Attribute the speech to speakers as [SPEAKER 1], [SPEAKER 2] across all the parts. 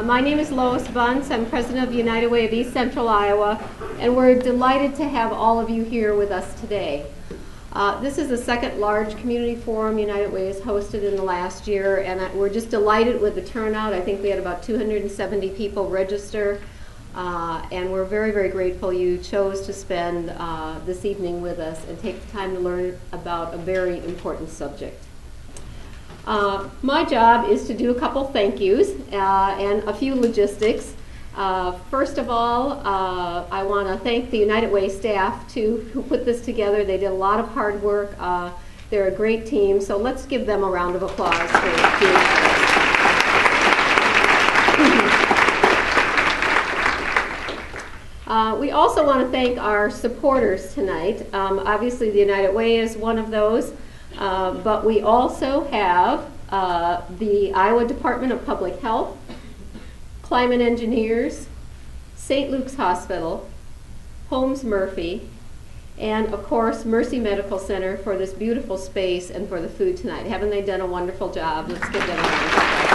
[SPEAKER 1] My name is Lois Bunce. I'm president of the United Way of East Central Iowa, and we're delighted to have all of you here with us today. This is the second large community forum United Way has hosted in the last year, and we're just delighted with the turnout. I think we had about 270 people register, and we're very, very grateful you chose to spend this evening with us and take the time to learn about a very important subject. My job is to do a couple thank yous and a few logistics. First of all, I want to thank the United Way staff too, who put this together. They did a lot of hard work. They're a great team, so let's give them a round of applause for doing that. We also want to thank our supporters tonight. Obviously, the United Way is one of those. But we also have the Iowa Department of Public Health, Climate Engineers, St. Luke's Hospital, Holmes Murphy, and of course Mercy Medical Center for this beautiful space and for the food tonight. Haven't they done a wonderful job? Let's give them a round of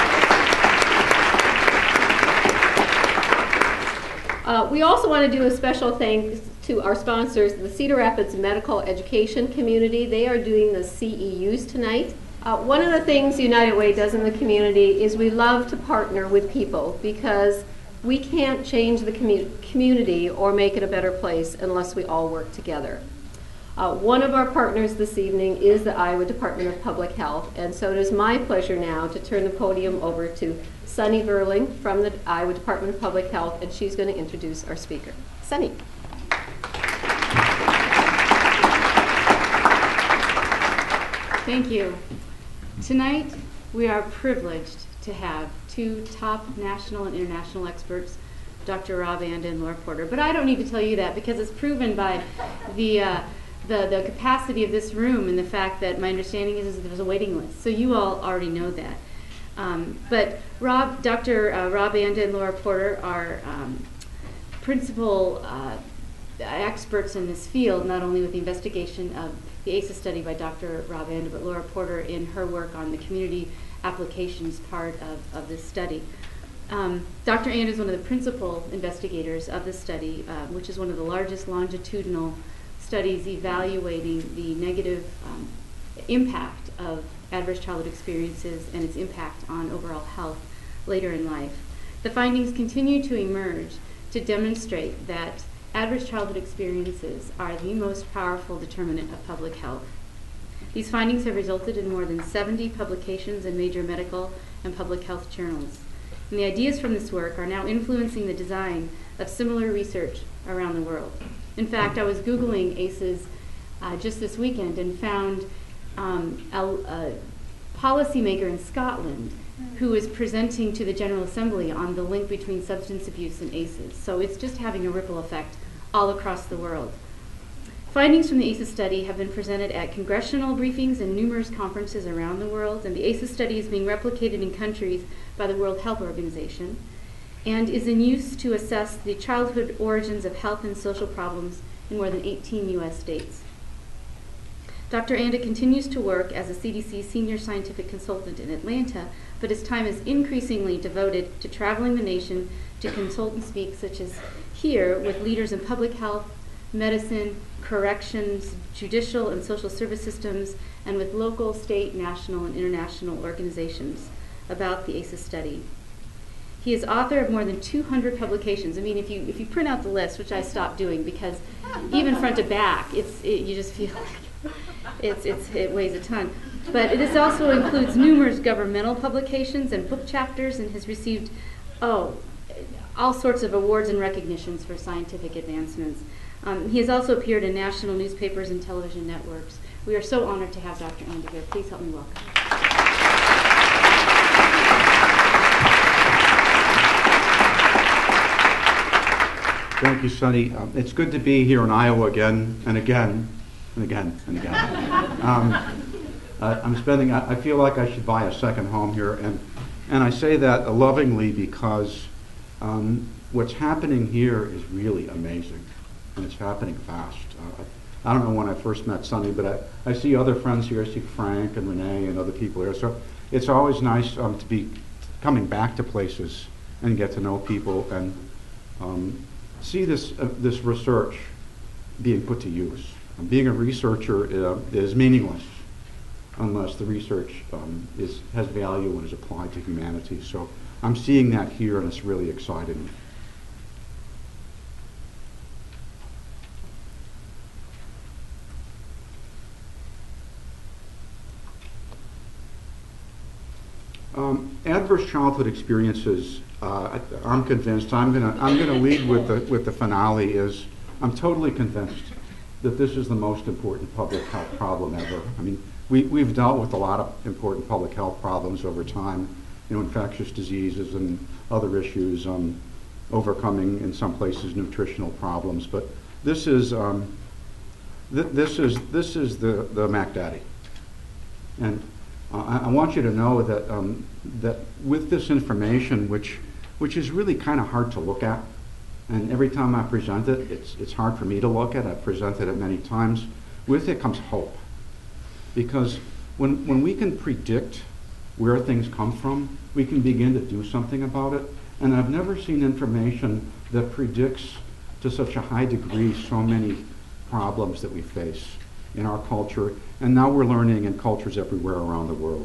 [SPEAKER 1] applause. We also want to do a special thanks to our sponsors, the Cedar Rapids Medical Education Community. They are doing the CEUs tonight. One of the things United Way does in the community is we love to partner with people because we can't change the community or make it a better place unless we all work together. One of our partners this evening is the Iowa Department of Public Health, and so it is my pleasure now to turn the podium over to Sunny Verling from the Iowa Department of Public Health, and she's going to introduce our speaker. Sunny.
[SPEAKER 2] Thank you. Tonight, we are privileged to have two top national and international experts, Dr. Rob Anda and Laura Porter. But I don't need to tell you that because it's proven by the capacity of this room and the fact that my understanding is there's a waiting list. So you all already know that. But Dr. Rob Anda and Laura Porter are principal experts in this field, not only with the investigation of the ACES study by Dr. Rob Anda, but Laura Porter in her work on the community applications part of this study. Dr. Anda is one of the principal investigators of this study, which is one of the largest longitudinal studies evaluating the negative impact of adverse childhood experiences and its impact on overall health later in life. The findings continue to emerge to demonstrate that adverse childhood experiences are the most powerful determinant of public health. These findings have resulted in more than 70 publications in major medical and public health journals. And the ideas from this work are now influencing the design of similar research around the world. In fact, I was Googling ACES just this weekend and found a policymaker in Scotland who is presenting to the General Assembly on the link between substance abuse and ACES. So it's just having a ripple effect all across the world. Findings from the ACES study have been presented at congressional briefings and numerous conferences around the world, and the ACES study is being replicated in countries by the World Health Organization and is in use to assess the childhood origins of health and social problems in more than 18 U.S. states. Dr. Anda continues to work as a CDC senior scientific consultant in Atlanta, but his time is increasingly devoted to traveling the nation to consult and speak, such as here, with leaders in public health, medicine, corrections, judicial and social service systems, and with local, state, national, and international organizations about the ACES study. He is author of more than 200 publications. I mean, if you print out the list, which I stopped doing because even front to back, you just feel like it weighs a ton. But this also includes numerous governmental publications and book chapters, and has received all sorts of awards and recognitions for scientific advancements. He has also appeared in national newspapers and television networks. We are so honored to have Dr. Anda here. Please help me welcome.
[SPEAKER 3] Thank you, Sunny. It's good to be here in Iowa again and again and again and again. I feel like I should buy a second home here, and I say that lovingly because what's happening here is really amazing, and it's happening fast. I don't know when I first met Sunny, but I see other friends here. I see Frank and Renee and other people here. So it's always nice to be coming back to places and get to know people and see this research being put to use. Being a researcher is meaningless unless the research has value and is applied to humanity. So I'm seeing that here, and it's really exciting. Adverse childhood experiences. I'm convinced. I'm gonna lead with the finale. Is I'm totally convinced that this is the most important public health problem ever. I mean, we've dealt with a lot of important public health problems over time. You know, infectious diseases and other issues, overcoming in some places nutritional problems. But this is the Mac Daddy, and I want you to know that that with this information, which is really kind of hard to look at, and every time I present it, it's hard for me to look at. I've presented it many times. With it comes hope, because when we can predict where things come from, we can begin to do something about it. And I've never seen information that predicts to such a high degree so many problems that we face in our culture, and now we're learning in cultures everywhere around the world.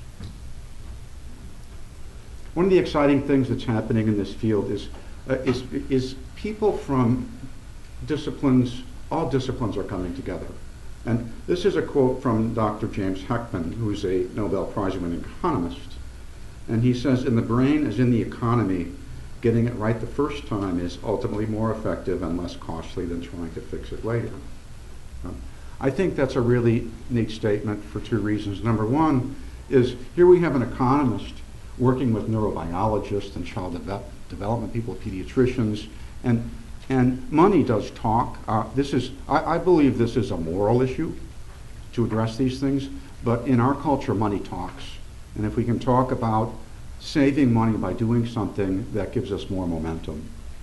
[SPEAKER 3] One of the exciting things that's happening in this field is people from disciplines, all disciplines are coming together. And this is a quote from Dr. James Heckman, who's a Nobel Prize-winning economist. And he says, "In the brain as in the economy, getting it right the first time is ultimately more effective and less costly than trying to fix it later." I think that's a really neat statement for two reasons. Number one is here we have an economist working with neurobiologists and child development people, pediatricians, and money does talk. I believe this is a moral issue to address these things, but in our culture, money talks. And if we can talk about saving money by doing something, that gives us more momentum.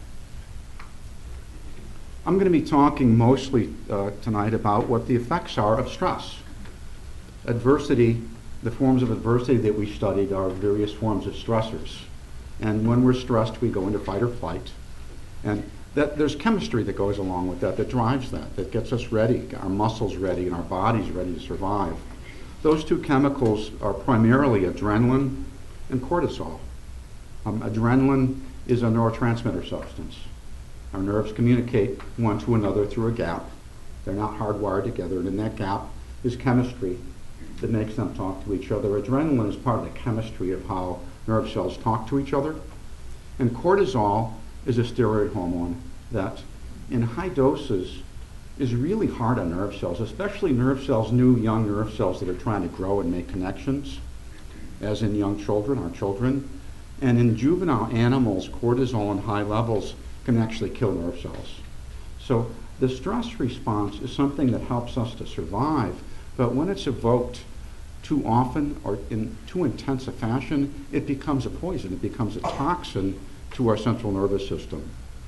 [SPEAKER 3] I'm going to be talking mostly tonight about what the effects are of stress. Adversity, the forms of adversity that we studied are various forms of stressors. And when we're stressed, we go into fight or flight. And there's chemistry that goes along with that drives that gets us ready, our muscles ready, and our bodies ready to survive. Those two chemicals are primarily adrenaline and cortisol. Adrenaline is a neurotransmitter substance. Our nerves communicate one to another through a gap. They're not hardwired together, and in that gap is chemistry that makes them talk to each other. Adrenaline is part of the chemistry of how nerve cells talk to each other. And cortisol is a steroid hormone that, in high doses, is really hard on nerve cells, especially nerve cells, new young nerve cells that are trying to grow and make connections, as in young children, our children. And in juvenile animals, cortisol in high levels can actually kill nerve cells. So the stress response is something that helps us to survive, but when it's evoked too often or in too intense a fashion, it becomes a poison, it becomes a toxin to our central nervous system.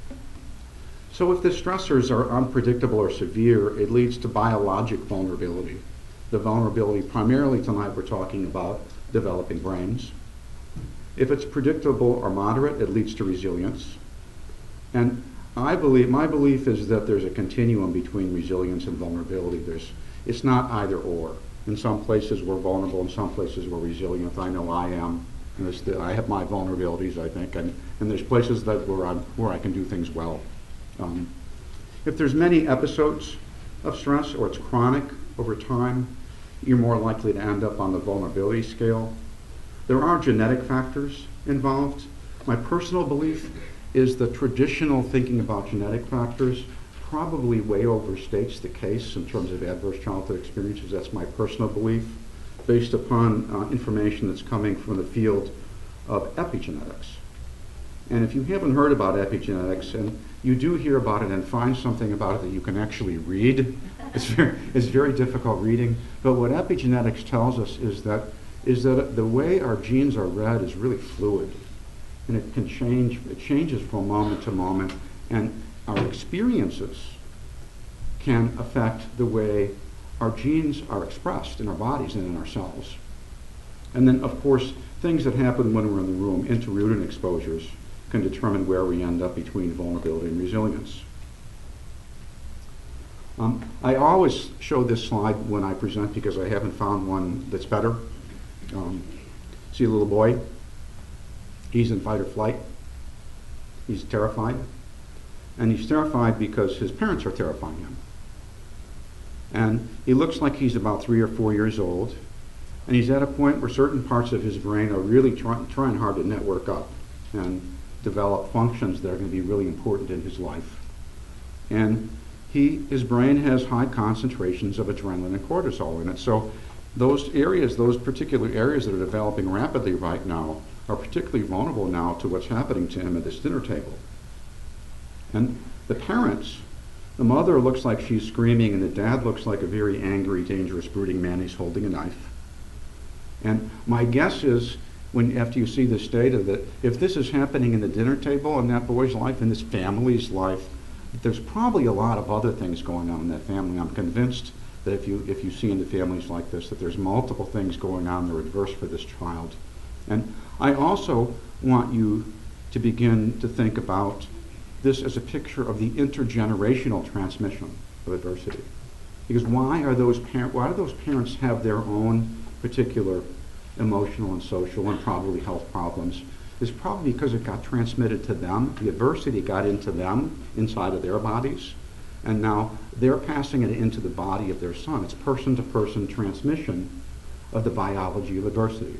[SPEAKER 3] So if the stressors are unpredictable or severe, it leads to biologic vulnerability. The vulnerability, primarily tonight we're talking about developing brains. If it's predictable or moderate, it leads to resilience. And my belief is that there's a continuum between resilience and vulnerability. It's not either or. In some places we're vulnerable, in some places we're resilient. I know I am. And I have my vulnerabilities, I think, and there's places where I can do things well. If there's many episodes of stress or it's chronic over time, you're more likely to end up on the vulnerability scale. There are genetic factors involved. My personal belief is the traditional thinking about genetic factors probably way overstates the case in terms of adverse childhood experiences. That's my personal belief, based upon information that's coming from the field of epigenetics. And if you haven't heard about epigenetics, and you do hear about it and find something about it that you can actually read, it's very difficult reading, but what epigenetics tells us is that the way our genes are read is really fluid. And it can change, it changes from moment to moment, and our experiences can affect the way our genes are expressed in our bodies and in our cells. And then, of course, things that happen when we're in the room, interroutin exposures. can determine where we end up between vulnerability and resilience. I always show this slide when I present because I haven't found one that's better. See a little boy? He's in fight or flight. He's terrified. And he's terrified because his parents are terrifying him. And he looks like he's about 3 or 4 years old. And he's at a point where certain parts of his brain are really trying hard to network up and develop functions that are going to be really important in his life. And his brain has high concentrations of adrenaline and cortisol in it. So those particular areas that are developing rapidly right now are particularly vulnerable now to what's happening to him at this dinner table. And the parents, the mother looks like she's screaming and the dad looks like a very angry, dangerous, brooding man. He's holding a knife. And my guess is, after you see this data, that if this is happening in the dinner table in that boy's life, in this family's life, there's probably a lot of other things going on in that family. I'm convinced that if you see into families like this, that there's multiple things going on that are adverse for this child. And I also want you to begin to think about this as a picture of the intergenerational transmission of adversity. Because why do those parents have their own particular emotional and social and probably health problems? Is probably because it got transmitted to them. The adversity got into them, inside of their bodies, and now they're passing it into the body of their son. It's person-to-person transmission of the biology of adversity.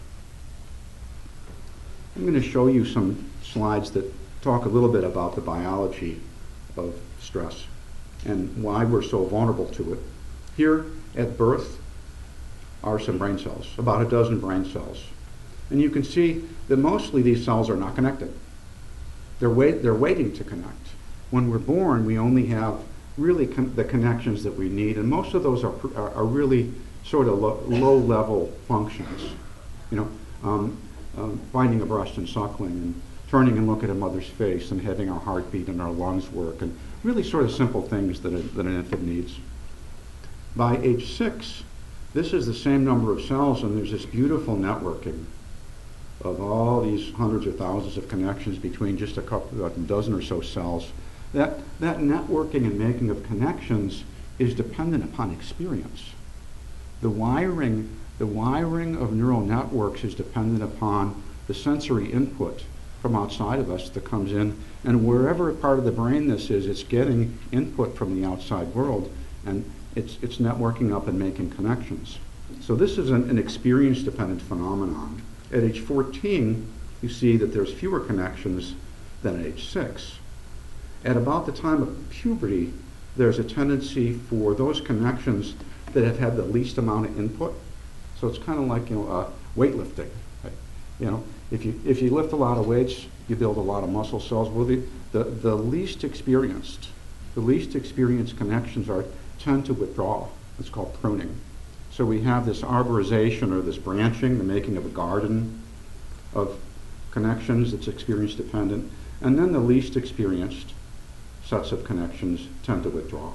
[SPEAKER 3] I'm going to show you some slides that talk a little bit about the biology of stress and why we're so vulnerable to it. Here at birth are some brain cells, about a dozen brain cells. And you can see that mostly these cells are not connected. They're waiting to connect. When we're born, we only have really the connections that we need, and most of those are really sort of low-level functions. Finding a breast and suckling, and turning and looking at a mother's face, and having our heartbeat and our lungs work, and really sort of simple things that an infant needs. By age 6, this is the same number of cells, and there's this beautiful networking of all these hundreds or thousands of connections between just a dozen or so cells. That networking and making of connections is dependent upon experience. The wiring of neural networks is dependent upon the sensory input from outside of us that comes in, and wherever part of the brain this is, it's getting input from the outside world, and it's networking up and making connections. So this is an experience-dependent phenomenon. At age 14, you see that there's fewer connections than at age 6. At about the time of puberty, there's a tendency for those connections that have had the least amount of input. So it's kind of like weightlifting. Right? If you lift a lot of weights, you build a lot of muscle cells. Well, the least experienced connections tend to withdraw. It's called pruning. So we have this arborization or this branching, the making of a garden of connections that's experience dependent, and then the least experienced sets of connections tend to withdraw.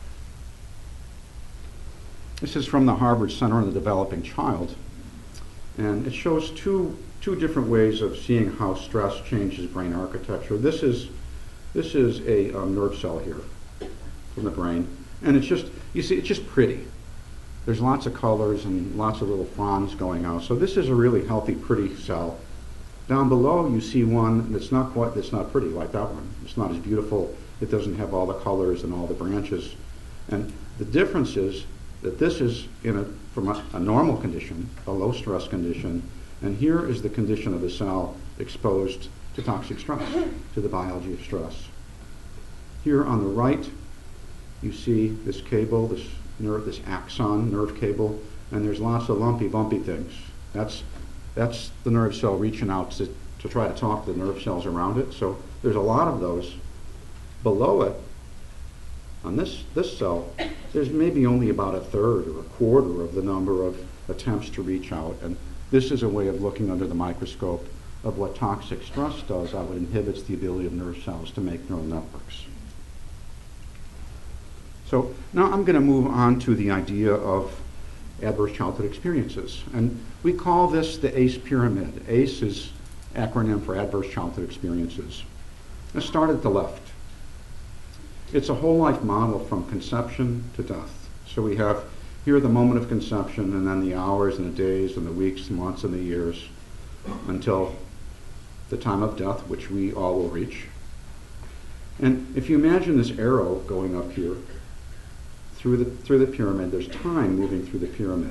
[SPEAKER 3] This is from the Harvard Center on the Developing Child, and it shows two different ways of seeing how stress changes brain architecture. This is a nerve cell here from the brain, and it's just pretty. There's lots of colors and lots of little fronds going out. So this is a really healthy, pretty cell. Down below, you see one that's not pretty like that one. It's not as beautiful. It doesn't have all the colors and all the branches. And the difference is that this is from a normal condition, a low stress condition, and here is the condition of the cell exposed to toxic stress, to the biology of stress. Here on the right, you see this cable, this axon, nerve cable, and there's lots of lumpy, bumpy things. That's the nerve cell reaching out to try to talk to the nerve cells around it. So there's a lot of those. Below it, on this cell, there's maybe only about a third or a quarter of the number of attempts to reach out. And this is a way of looking under the microscope of what toxic stress does, how it inhibits the ability of nerve cells to make neural networks. So now I'm going to move on to the idea of adverse childhood experiences. And we call this the ACE pyramid. ACE is acronym for adverse childhood experiences. Let's start at the left. It's a whole life model from conception to death. So we have here the moment of conception, and then the hours and the days and the weeks, the months and the years until the time of death, which we all will reach. And if you imagine this arrow going up here through the pyramid, there's time moving through the pyramid.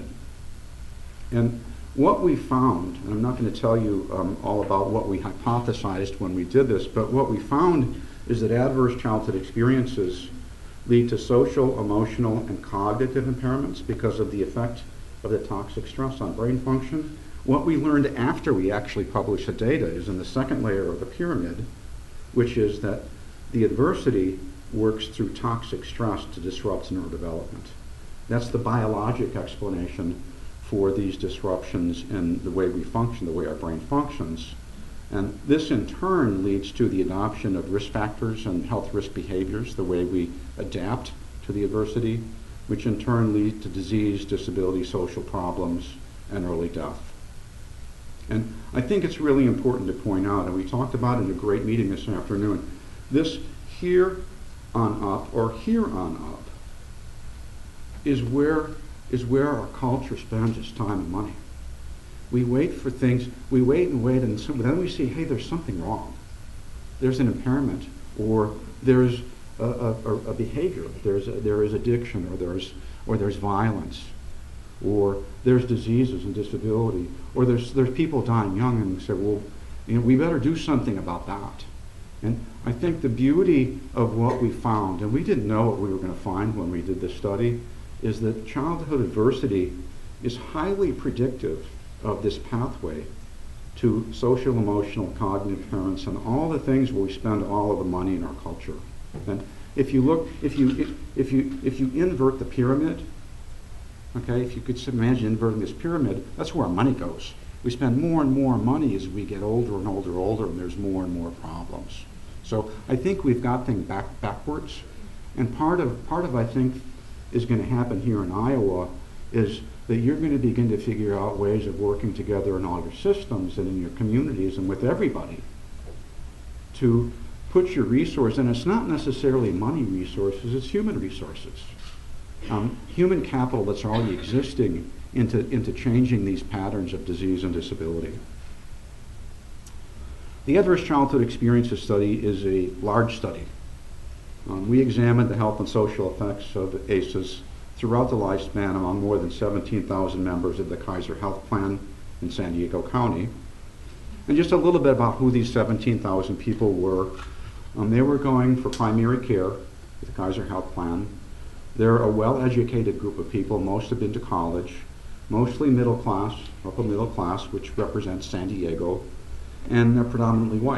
[SPEAKER 3] And what we found, and I'm not going to tell you all about what we hypothesized when we did this, but what we found is that adverse childhood experiences lead to social, emotional, and cognitive impairments because of the effect of the toxic stress on brain function. What we learned after we actually published the data is in the second layer of the pyramid, which is that the adversity works through toxic stress to disrupt neurodevelopment. That's the biologic explanation for these disruptions in the way we function, the way our brain functions. And this in turn leads to the adoption of risk factors and health risk behaviors, the way we adapt to the adversity, which in turn lead to disease, disability, social problems, and early death. And I think it's really important to point out, and we talked about it in a great meeting this afternoon, this here on up, or here on up, is where our culture spends its time and money. We wait for things, we wait, and then we see, hey, there's something wrong. There's an impairment, or there's a behavior, there is addiction, or there's violence, or there's diseases and disability, or there's people dying young, and we say, well, we better do something about that. And I think the beauty of what we found, and we didn't know what we were going to find when we did this study, is that childhood adversity is highly predictive of this pathway to social, emotional, cognitive impairments, and all the things where we spend all of the money in our culture. And if you look, if you invert the pyramid, okay, if you could imagine inverting this pyramid, that's where our money goes. We spend more and more money as we get older and older, and there's more and more problems. So I think we've got things backwards, and part of I think is going to happen here in Iowa is that you're going to begin to figure out ways of working together in all your systems and in your communities and with everybody to put your resource, and it's not necessarily money resources, it's human resources. Human capital that's already existing into changing these patterns of disease and disability. The Adverse Childhood Experiences Study is a large study. We examined the health and social effects of ACEs throughout the lifespan among more than 17,000 members of the Kaiser Health Plan in San Diego County. And just a little bit about who these 17,000 people were. They were going for primary care with the Kaiser Health Plan. They're a well-educated group of people. Most have been to college, mostly middle class, upper middle class, which represents San Diego, and they're predominantly white.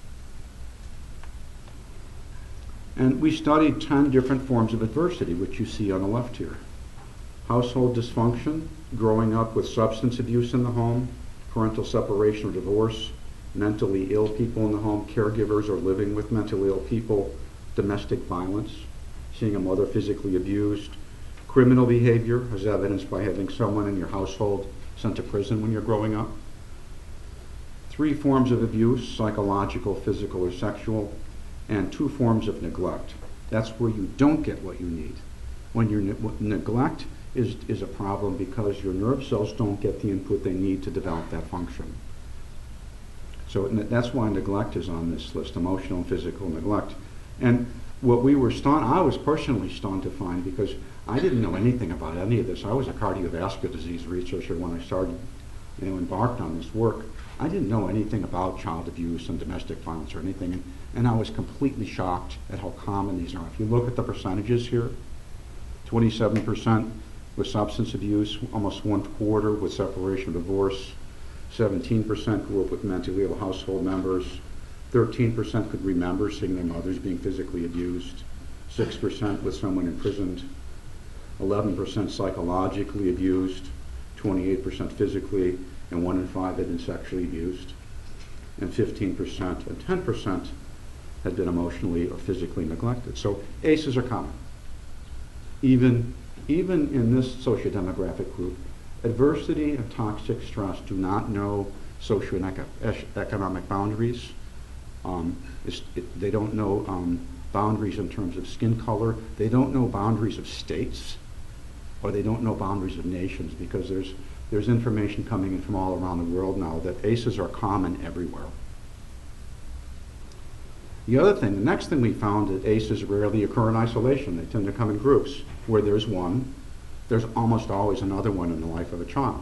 [SPEAKER 3] And we studied 10 different forms of adversity, which you see on the left here. Household dysfunction, growing up with substance abuse in the home, parental separation or divorce, mentally ill people in the home, caregivers or living with mentally ill people, domestic violence, seeing a mother physically abused, criminal behavior, as evidenced by having someone in your household sent to prison when you're growing up. 3 forms of abuse, psychological, physical, or sexual, and 2 forms of neglect. That's where you don't get what you need. When your neglect is a problem because your nerve cells don't get the input they need to develop that function. So that's why neglect is on this list, emotional and physical neglect. And what we were stunned, I was personally stunned to find, because I didn't know anything about any of this. I was a cardiovascular disease researcher when I started, embarked on this work. I didn't know anything about child abuse and domestic violence or anything, and I was completely shocked at how common these are. If you look at the percentages here, 27% with substance abuse, almost 1/4 with separation or divorce, 17% grew up with mentally ill household members, 13% could remember seeing their mothers being physically abused, 6% with someone imprisoned, 11% psychologically abused, 28% physically, and 1 in 5 had been sexually abused, and 15% and 10% had been emotionally or physically neglected. So ACEs are common. Even in this sociodemographic group, adversity and toxic stress do not know socioeconomic boundaries. They don't know boundaries in terms of skin color. They don't know boundaries of states, or they don't know boundaries of nations, because there's information coming in from all around the world now that ACEs are common everywhere. The other thing, the next thing we found, that ACEs rarely occur in isolation. They tend to come in groups. Where there's one, there's almost always another one in the life of a child.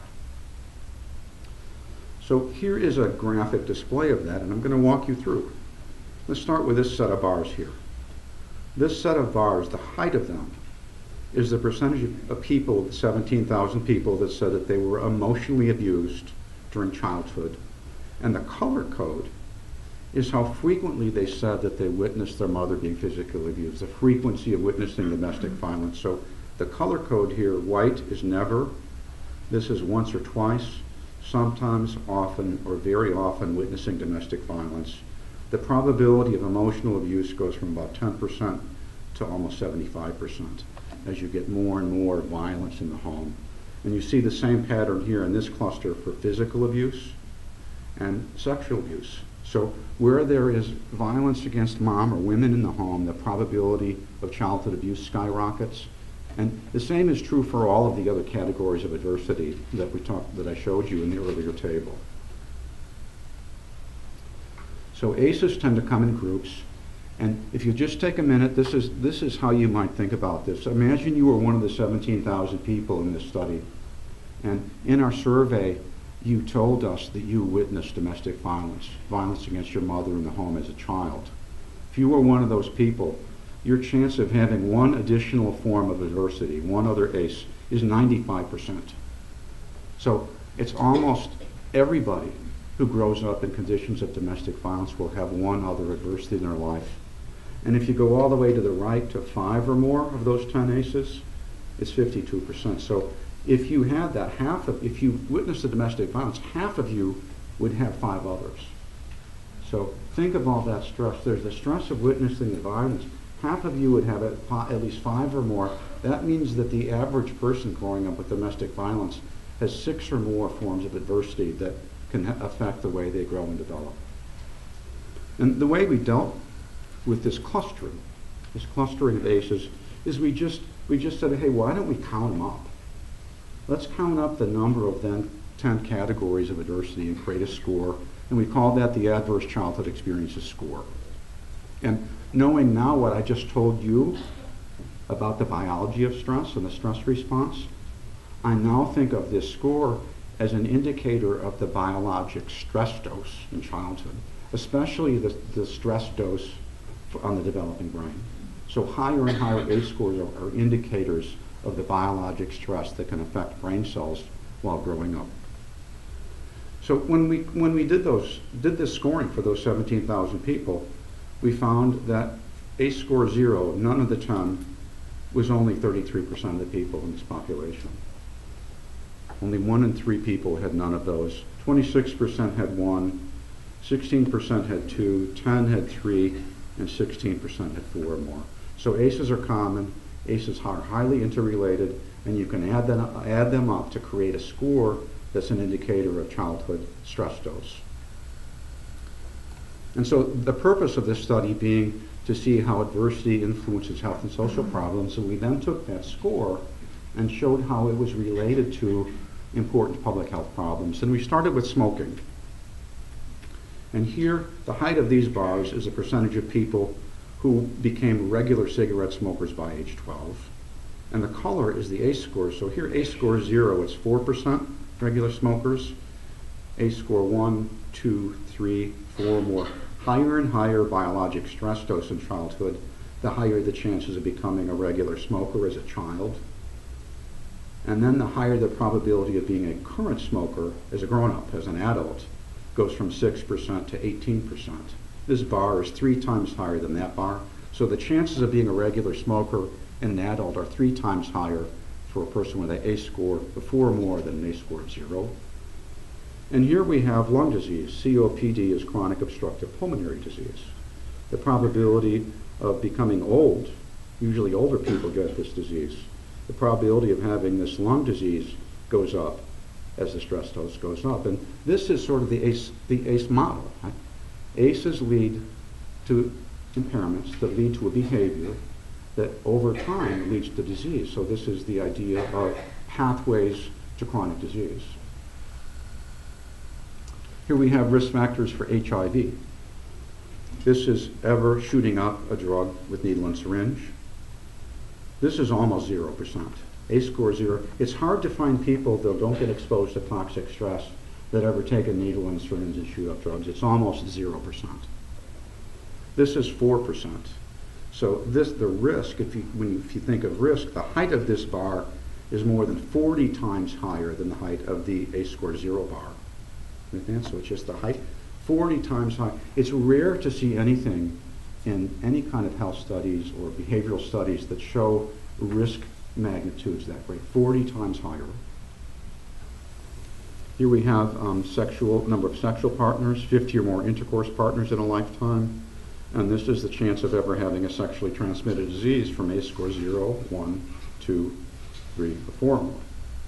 [SPEAKER 3] So here is a graphic display of that, and I'm going to walk you through. Let's start with this set of bars here. This set of bars, the height of them, is the percentage of people, 17,000 people, that said that they were emotionally abused during childhood. And the color code is how frequently they said that they witnessed their mother being physically abused, the frequency of witnessing domestic violence. So the color code here, white is never, this is once or twice, sometimes, often, or very often witnessing domestic violence. The probability of emotional abuse goes from about 10% to almost 75% as you get more and more violence in the home. And you see the same pattern here in this cluster for physical abuse and sexual abuse. So where there is violence against mom or women in the home, the probability of childhood abuse skyrockets. And the same is true for all of the other categories of adversity that I showed you in the earlier table. So ACEs tend to come in groups, and if you just take a minute, this is how you might think about this. Imagine you were one of the 17,000 people in this study, and in our survey, you told us that you witnessed domestic violence against your mother in the home as a child. If you were one of those people, your chance of having one additional form of adversity, one other ACE, is 95%. So it's almost everybody who grows up in conditions of domestic violence will have one other adversity in their life. And if you go all the way to the right to 5 or more of those 10 ACEs, it's 52%. So if you had that, if you witnessed the domestic violence, half of you would have 5 others. So think of all that stress. There's the stress of witnessing the violence. Half of you would have at least 5 or more. That means that the average person growing up with domestic violence has 6 or more forms of adversity that can affect the way they grow and develop. And the way we dealt with this clustering of ACEs, is we just said, hey, why don't we count them up? Let's count up the number of 10 categories of adversity and create a score, and we called that the Adverse Childhood Experiences Score. And knowing now what I just told you about the biology of stress and the stress response, I now think of this score as an indicator of the biologic stress dose in childhood, especially the stress dose on the developing brain. So higher and higher ACE scores are indicators of the biologic stress that can affect brain cells while growing up. So when we did this scoring for those 17,000 people, we found that ACE score 0, none of the 10, was only 33% of the people in this population. Only 1 in 3 people had none of those. 26% had 1, 16% had 2, 10 had 3, and 16% had 4 or more. So ACEs are common, ACEs are highly interrelated, and you can add them up to create a score that's an indicator of childhood stress dose. And so the purpose of this study being to see how adversity influences health and social problems, so we then took that score and showed how it was related to important public health problems. And we started with smoking. And here, the height of these bars is the percentage of people who became regular cigarette smokers by age 12. And the color is the ACE score. So here, ACE score 0, it's 4% regular smokers. ACE score 1, 2, 3, 4 more. Higher and higher biologic stress dose in childhood, the higher the chances of becoming a regular smoker as a child. And then the higher the probability of being a current smoker as a grown-up, as an adult, goes from 6% to 18%. This bar is 3 times higher than that bar. So the chances of being a regular smoker and an adult are 3 times higher for a person with an ACE score of 4 or more than an ACE score of 0. And here we have lung disease. COPD is chronic obstructive pulmonary disease. The probability of becoming old, usually older people get this disease, the probability of having this lung disease goes up as the stress dose goes up. And this is sort of the ACE model. Right? ACEs lead to impairments that lead to a behavior that over time leads to disease. So this is the idea of pathways to chronic disease. Here we have risk factors for HIV. This is ever shooting up a drug with needle and syringe. This is almost 0%. ACE score 0. It's hard to find people that don't get exposed to toxic stress that ever take a needle and syringe and shoot up drugs. It's almost 0%. This is 4%. So the risk, if you think of risk, the height of this bar is more than 40 times higher than the height of the ACE score 0 bar. Okay? So it's just the height, 40 times high. It's rare to see anything in any kind of health studies or behavioral studies that show risk magnitudes that great, 40 times higher. Here we have number of sexual partners, 50 or more intercourse partners in a lifetime. And this is the chance of ever having a sexually transmitted disease from ACE score 0, 1, 2, 3, or 4 or more.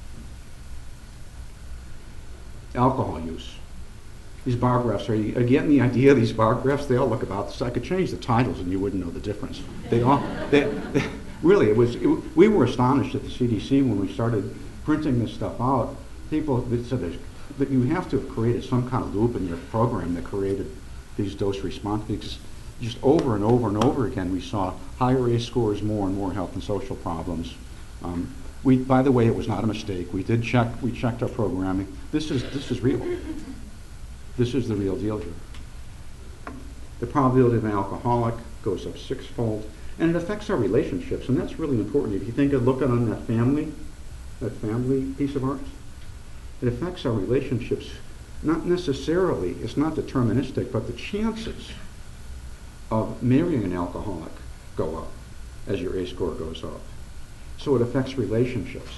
[SPEAKER 3] Alcohol use. These bar graphs, are you getting the idea of these bar graphs? They all look about, I could change the titles and you wouldn't know the difference. Really, we were astonished at the CDC when we started printing this stuff out. People said that you have to have created some kind of loop in your program that created these dose response, because just over and over and over again we saw higher ACE scores, more and more health and social problems. By the way, it was not a mistake. We checked our programming. This is real. This is the real deal here. The probability of an alcoholic goes up 6-fold, and it affects our relationships, and that's really important. If you think of looking on that family piece of art, it affects our relationships. Not necessarily, it's not deterministic, but the chances of marrying an alcoholic go up as your ACE score goes up. So it affects relationships.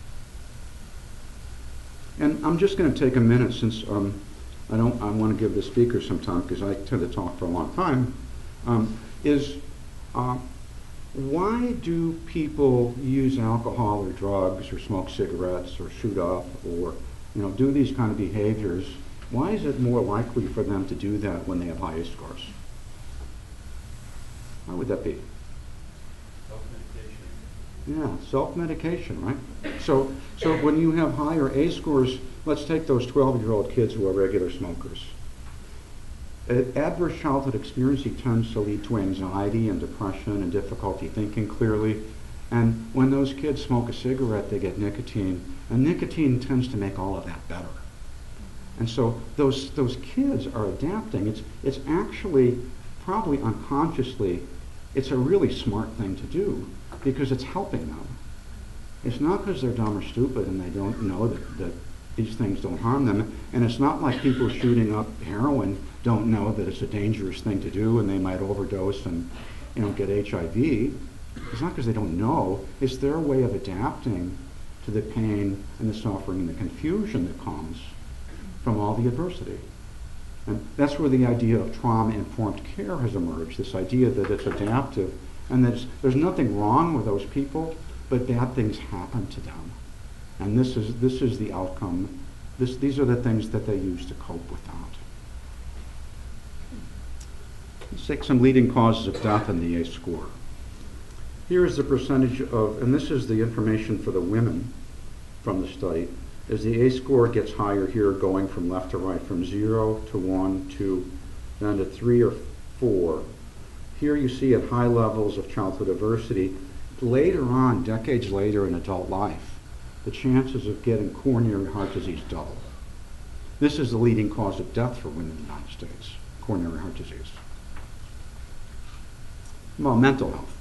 [SPEAKER 3] And I'm just going to take a minute, since I want to give the speaker some time because I tend to talk for a long time, why do people use alcohol or drugs or smoke cigarettes or shoot up or do these kind of behaviors? Why is it more likely for them to do that when they have high ACE scores? Why would that be? Yeah, self-medication, right? So when you have higher ACE scores, let's take those 12-year-old kids who are regular smokers. Adverse childhood experience tends to lead to anxiety and depression and difficulty thinking clearly. And when those kids smoke a cigarette, they get nicotine, and nicotine tends to make all of that better. And so those kids are adapting. It's actually, probably unconsciously, it's a really smart thing to do because it's helping them. It's not because they're dumb or stupid and they don't know that these things don't harm them. And it's not like people shooting up heroin don't know that it's a dangerous thing to do and they might overdose and get HIV. It's not because they don't know. It's their way of adapting to the pain and the suffering and the confusion that comes from all the adversity. And that's where the idea of trauma-informed care has emerged, this idea that it's adaptive and that there's nothing wrong with those people, but bad things happen to them. And this is the outcome. These are the things that they use to cope with that. Let's take some leading causes of death in the ACE score. Here is the percentage of, and this is the information for the women from the study, as the ACE score gets higher here, going from left to right, from 0 to 1, 2, then to 3 or 4. Here you see at high levels of childhood adversity, later on, decades later in adult life, the chances of getting coronary heart disease double. This is the leading cause of death for women in the United States, coronary heart disease. Well, mental health.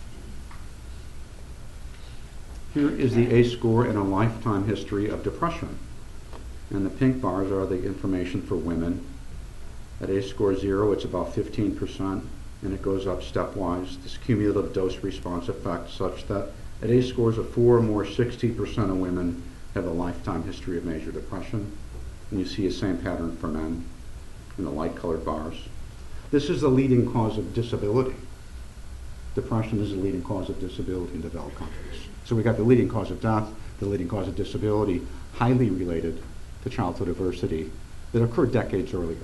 [SPEAKER 3] Here is the ACE score and a lifetime history of depression. And the pink bars are the information for women. At ACE score 0, it's about 15%, and it goes up stepwise. This cumulative dose response effect such that at ACE scores of 4 or more, 60% of women have a lifetime history of major depression. And you see the same pattern for men in the light colored bars. This is the leading cause of disability. Depression is the leading cause of disability in developed countries. So we got the leading cause of death, the leading cause of disability, highly related to childhood adversity that occurred decades earlier.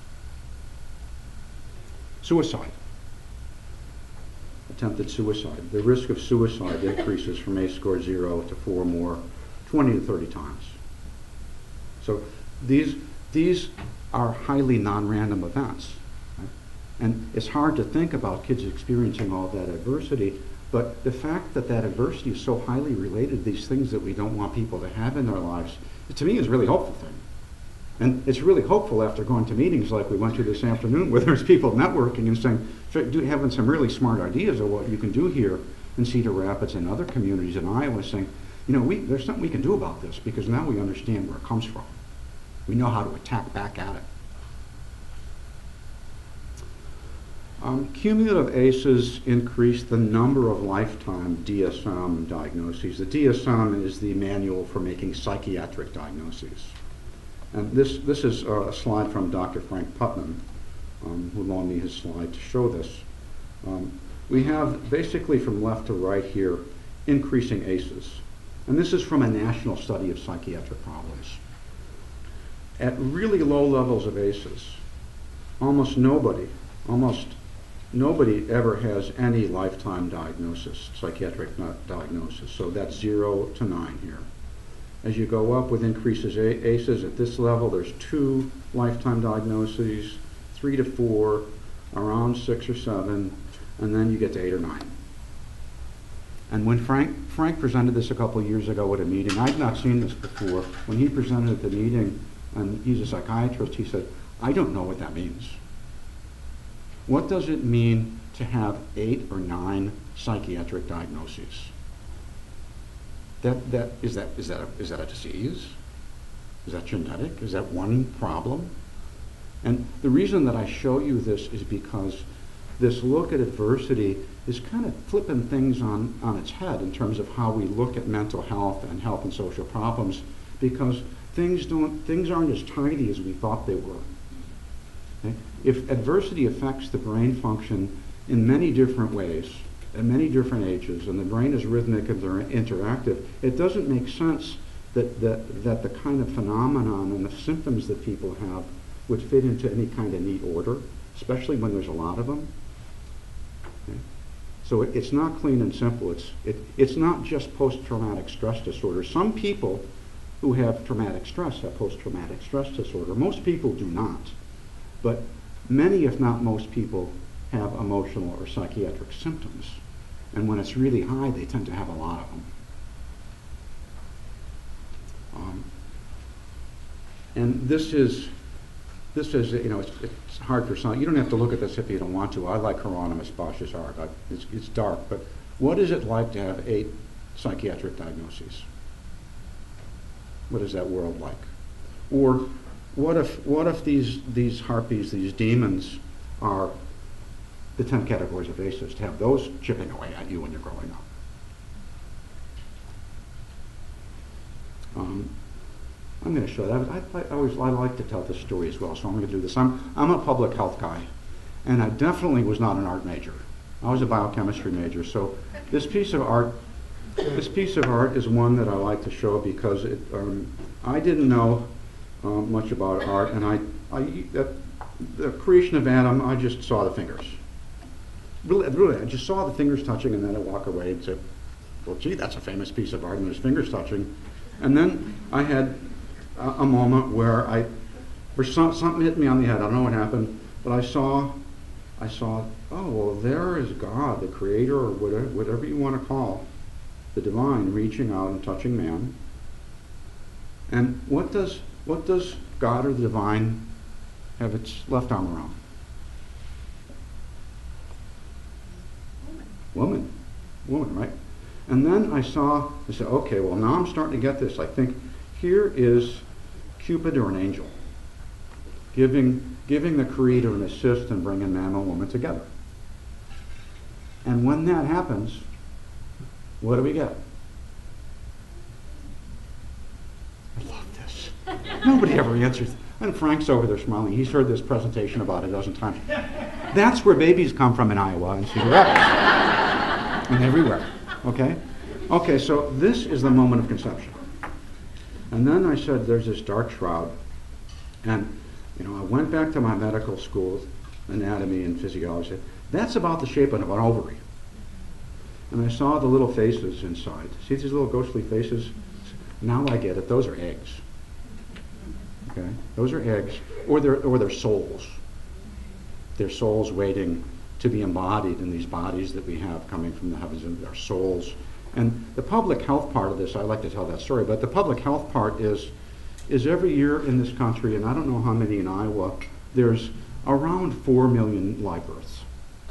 [SPEAKER 3] Suicide. Attempted suicide. The risk of suicide increases from ACE score 0 to 4 more, 20 to 30 times. So these are highly non-random events. Right? And it's hard to think about kids experiencing all that adversity, but the fact that that adversity is so highly related to these things that we don't want people to have in their lives, to me is a really hopeful thing. And it's really hopeful after going to meetings like we went to this afternoon where there's people networking and saying, having some really smart ideas of what you can do here in Cedar Rapids and other communities in Iowa, saying, there's something we can do about this because now we understand where it comes from. We know how to attack back at it. Cumulative ACEs increase the number of lifetime DSM diagnoses. The DSM is the manual for making psychiatric diagnoses. And this is a slide from Dr. Frank Putnam, who loaned me his slide to show this. We have basically from left to right here increasing ACEs. And this is from a national study of psychiatric problems. At really low levels of ACEs, almost nobody ever has any lifetime diagnosis, psychiatric diagnosis. So that's 0 to 9 here. As you go up with increases ACEs at this level, there's 2 lifetime diagnoses, 3 to 4, around 6 or 7, and then you get to 8 or 9. And when Frank presented this a couple of years ago at a meeting, I'd not seen this before. When he presented at the meeting, and he's a psychiatrist, he said, I don't know what that means. What does it mean to have 8 or 9 psychiatric diagnoses? Is that a disease? Is that genetic? Is that one problem? And the reason that I show you this is because this look at adversity is kind of flipping things on its head in terms of how we look at mental health and social problems, because things aren't as tidy as we thought they were. Okay? If adversity affects the brain function in many different ways, at many different ages, and the brain is rhythmic and interactive, it doesn't make sense that the kind of phenomenon and the symptoms that people have would fit into any kind of neat order, especially when there's a lot of them. Okay? So it's not clean and simple. It's not just post-traumatic stress disorder. Some people who have traumatic stress have post-traumatic stress disorder. Most people do not. But many, if not most people, have emotional or psychiatric symptoms. And when it's really high, they tend to have a lot of them. And this is it's hard for some. You don't have to look at this if you don't want to. I like Hieronymus Bosch's art. It's dark, but what is it like to have 8 psychiatric diagnoses? What is that world like? Or what if these harpies, these demons, are the 10 categories of ACEs, to have those chipping away at you when you're growing up? I'm going to show that. I like to tell this story as well, so I'm going to do this. I'm a public health guy, and I definitely was not an art major. I was a biochemistry major. So this piece of art is one that I like to show because I didn't know much about art, and the creation of Adam, I just saw the fingers. Really, I just saw the fingers touching, and then I walk away and say, well, gee, that's a famous piece of art, and there's fingers touching. And then I had a moment where something hit me on the head. I don't know what happened, but I saw, oh, well, there is God, the creator, or whatever you want to call the divine, reaching out and touching man. And what does God or the divine have its left arm around? Woman, right? And then I said, okay, well, now I'm starting to get this. I think here is Cupid or an angel giving the creator an assist and bringing man and woman together. And when that happens, what do we get? I love this. Nobody ever answers. And Frank's over there smiling. He's heard this presentation about a dozen times. That's where babies come from in Iowa and Cedar Rapids. And everywhere. Okay? Okay, so this is the moment of conception. And then I said, there's this dark shroud. And, you know, I went back to my medical school, anatomy and physiology. That's about the shape of an ovary. And I saw the little faces inside. See these little ghostly faces? Now I get it. Those are eggs. Okay? Those are eggs. Or they're souls. They're souls waiting to be embodied in these bodies that we have coming from the heavens, and our souls. And the public health part of this, I like to tell that story, but the public health part is every year in this country, and I don't know how many in Iowa, there's around 4 million live births.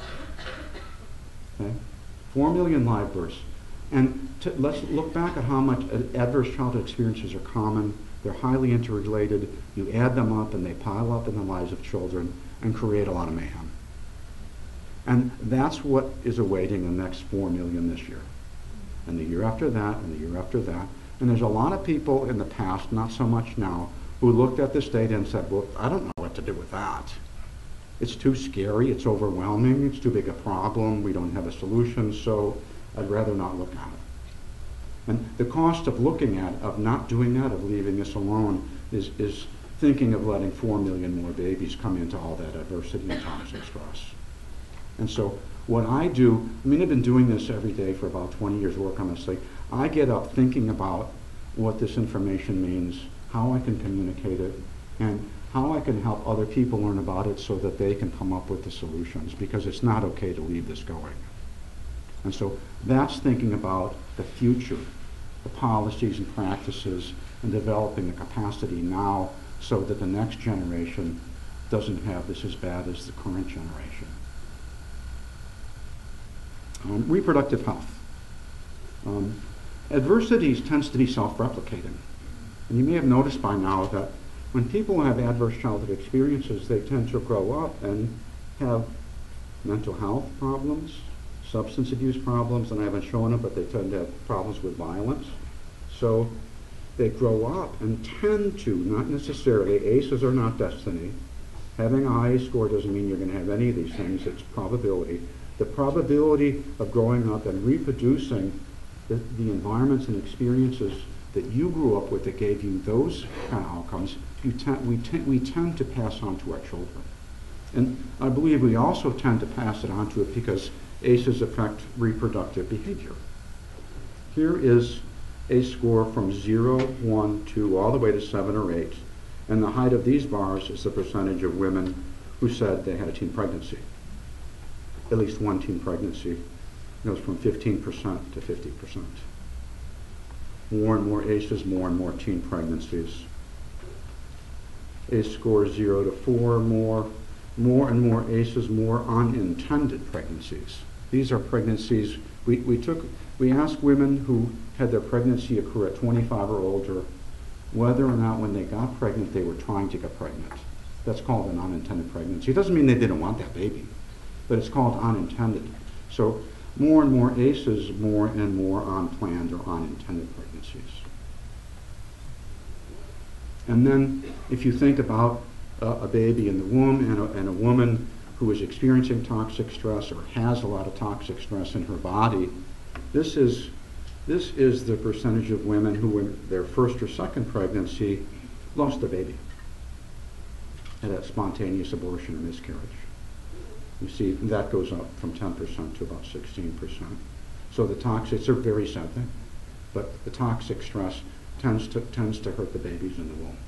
[SPEAKER 3] Okay? 4 million live births. And let's look back at how much adverse childhood experiences are common. They're highly interrelated. You add them up and they pile up in the lives of children and create a lot of mayhem. And that's what is awaiting the next 4 million this year. And the year after that, and the year after that. And there's a lot of people in the past, not so much now, who looked at this data and said, well, I don't know what to do with that. It's too scary, it's overwhelming, it's too big a problem, we don't have a solution, so I'd rather not look at it. And the cost of looking at, of not doing that, of leaving this alone, is thinking of letting 4 million more babies come into all that adversity and toxic stress. And so what I do, I mean, I've been doing this every day for about 20 years work on this thing. I get up thinking about what this information means, how I can communicate it, and how I can help other people learn about it so that they can come up with the solutions, because it's not okay to leave this going. And so that's thinking about the future, the policies and practices, and developing the capacity now so that the next generation doesn't have this as bad as the current generation. Reproductive health. Adversities tends to be self-replicating. And you may have noticed by now that when people have adverse childhood experiences, they tend to grow up and have mental health problems, substance abuse problems, and I haven't shown it, but they tend to have problems with violence. So they grow up and tend to, not necessarily, ACEs are not destiny. Having a high score doesn't mean you're going to have any of these things, it's probability. The probability of growing up and reproducing the environments and experiences that you grew up with that gave you those kind of outcomes, we tend to pass on to our children. And I believe we also tend to pass it on to it because ACEs affect reproductive behavior. Here is a score from 0, 1, 2, all the way to 7 or 8. And the height of these bars is the percentage of women who said they had a teen pregnancy. At least one teen pregnancy. It goes from 15% to 50%. More and more ACEs, more and more teen pregnancies. ACE score 0 to 4, more and more ACEs, more unintended pregnancies. These are pregnancies, we asked women who had their pregnancy occur at 25 or older whether or not when they got pregnant they were trying to get pregnant. That's called an unintended pregnancy. It doesn't mean they didn't want that baby, but it's called unintended. So more and more ACEs, more and more unplanned or unintended pregnancies. And then if you think about a baby in the womb and a woman who is experiencing toxic stress or has a lot of toxic stress in her body, this is the percentage of women who in their first or second pregnancy lost their baby, had a spontaneous abortion or miscarriage. You see, that goes up from 10% to about 16%. So the toxic, it's a very sad thing, but the toxic stress tends to hurt the babies in the womb.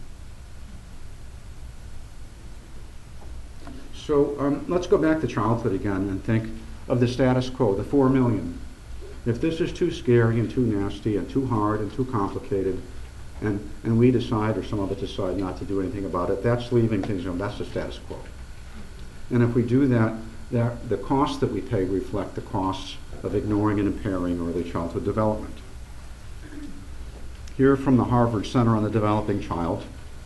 [SPEAKER 3] So let's go back to childhood again and think of the status quo, the 4 million. If this is too scary and too nasty and too hard and too complicated, and we decide, or some of us decide not to do anything about it, that's leaving things alone. That's the status quo. And if we do that, the costs that we pay reflect the costs of ignoring and impairing early childhood development. Here from the Harvard Center on the Developing Child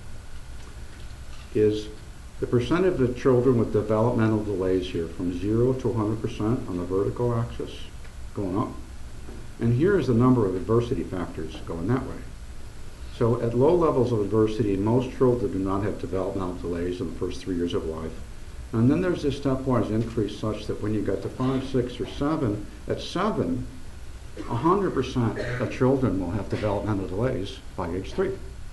[SPEAKER 3] is the percentage of children with developmental delays here from 0 to 100% on the vertical axis, going up. And here is the number of adversity factors going that way. So at low levels of adversity, most children do not have developmental delays in the first 3 years of life. And then there's this stepwise increase such that when you get to 5, 6, or 7, at 7, 100% of children will have developmental delays by age 3.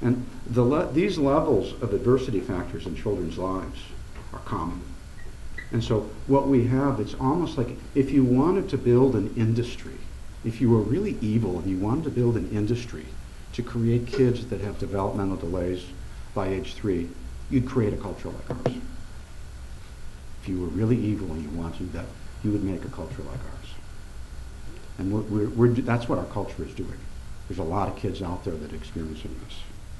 [SPEAKER 3] And these levels of adversity factors in children's lives are common. And so what we have, it's almost like if you wanted to build an industry, if you were really evil and you wanted to build an industry to create kids that have developmental delays by age 3, you'd create a culture like ours. If you were really evil and you wanted that, you would make a culture like ours. And that's what our culture is doing. There's a lot of kids out there that are experiencing this.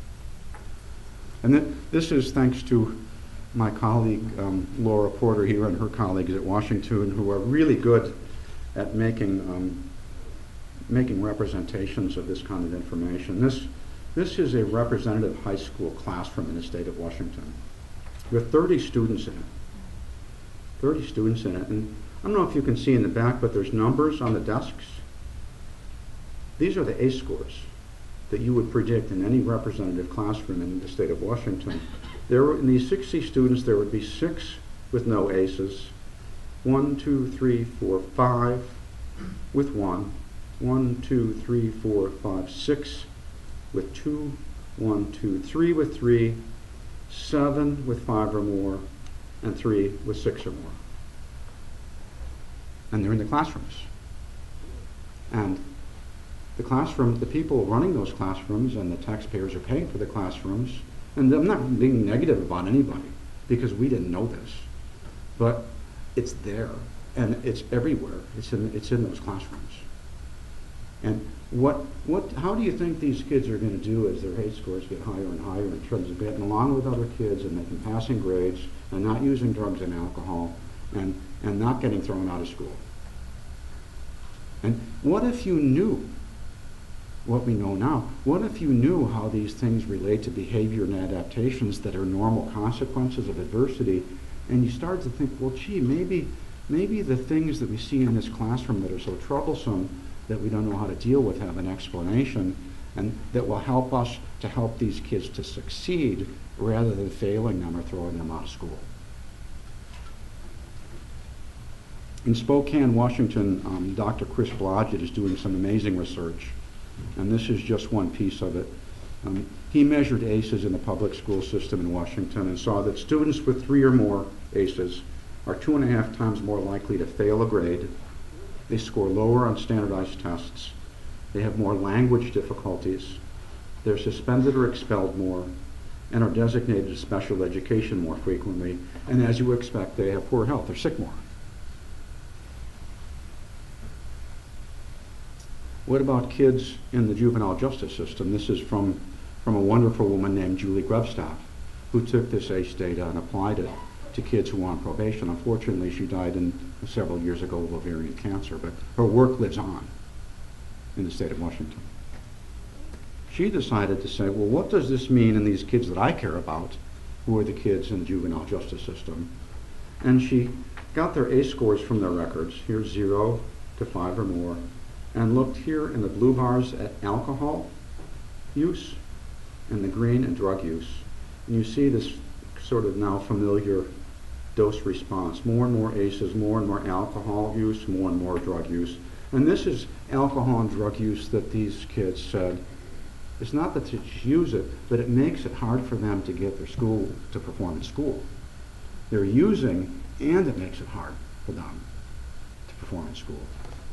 [SPEAKER 3] And this is thanks to my colleague, Laura Porter here, and her colleagues at Washington, who are really good at making representations of this kind of information. This is a representative high school classroom in the state of Washington with 30 students in it. 30 students in it. And I don't know if you can see in the back, but there's numbers on the desks. These are the ACE scores that you would predict in any representative classroom in the state of Washington. In these 60 students, there would be 6 with no ACEs, 1, 2, 3, 4, 5 with 1, 1, 2, 3, 4, 5, 6 with 2, 1, 2, 3 with 3, 7 with 5 or more, and 3 with 6 or more. And they're in the classrooms. And the people running those classrooms and the taxpayers are paying for the classrooms. And I'm not being negative about anybody because we didn't know this, but it's there and it's everywhere. It's in those classrooms. And how do you think these kids are going to do as their ACE scores get higher and higher in terms of getting along with other kids and making passing grades and not using drugs and alcohol and not getting thrown out of school? And what if you knew what we know now? What if you knew how these things relate to behavior and adaptations that are normal consequences of adversity, and you started to think, well, gee, maybe the things that we see in this classroom that are so troublesome that we don't know how to deal with have an explanation, and that will help us to help these kids to succeed rather than failing them or throwing them out of school. In Spokane, Washington, Dr. Chris Blodgett is doing some amazing research, and this is just one piece of it. He measured ACEs in the public school system in Washington and saw that students with 3 or more ACEs are 2.5 times more likely to fail a grade. They score lower on standardized tests. They have more language difficulties. They're suspended or expelled more and are designated as special education more frequently. And as you would expect, they have poor health. They're sick more. What about kids in the juvenile justice system? This is from a wonderful woman named Julie Grevstaff, who took this ACE data and applied it to kids who were on probation. Unfortunately, she died several years ago of ovarian cancer, but her work lives on in the state of Washington. She decided to say, well, what does this mean in these kids that I care about, who are the kids in the juvenile justice system? And she got their ACE scores from their records, here's 0 to 5 or more, and looked here in the blue bars at alcohol use and the green at drug use. And you see this sort of now familiar dose response. More and more ACEs, more and more alcohol use, more and more drug use. And this is alcohol and drug use that these kids said, it's not that they use it, but it makes it hard for them to get their school to perform in school. They're using, and it makes it hard for them to perform in school.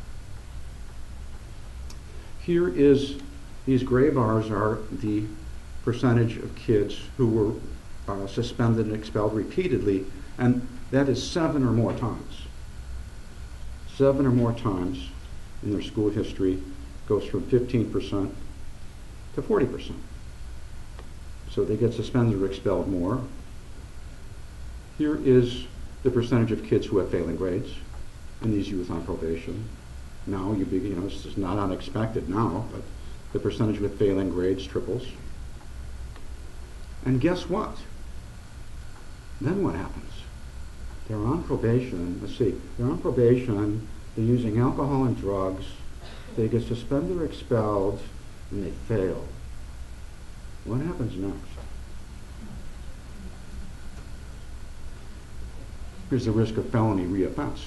[SPEAKER 3] Here is, these gray bars are the percentage of kids who were suspended and expelled repeatedly, and that is 7 or more times. 7 or more times in their school history goes from 15% to 40%. So they get suspended or expelled more. Here is the percentage of kids who have failing grades in these youth on probation. Now, this is not unexpected now, but the percentage with failing grades triples. And guess what? Then what happens? They're on probation. Let's see. They're on probation. They're using alcohol and drugs. They get suspended or expelled, and they fail. What happens next? Here's the risk of felony reoffense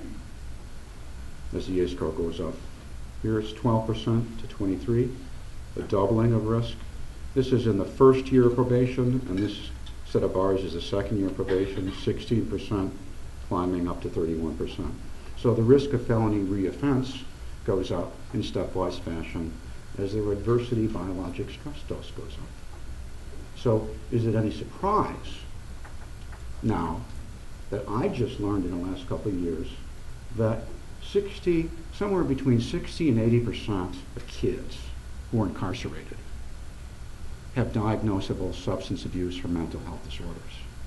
[SPEAKER 3] as the ACE goes up. Here it's 12% to 23%, a doubling of risk. This is in the first year of probation, and this set of bars is the second year of probation, 16% climbing up to 31%. So the risk of felony reoffense goes up in stepwise fashion as their adversity biologic stress dose goes up. So is it any surprise now that I just learned in the last couple of years that somewhere between 60 and 80% of kids who are incarcerated have diagnosable substance abuse or mental health disorders.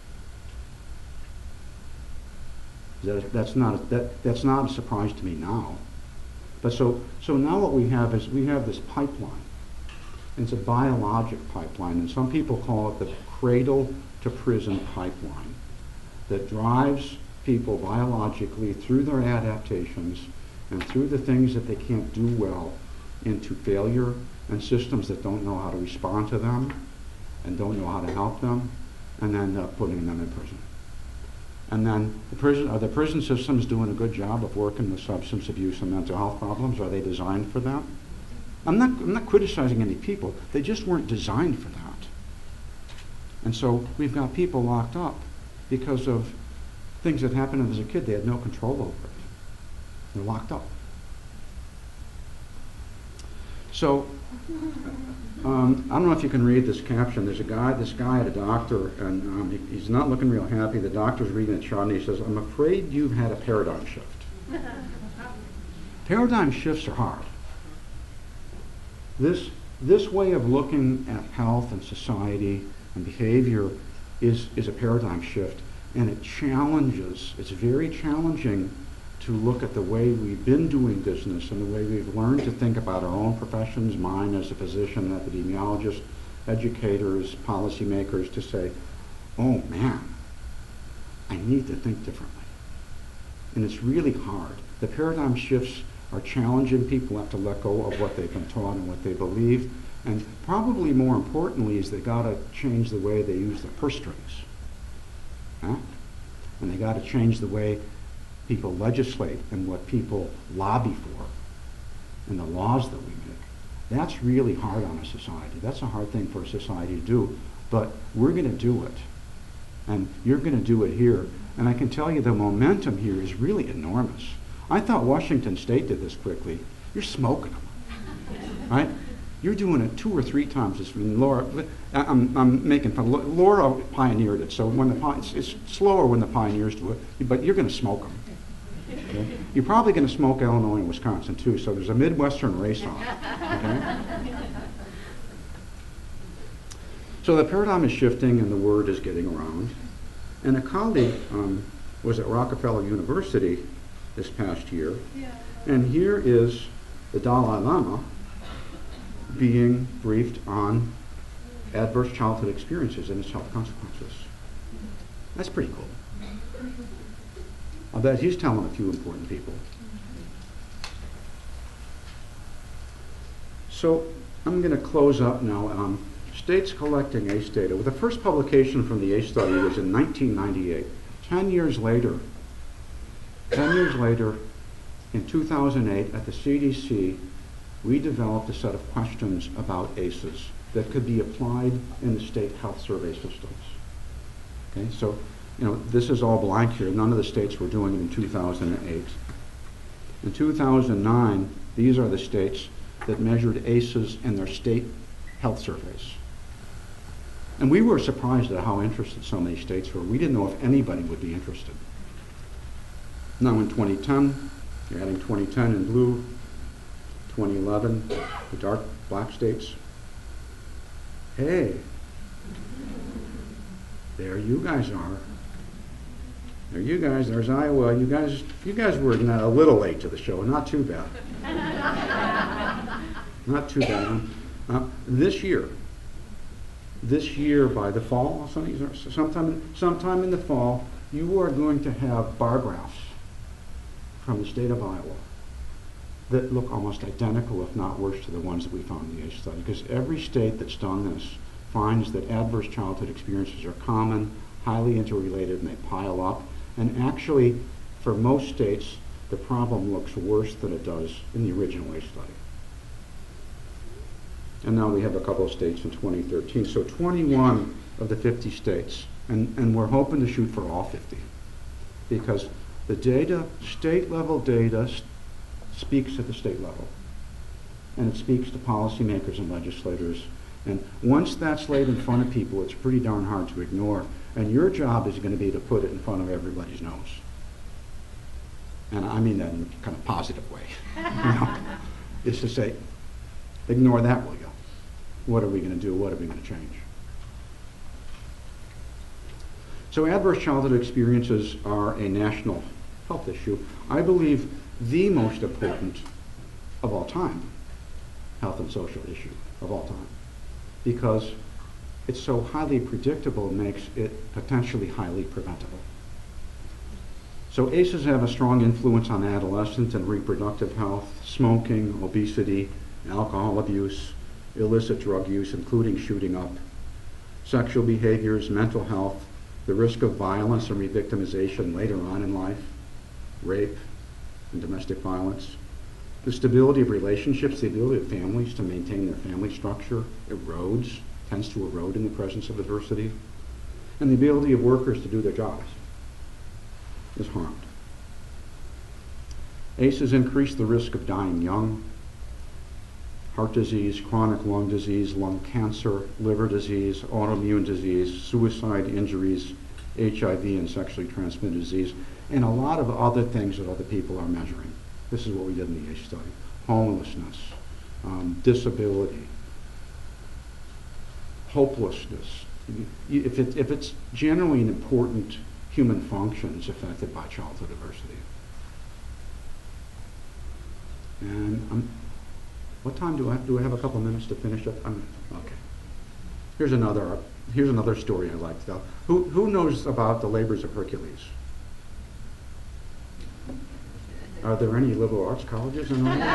[SPEAKER 3] That's not a surprise to me now. But so now what we have is we have this pipeline. And it's a biologic pipeline, and some people call it the cradle to prison pipeline that drives people biologically through their adaptations and through the things that they can't do well into failure and systems that don't know how to respond to them and don't know how to help them, and end up putting them in prison. And then are the prison systems doing a good job of working with substance abuse and mental health problems? Are they designed for that? I'm not criticizing any people. They just weren't designed for that. And so we've got people locked up because of things that happened to them as a kid they had no control over it. They're locked up. So I don't know if you can read this caption. There's this guy at a doctor, and he's not looking real happy. The doctor's reading the chart, and he says, "I'm afraid you've had a paradigm shift." Paradigm shifts are hard. This way of looking at health and society and behavior is a paradigm shift, and it's very challenging to look at the way we've been doing business and the way we've learned to think about our own professions, mine as a physician, epidemiologist, educators, policymakers, to say, oh man, I need to think differently. And it's really hard. The paradigm shifts are challenging. People have to let go of what they've been taught and what they believe. And probably more importantly is they got to change the way they use their purse strings. Huh? And they got to change the way people legislate and what people lobby for and the laws that we make. That's really hard on a society. That's a hard thing for a society to do. But we're going to do it. And you're going to do it here. And I can tell you the momentum here is really enormous. I thought Washington State did this quickly. You're smoking them, right? You're doing it 2 or 3 times as Laura. I'm making fun. Laura pioneered it, so it's slower when the pioneers do it. But you're going to smoke them. Okay? You're probably going to smoke Illinois and Wisconsin too. So there's a Midwestern race on. Okay? So the paradigm is shifting, and the word is getting around. And a colleague was at Rockefeller University this past year, and here is the Dalai Lama being briefed on adverse childhood experiences and its health consequences. That's pretty cool. I bet he's telling a few important people. So I'm going to close up now. States collecting ACE data. Well, the first publication from the ACE study was in 1998. 10 years later, in 2008, at the CDC, we developed a set of questions about ACEs that could be applied in the state health survey systems. Okay, so this is all blank here. None of the states were doing it in 2008. In 2009, these are the states that measured ACEs in their state health surveys. And we were surprised at how interested so many states were. We didn't know if anybody would be interested. Now in 2010, you're adding 2010 in blue, 2011, the dark black states. Hey, there you guys are. There you guys, there's Iowa. You guys were a little late to the show, not too bad. Not too bad. This year by the fall, sometime in the fall, you are going to have bar graphs from the state of Iowa that look almost identical, if not worse, to the ones that we found in the ACE study. Because every state that's done this finds that adverse childhood experiences are common, highly interrelated, and they pile up. And actually, for most states, the problem looks worse than it does in the original ACE study. And now we have a couple of states in 2013. So 21 of the 50 states. And we're hoping to shoot for all 50. Because the data, state level data, speaks at the state level. And it speaks to policymakers and legislators. And once that's laid in front of people, it's pretty darn hard to ignore. And your job is going to be to put it in front of everybody's nose. And I mean that in a kind of positive way. Is to say, ignore that, will you? What are we going to do? What are we going to change? So adverse childhood experiences are a national health issue. I believe the most important of all time, health and social issue of all time, because it's so highly predictable, it makes it potentially highly preventable. So ACEs have a strong influence on adolescent and reproductive health, smoking, obesity, alcohol abuse, illicit drug use, including shooting up, sexual behaviors, mental health, the risk of violence and re-victimization later on in life, rape and domestic violence, the stability of relationships, the ability of families to maintain their family structure erodes, tends to erode in the presence of adversity, and the ability of workers to do their jobs is harmed. ACEs increase the risk of dying young, heart disease, chronic lung disease, lung cancer, liver disease, autoimmune disease, suicide, injuries, HIV, and sexually transmitted disease, and a lot of other things that other people are measuring. This is what we did in the ACE study. Homelessness, disability, hopelessness. If it's generally an important human function, it's affected by childhood adversity. And what time do I have a couple minutes to finish up? Okay. Here's another story I like to tell. Who knows about the labors of Hercules? Are there any liberal arts colleges in Rome?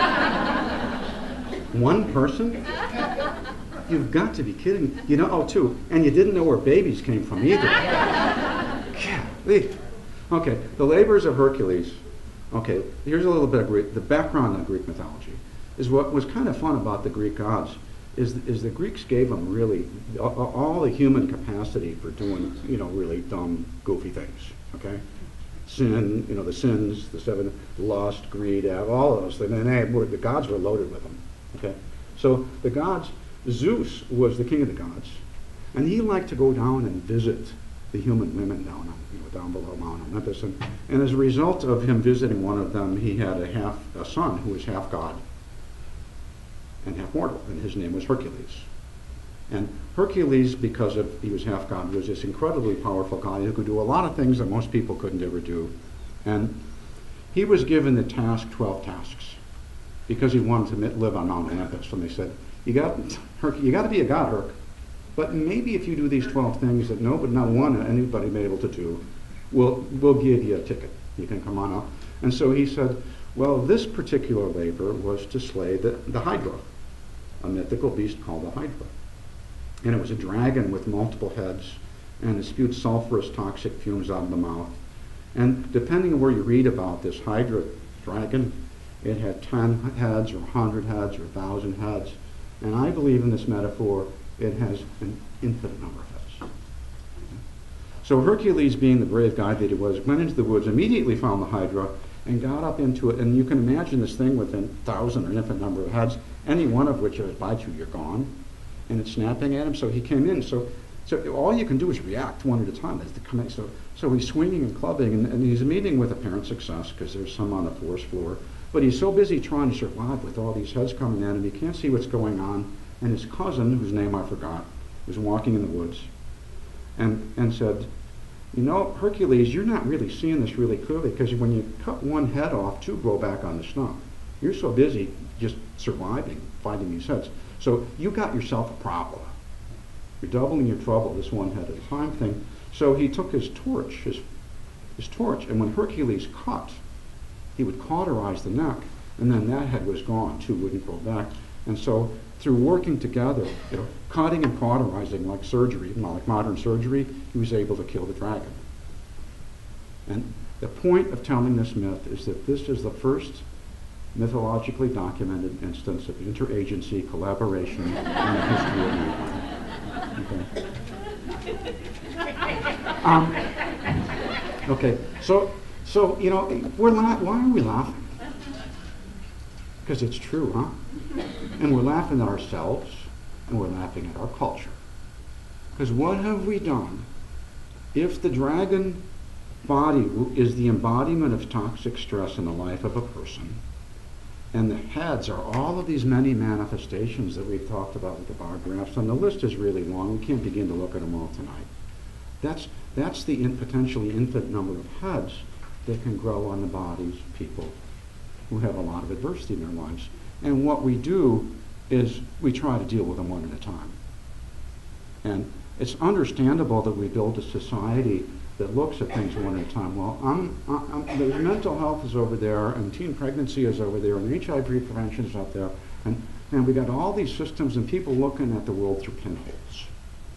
[SPEAKER 3] One person? You've got to be kidding. You know, oh, two, and you didn't know where babies came from either. Okay, the labors of Hercules. Okay, here's a little bit of the background on Greek mythology. Is what was kind of fun about the Greek gods is the Greeks gave them really all the human capacity for doing, really dumb, goofy things. Okay, sin, the sins, the seven, lust, greed, all of those things. And the gods were loaded with them. Okay, so the gods, Zeus was the king of the gods, and he liked to go down and visit the human women down below Mount Olympus, and as a result of him visiting one of them, he had a son who was half god and half mortal, and his name was Hercules. And Hercules, because he was half god, was this incredibly powerful god who could do a lot of things that most people couldn't ever do. And he was given the task, 12 tasks, because he wanted to live on Mount Olympus. And they said, you got to be a god, Herc, but maybe if you do these 12 things that not anybody been able to do, we'll give you a ticket. You can come on up. And so he said, well, this particular labor was to slay the Hydra, a mythical beast called the Hydra. And it was a dragon with multiple heads, and it spewed sulfurous toxic fumes out of the mouth. And depending on where you read about this Hydra dragon, it had 10 heads or 100 heads or 1,000 heads. And I believe in this metaphor, it has an infinite number of heads. So Hercules, being the brave guy that he was, went into the woods, immediately found the Hydra, and got up into it. And you can imagine this thing with 1,000 or infinite number of heads, any one of which, if it bites you, you're gone. And it's snapping at him. So he came in. So all you can do is react one at a time. So he's swinging and clubbing, and he's meeting with apparent success because there's some on the forest floor. But he's so busy trying to survive with all these heads coming at him, he can't see what's going on. And his cousin, whose name I forgot, was walking in the woods and said, Hercules, you're not really seeing this really clearly, because when you cut one head off, two grow back on the stump. You're so busy just surviving, fighting these heads. So you got yourself a problem. You're doubling your trouble, this one head at a time thing. So he took his torch, and when Hercules cut, he would cauterize the neck, and then that head was gone too, wouldn't grow back. And so through working together, cutting and cauterizing like surgery, like modern surgery, he was able to kill the dragon. And the point of telling this myth is that this is the first mythologically documented instance of interagency collaboration in the history of mankind. Okay, so you know, why are we laughing? Because it's true, huh? And we're laughing at ourselves, and we're laughing at our culture. Because what have we done? If the dragon body is the embodiment of toxic stress in the life of a person, and the heads are all of these many manifestations that we've talked about with the bar graphs, and the list is really long. We can't begin to look at them all tonight. That's the potentially infinite number of heads that can grow on the bodies of people who have a lot of adversity in their lives. And what we do is we try to deal with them one at a time. And it's understandable that we build a society that looks at things one at a time. Well, the mental health is over there, and teen pregnancy is over there, and HIV prevention is up there, and we got all these systems and people looking at the world through pinholes.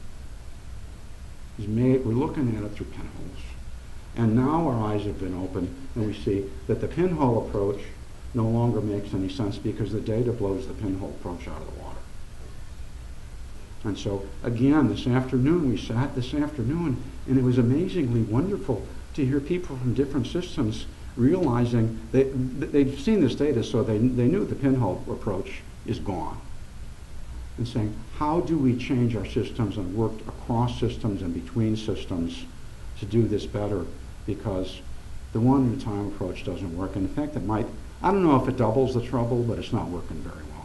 [SPEAKER 3] We're looking at it through pinholes. And now our eyes have been opened, and we see that the pinhole approach no longer makes any sense because the data blows the pinhole approach out of the water. And so, again, this afternoon, we sat this afternoon, and it was amazingly wonderful to hear people from different systems realizing they've seen this data, so they knew the pinhole approach is gone. And saying, how do we change our systems and work across systems and between systems to do this better? Because the one at a time approach doesn't work. And in fact, it might, I don't know if it doubles the trouble, but it's not working very well.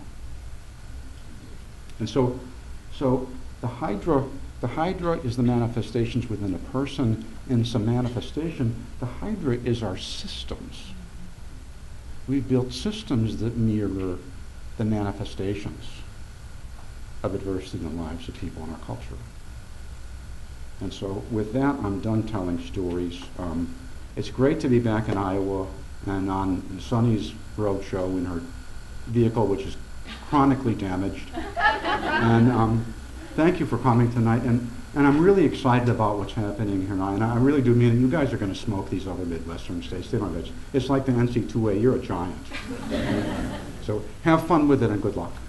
[SPEAKER 3] And so the hydra is the manifestations within a person, and it's a manifestation. The hydra is our systems. We've built systems that mirror the manifestations of adversity in the lives of people in our culture. And so with that, I'm done telling stories. It's great to be back in Iowa and on Sunny's roadshow in her vehicle, which is chronically damaged. And thank you for coming tonight. And I'm really excited about what's happening here now. And I really do mean it. You guys are going to smoke these other Midwestern states. They don't have it. It's like the NC2A. You're a giant. So have fun with it and good luck.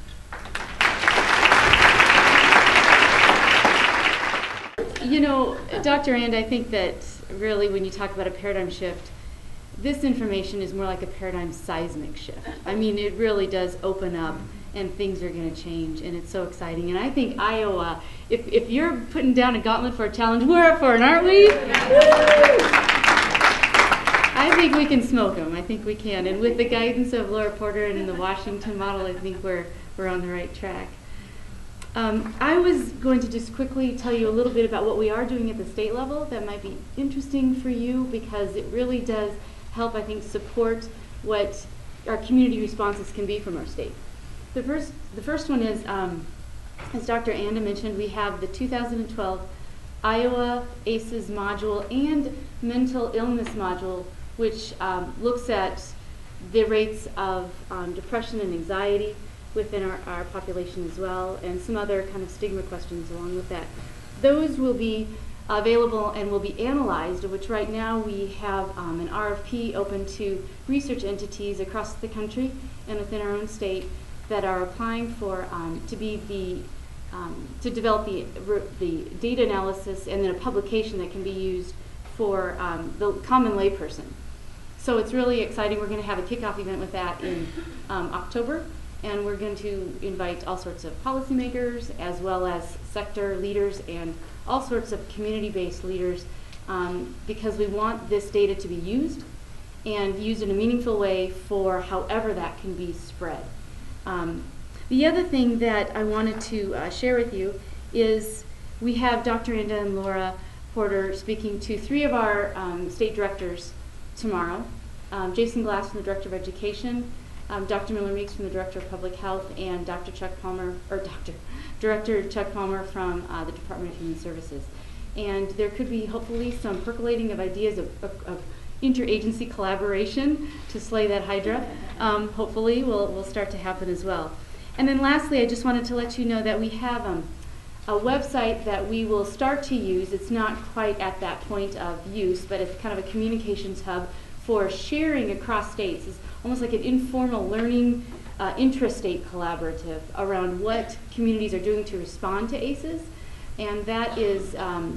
[SPEAKER 2] You know, Dr. And, I think that really when you talk about a paradigm shift, this information is more like a paradigm seismic shift. I mean, it really does open up and things are going to change, and it's so exciting. And I think Iowa, if you're putting down a gauntlet for a challenge, we're up for it, aren't we? I think we can smoke them. I think we can. And with the guidance of Laura Porter and the Washington model, I think we're on the right track. I was going to just quickly tell you a little bit about what we are doing at the state level that might be interesting for you, because it really does help, I think, support what our community responses can be from our state. The first one is, as Dr. Anda mentioned, we have the 2012 Iowa ACES module and mental illness module, which looks at the rates of depression and anxiety within our population as well, and some other kind of stigma questions along with that. Those will be available and will be analyzed, which right now we have an RFP open to research entities across the country and within our own state that are applying for to develop the data analysis and then a publication that can be used for the common layperson. So it's really exciting. We're going to have a kickoff event with that in October. And we're going to invite all sorts of policymakers as well as sector leaders and all sorts of community-based leaders because we want this data to be used and used in a meaningful way for however that can be spread. The other thing that I wanted to share with you is we have Dr. Anda and Laura Porter speaking to 3 of our state directors tomorrow. Jason Glass from the Director of Education, Dr. Miller Meeks from the Director of Public Health, and Director Chuck Palmer from the Department of Human Services. And there could be hopefully some percolating of ideas of interagency collaboration to slay that hydra. Hopefully will start to happen as well. And then lastly, I just wanted to let you know that we have a website that we will start to use. It's not quite at that point of use, but it's kind of a communications hub for sharing across states. It's almost like an informal learning intrastate collaborative around what communities are doing to respond to ACEs. And that is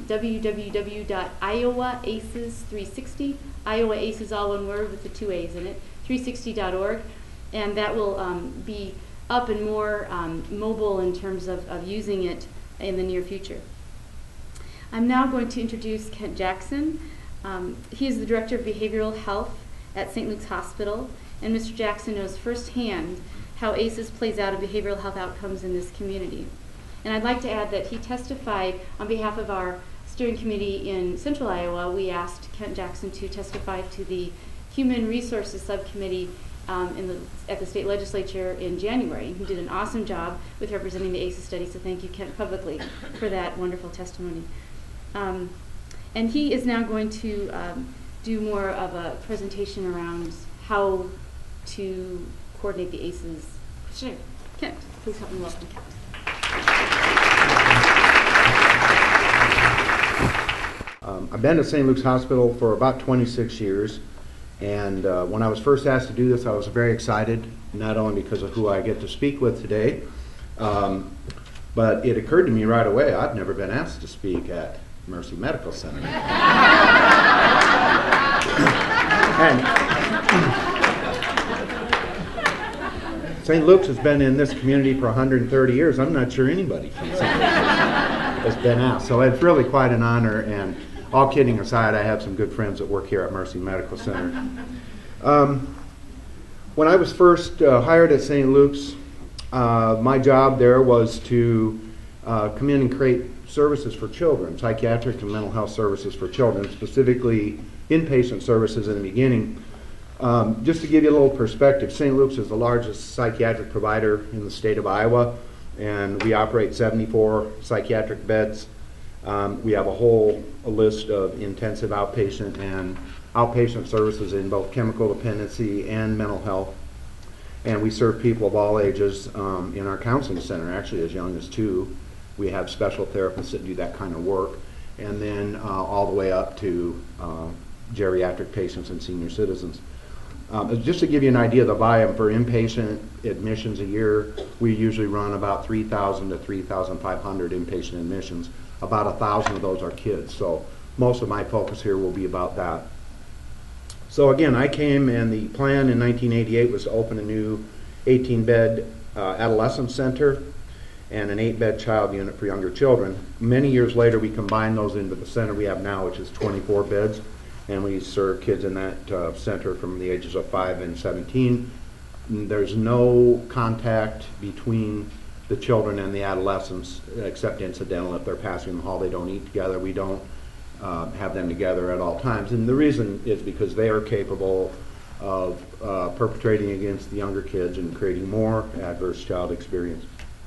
[SPEAKER 2] www.iowa-ACES360. Iowa ACES, all one word with the 2 A's in it, 360.org. And that will be up and more mobile in terms of using it in the near future. I'm now going to introduce Kent Jackson. He is the Director of Behavioral Health at St. Luke's Hospital, and Mr. Jackson knows firsthand how ACEs plays out in behavioral health outcomes in this community. And I'd like to add that he testified on behalf of our steering committee in Central Iowa. We asked Kent Jackson to testify to the Human Resources Subcommittee at the state legislature in January. He did an awesome job with representing the ACEs study, so thank you, Kent, publicly for that wonderful testimony. And he is now going to do more of a presentation around how to coordinate the ACEs. Sure. Kent, please help me welcome Kent.
[SPEAKER 4] I've been at St. Luke's Hospital for about 26 years, and when I was first asked to do this, I was very excited, not only because of who I get to speak with today, but it occurred to me right away, I've never been asked to speak at Mercy Medical Center. And St. Luke's has been in this community for 130 years. I'm not sure anybody from St. Luke's has been asked. So it's really quite an honor, and all kidding aside, I have some good friends that work here at Mercy Medical Center. When I was first hired at St. Luke's, my job there was to come in and create services for children, psychiatric and mental health services for children, specifically inpatient services in the beginning. Just to give you a little perspective, St. Luke's is the largest psychiatric provider in the state of Iowa, and we operate 74 psychiatric beds. We have a list of intensive outpatient and outpatient services in both chemical dependency and mental health. And we serve people of all ages in our counseling center, actually as young as 2. We have special therapists that do that kind of work, and then all the way up to geriatric patients and senior citizens. Just to give you an idea of the volume for inpatient admissions a year, we usually run about 3,000 to 3,500 inpatient admissions. About 1,000 of those are kids, so most of my focus here will be about that. So again, I came, and the plan in 1988 was to open a new 18-bed adolescent center and an 8-bed child unit for younger children. Many years later, we combined those into the center we have now, which is 24 beds, and we serve kids in that center from the ages of 5 and 17. There's no contact between the children and the adolescents except incidental. If they're passing the hall, they don't eat together. We don't have them together at all times, and the reason is because they are capable of perpetrating against the younger kids and creating more adverse child experience.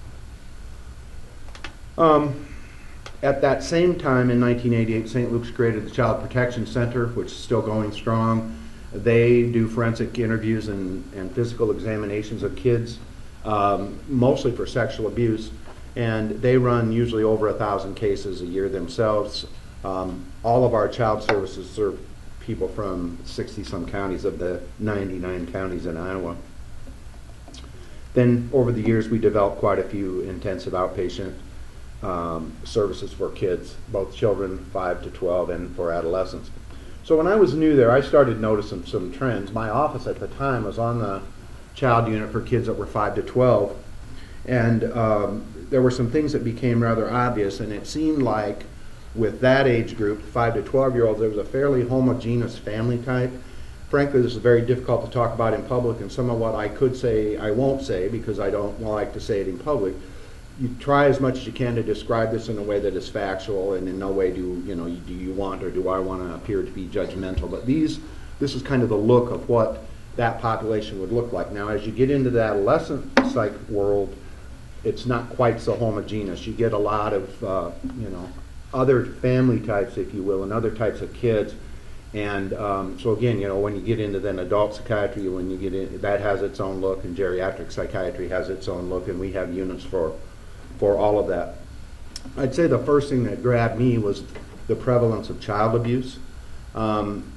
[SPEAKER 4] At that same time in 1988, St. Luke's created the Child Protection Center, which is still going strong. They do forensic interviews and physical examinations of kids, mostly for sexual abuse, and they run usually over 1,000 cases a year themselves. All of our child services serve people from 60-some counties of the 99 counties in Iowa. Then over the years, we developed quite a few intensive outpatient services for kids, both children 5 to 12 and for adolescents. So when I was new there, I started noticing some trends. My office at the time was on the child unit for kids that were 5 to 12, and there were some things that became rather obvious, and it seemed like with that age group, 5 to 12-year-olds, there was a fairly homogeneous family type. Frankly, this is very difficult to talk about in public, and some of what I could say, I won't say because I don't like to say it in public. You try as much as you can to describe this in a way that is factual, and in no way do you want or do I want to appear to be judgmental. But this is kind of the look of what that population would look like. Now, as you get into the adolescent psych world, it's not quite so homogeneous. You get a lot of other family types, if you will, and other types of kids. And so again, when you get into then adult psychiatry, when you get in, that has its own look, and geriatric psychiatry has its own look, and we have units for all of that. I'd say the first thing that grabbed me was the prevalence of child abuse.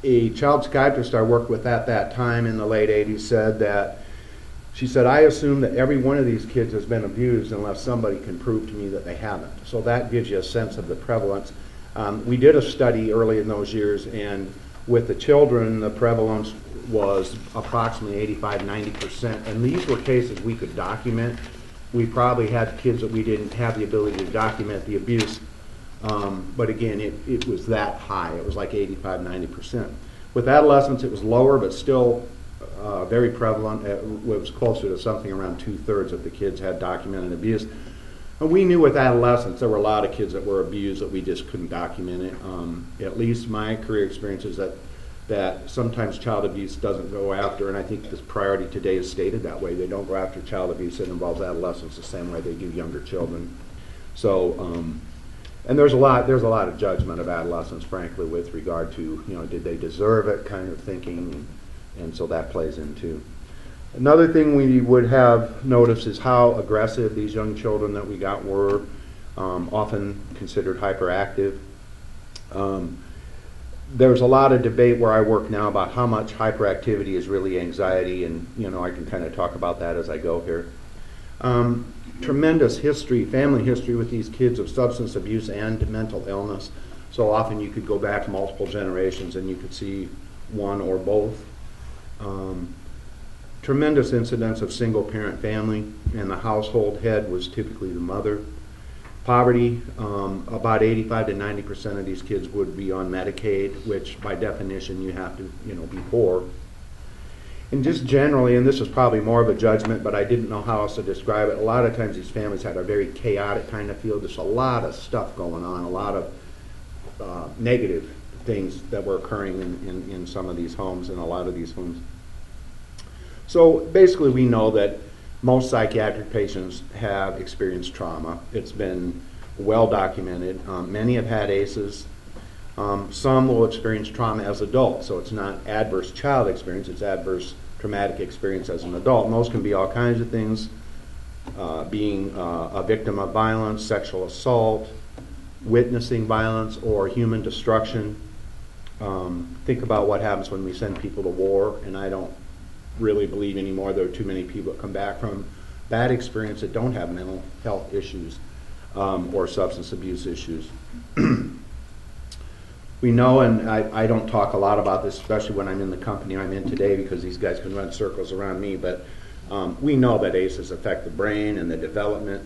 [SPEAKER 4] a child psychiatrist I worked with at that time in the late 80s said that, she said, I assume that every one of these kids has been abused unless somebody can prove to me that they haven't. So that gives you a sense of the prevalence. We did a study early in those years, and with the children, the prevalence was approximately 85–90%. And these were cases we could document. We probably had kids that we didn't have the ability to document the abuse. But again, it was that high. It was like 85–90%. With adolescents, it was lower, but still very prevalent. It was closer to something around 2/3 of the kids had documented abuse. And we knew with adolescents there were a lot of kids that were abused that we just couldn't document it. At least my career experience is that sometimes child abuse doesn't go after, and I think this priority today is stated that way. They don't go after child abuse that involves adolescents the same way they do younger children. So, and there's a lot of judgment of adolescents, frankly, with regard to, did they deserve it kind of thinking, and so that plays into. Another thing we would have noticed is how aggressive these young children that we got were, often considered hyperactive. There's a lot of debate where I work now about how much hyperactivity is really anxiety, and I can kind of talk about that as I go here. Tremendous history, family history with these kids of substance abuse and mental illness. So often you could go back multiple generations and you could see one or both. Tremendous incidence of single-parent family, and the household head was typically the mother. Poverty, about 85–90% of these kids would be on Medicaid, which by definition you have to, be poor. And just generally, and this is probably more of a judgment, but I didn't know how else to describe it, a lot of times these families had a very chaotic kind of feel. There's a lot of stuff going on, a lot of negative things that were occurring in some of these homes, and a lot of these homes. So basically we know that most psychiatric patients have experienced trauma. It's been well documented. Many have had ACEs. Some will experience trauma as adults, so it's not adverse child experience, it's adverse traumatic experience as an adult. And those can be all kinds of things, being a victim of violence, sexual assault, witnessing violence, or human destruction. Think about what happens when we send people to war, and I don't really believe anymore there are too many people that come back from that experience that don't have mental health issues or substance abuse issues. We know, and I don't talk a lot about this, especially when I'm in the company I'm in today, because these guys can run circles around me, but we know that ACEs affect the brain and the development,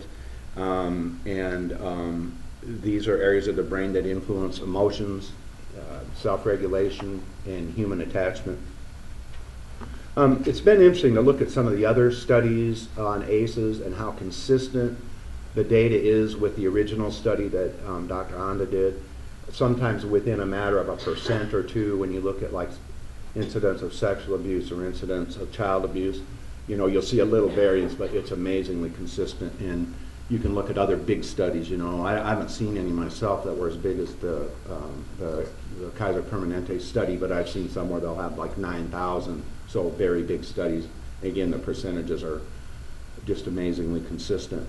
[SPEAKER 4] and these are areas of the brain that influence emotions, self-regulation, and human attachment. It's been interesting to look at some of the other studies on ACEs and how consistent the data is with the original study that Dr. Anda did. Sometimes within a matter of 1% or 2, when you look at like incidents of sexual abuse or incidents of child abuse, you'll see a little variance, but it's amazingly consistent. And you can look at other big studies. I haven't seen any myself that were as big as the Kaiser Permanente study, but I've seen some where they'll have like 9,000. So very big studies. Again, the percentages are just amazingly consistent.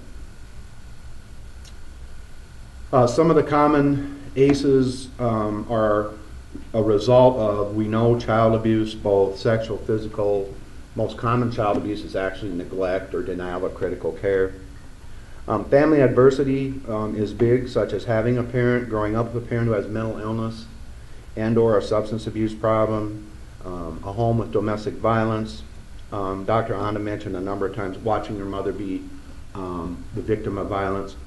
[SPEAKER 4] Some of the common ACEs are a result of, we know, child abuse, both sexual, physical. Most common child abuse is actually neglect or denial of critical care. Family adversity is big, such as having a parent, growing up with a parent who has mental illness and or a substance abuse problem, a home with domestic violence. Dr. Anda mentioned a number of times watching your mother be the victim of violence.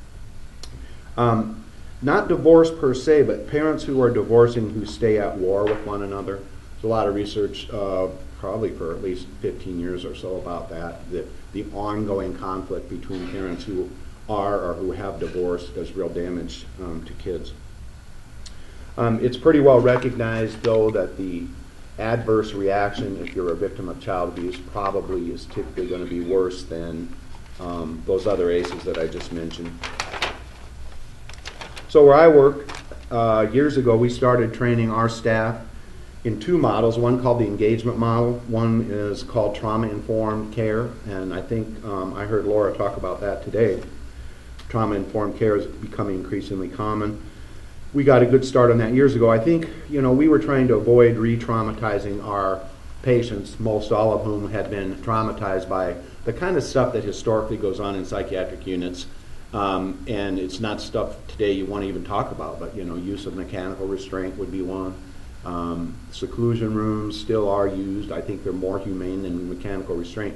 [SPEAKER 4] Not divorce per se, but parents who are divorcing who stay at war with one another. There's a lot of research, probably for at least 15 years or so, about that the ongoing conflict between parents who are or who have divorced does real damage to kids. It's pretty well recognized, though, that the adverse reaction if you're a victim of child abuse probably is typically going to be worse than those other ACEs that I just mentioned. So where I work, years ago we started training our staff in 2 models, one called the engagement model, one is called trauma-informed care, and I think I heard Laura talk about that today. Trauma-informed care is becoming increasingly common. we got a good start on that years ago. I think, we were trying to avoid re-traumatizing our patients, most all of whom had been traumatized by the kind of stuff that historically goes on in psychiatric units. And it's not stuff today you want to even talk about, but use of mechanical restraint would be one. Seclusion rooms still are used. I think they're more humane than mechanical restraint.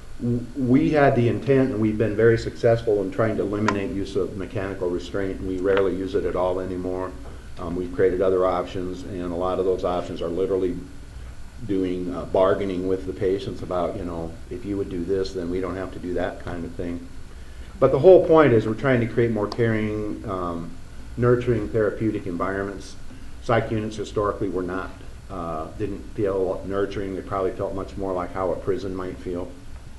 [SPEAKER 4] We had the intent, and we've been very successful in trying to eliminate use of mechanical restraint, and we rarely use it at all anymore. We've created other options, and a lot of those options are literally doing bargaining with the patients about, if you would do this, then we don't have to do that kind of thing. But the whole point is we're trying to create more caring, nurturing, therapeutic environments. Psych units historically were not, didn't feel nurturing. They probably felt much more like how a prison might feel.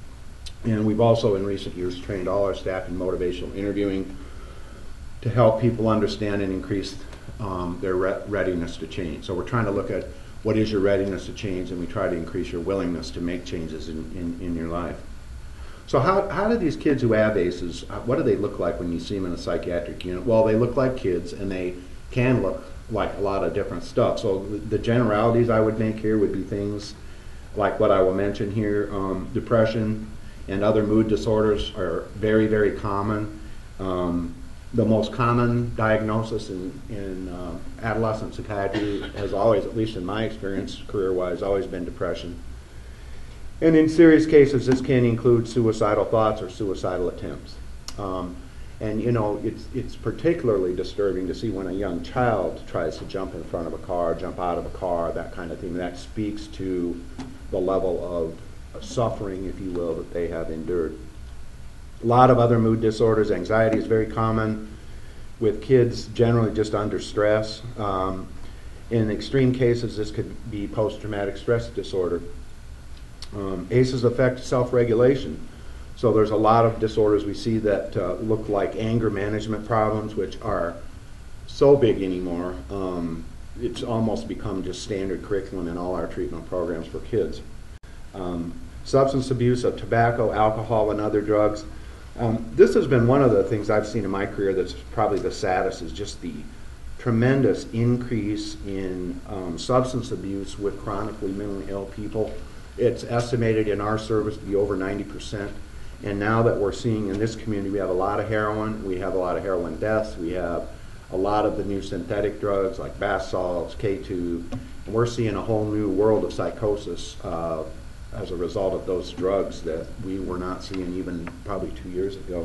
[SPEAKER 4] And we've also in recent years trained all our staff in motivational interviewing to help people understand and increase their readiness to change. So we're trying to look at what is your readiness to change, and we try to increase your willingness to make changes in your life. So how do these kids who have ACEs, what do they look like when you see them in a psychiatric unit? Well, they look like kids, and they can look like a lot of different stuff. So the generalities I would make here would be things like what I will mention here. Depression and other mood disorders are very, very common. The most common diagnosis in adolescent psychiatry has always, at least in my experience, career-wise, always been depression. And in serious cases, this can include suicidal thoughts or suicidal attempts. And it's particularly disturbing to see when a young child tries to jump in front of a car, jump out of a car, that kind of thing. That speaks to the level of suffering, if you will, that they have endured. A lot of other mood disorders. Anxiety is very common with kids, generally just under stress. In extreme cases, this could be post-traumatic stress disorder. ACEs affect self-regulation. So there's a lot of disorders we see that look like anger management problems, which are so big anymore. It's almost become just standard curriculum in all our treatment programs for kids. Substance abuse of tobacco, alcohol, and other drugs. This has been one of the things I've seen in my career that's probably the saddest, is just the tremendous increase in substance abuse with chronically mentally ill people. It's estimated in our service to be over 90%. And now that we're seeing in this community, we have a lot of heroin, we have a lot of heroin deaths, we have a lot of the new synthetic drugs like bath salts, K2, and we're seeing a whole new world of psychosis as a result of those drugs that we were not seeing even probably 2 years ago.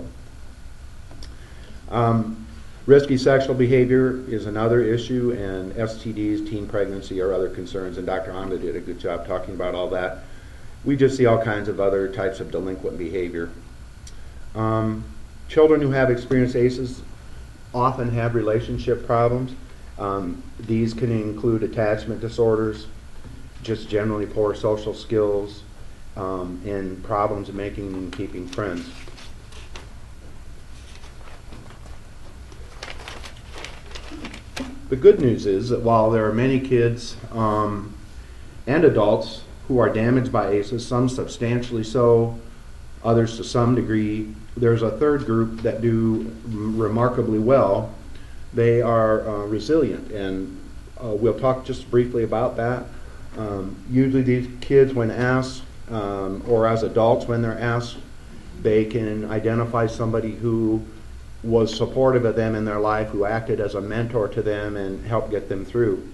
[SPEAKER 4] Risky sexual behavior is another issue, and STDs, teen pregnancy, are other concerns, and Dr. Honda did a good job talking about all that. We just see all kinds of other types of delinquent behavior. Children who have experienced ACEs often have relationship problems. These can include attachment disorders, just generally poor social skills, and problems making and keeping friends. The good news is that while there are many kids and adults who are damaged by ACEs, some substantially so, others to some degree, there's a third group that do remarkably well. They are resilient, and we'll talk just briefly about that. Usually these kids, when asked, or as adults when they're asked, they can identify somebody who was supportive of them in their life, who acted as a mentor to them and helped get them through.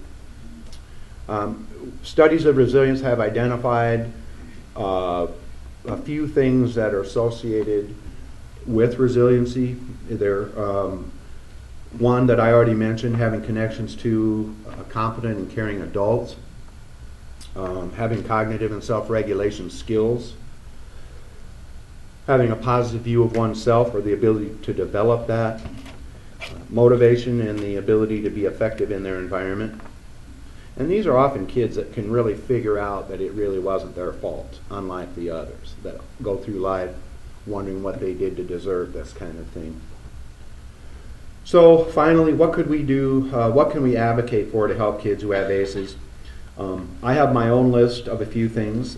[SPEAKER 4] Studies of resilience have identified a few things that are associated with resiliency. They're one that I already mentioned, having connections to competent and caring adults, having cognitive and self-regulation skills, having a positive view of oneself or the ability to develop that, motivation and the ability to be effective in their environment. And these are often kids that can really figure out that it really wasn't their fault, unlike the others that go through life wondering what they did to deserve this kind of thing. So finally, what could we do? What can we advocate for to help kids who have ACEs? I have my own list of a few things,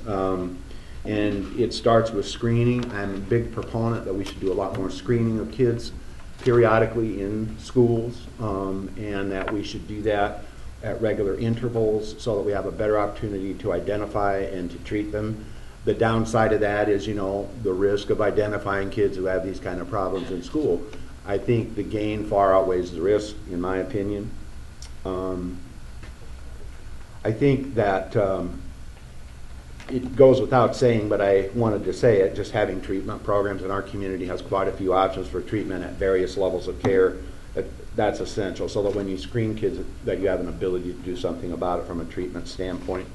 [SPEAKER 4] and it starts with screening. I'm a big proponent that we should do a lot more screening of kids periodically in schools, and that we should do that at regular intervals so that we have a better opportunity to identify and to treat them. The downside of that is, the risk of identifying kids who have these kind of problems in school. I think the gain far outweighs the risk, in my opinion. I think that it goes without saying, but I wanted to say it, just having treatment programs in our community has quite a few options for treatment at various levels of care. That's essential, so that when you screen kids, that you have an ability to do something about it from a treatment standpoint.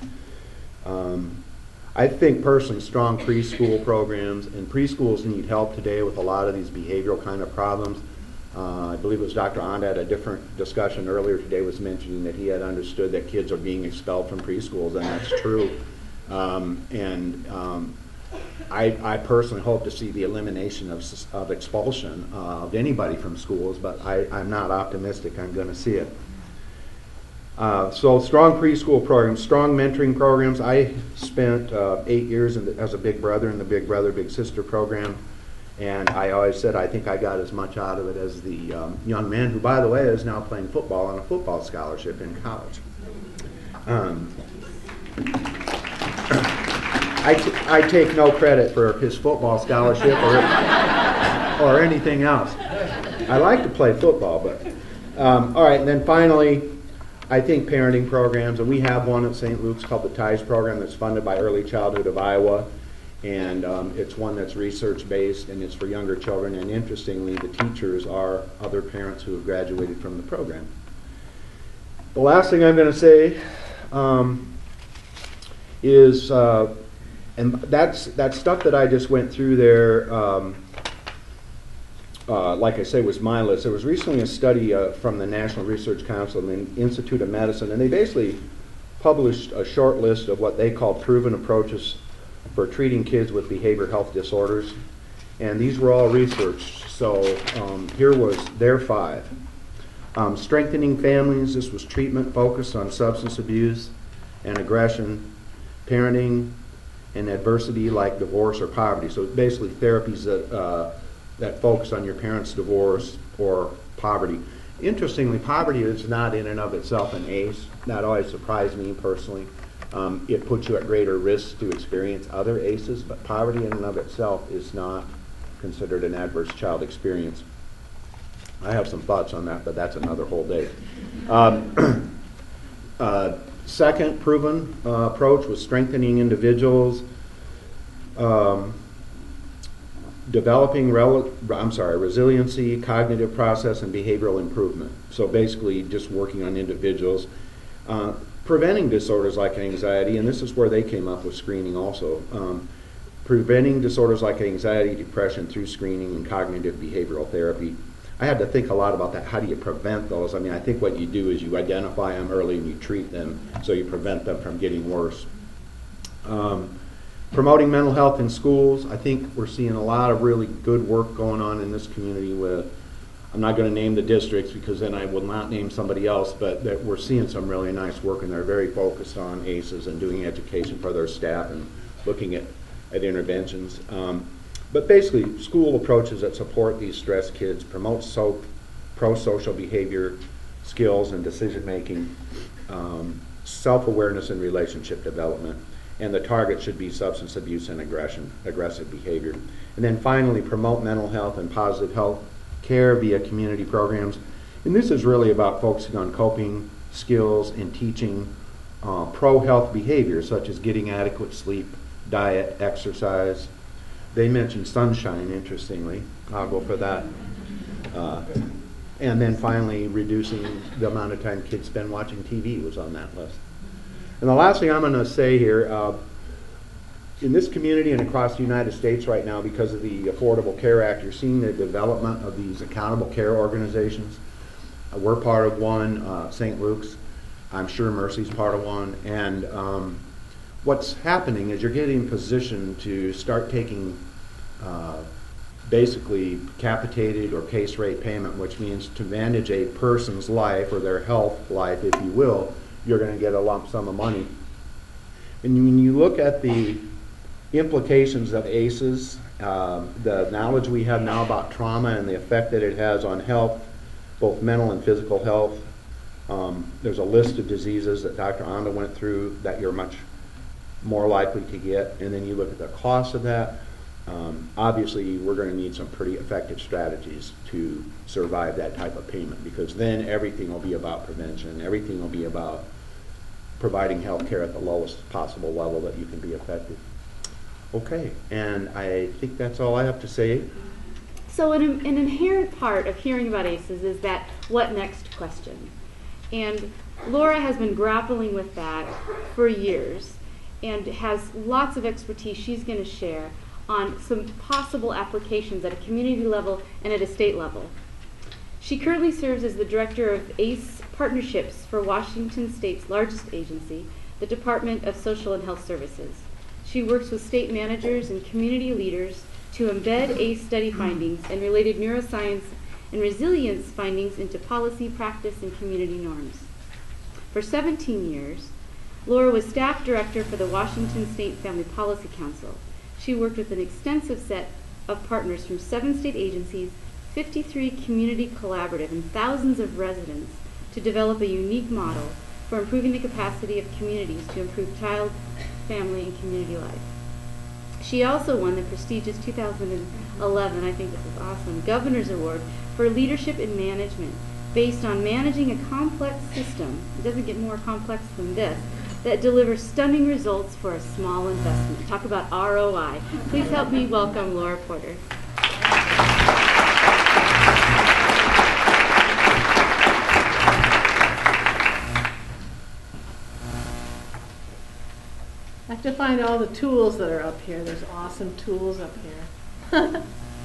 [SPEAKER 4] I think personally strong preschool programs, and preschools need help today with a lot of these behavioral kind of problems. I believe it was Dr. Onda at a different discussion earlier today was mentioning that he had understood that kids are being expelled from preschools, and that's true. I personally hope to see the elimination of expulsion of anybody from schools, but I'm not optimistic I'm going to see it. So strong preschool programs, strong mentoring programs. I spent 8 years as a big brother in the Big Brother, Big Sister program, and I always said I think I got as much out of it as the young man who, by the way, is now playing football on a football scholarship in college. I take no credit for his football scholarship or anything else. I like to play football, but all right. And then finally, I think parenting programs, and we have one at St. Luke's called the TIES program that's funded by Early Childhood of Iowa, and it's one that's research-based, and it's for younger children, and interestingly, the teachers are other parents who have graduated from the program. The last thing I'm going to say is, and that stuff that I just went through there, like I say, was my list. There was recently a study from the National Research Council and the Institute of Medicine, and they basically published a short list of what they call proven approaches for treating kids with behavioral health disorders. And these were all researched. So here was their 5. Strengthening families. This was treatment focused on substance abuse and aggression, parenting, and adversity like divorce or poverty. So basically therapies that focus on your parents' divorce or poverty. Interestingly, poverty is not in and of itself an ACE. That always surprised me personally. It puts you at greater risk to experience other ACEs, but poverty in and of itself is not considered an adverse child experience. I have some thoughts on that, but that's another whole day. Second proven approach was strengthening individuals, developing resiliency, cognitive process, and behavioral improvement. So basically just working on individuals. Preventing disorders like anxiety, and this is where they came up with screening also. Preventing disorders like anxiety, depression through screening and cognitive behavioral therapy. I had to think a lot about that. How do you prevent those? I mean, I think what you do is you identify them early and you treat them so you prevent them from getting worse. Promoting mental health in schools. I think we're seeing a lot of really good work going on in this community with, I'm not going to name the districts because then I will not name somebody else, but that we're seeing some really nice work, and they're very focused on ACEs and doing education for their staff and looking at interventions. But basically, school approaches that support these stressed kids, promote pro-social behavior skills and decision-making, self-awareness and relationship development, and the target should be substance abuse and aggressive behavior. And then finally, promote mental health and positive health care via community programs. And this is really about focusing on coping skills and teaching pro-health behaviors such as getting adequate sleep, diet, exercise. They mentioned sunshine, interestingly. I'll go for that. And then finally, reducing the amount of time kids spend watching TV was on that list. And the last thing I'm going to say here, in this community and across the United States right now, because of the Affordable Care Act, you're seeing the development of these accountable care organizations. We're part of one, St. Luke's. I'm sure Mercy's part of one. And what's happening is you're getting positioned to start taking basically capitated or case rate payment, which means to manage a person's life or their health life, if you will, you're going to get a lump sum of money. And when you look at the implications of ACEs, the knowledge we have now about trauma and the effect that it has on health, both mental and physical health. There's a list of diseases that Dr. Anda went through that you're much more likely to get, and then you look at the cost of that. Obviously, we're going to need some pretty effective strategies to survive that type of payment, because then everything will be about prevention. Everything will be about providing health care at the lowest possible level that you can be effective. Okay, and I think that's all I have to say.
[SPEAKER 2] So an inherent part of hearing about ACEs is that what next question. And Laura has been grappling with that for years and has lots of expertise she's going to share on some possible applications at a community level and at a state level. She currently serves as the director of ACE Partnerships for Washington State's largest agency, the Department of Social and Health Services. She works with state managers and community leaders to embed ACE study findings and related neuroscience and resilience findings into policy, practice, and community norms. For 17 years, Laura was staff director for the Washington State Family Policy Council. She worked with an extensive set of partners from 7 state agencies, 53 community collaborative, and thousands of residents to develop a unique model for improving the capacity of communities to improve child, family, and community life. She also won the prestigious 2011, I think this is awesome, Governor's Award for Leadership in Management, based on managing a complex system, it doesn't get more complex than this, that delivers stunning results for a small investment. Talk about ROI. Please help me welcome Laura Porter.
[SPEAKER 5] I have to find all the tools that are up here. There's awesome tools up here.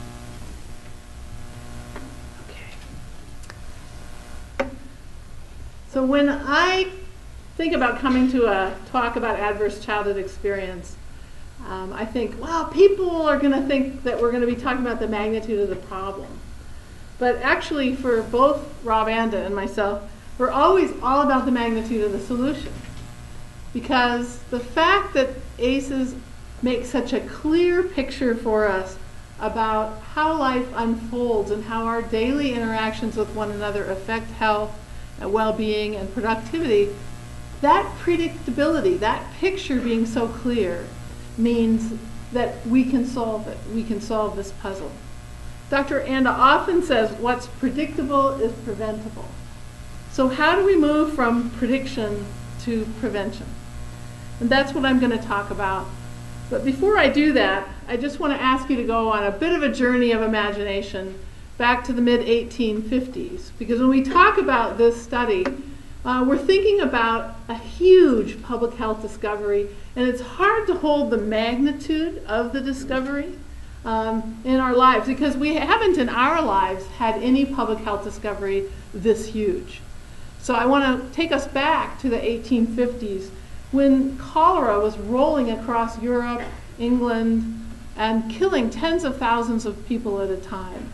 [SPEAKER 5] Okay. So when I think about coming to a talk about adverse childhood experience, I think, wow, people are going to think that we're going to be talking about the magnitude of the problem. But actually, for both Rob Anda and myself, we're always all about the magnitude of the solution. Because the fact that ACEs make such a clear picture for us about how life unfolds and how our daily interactions with one another affect health and well-being and productivity, that predictability, that picture being so clear, means that we can solve it. We can solve this puzzle. Dr. Anda often says what's predictable is preventable. So how do we move from prediction to prevention? And that's what I'm going to talk about. But before I do that, I just want to ask you to go on a bit of a journey of imagination back to the mid-1850s. Because when we talk about this study, we're thinking about a huge public health discovery, and it's hard to hold the magnitude of the discovery in our lives, because we haven't in our lives had any public health discovery this huge. So I want to take us back to the 1850s, when cholera was rolling across Europe, England, and killing tens of thousands of people at a time.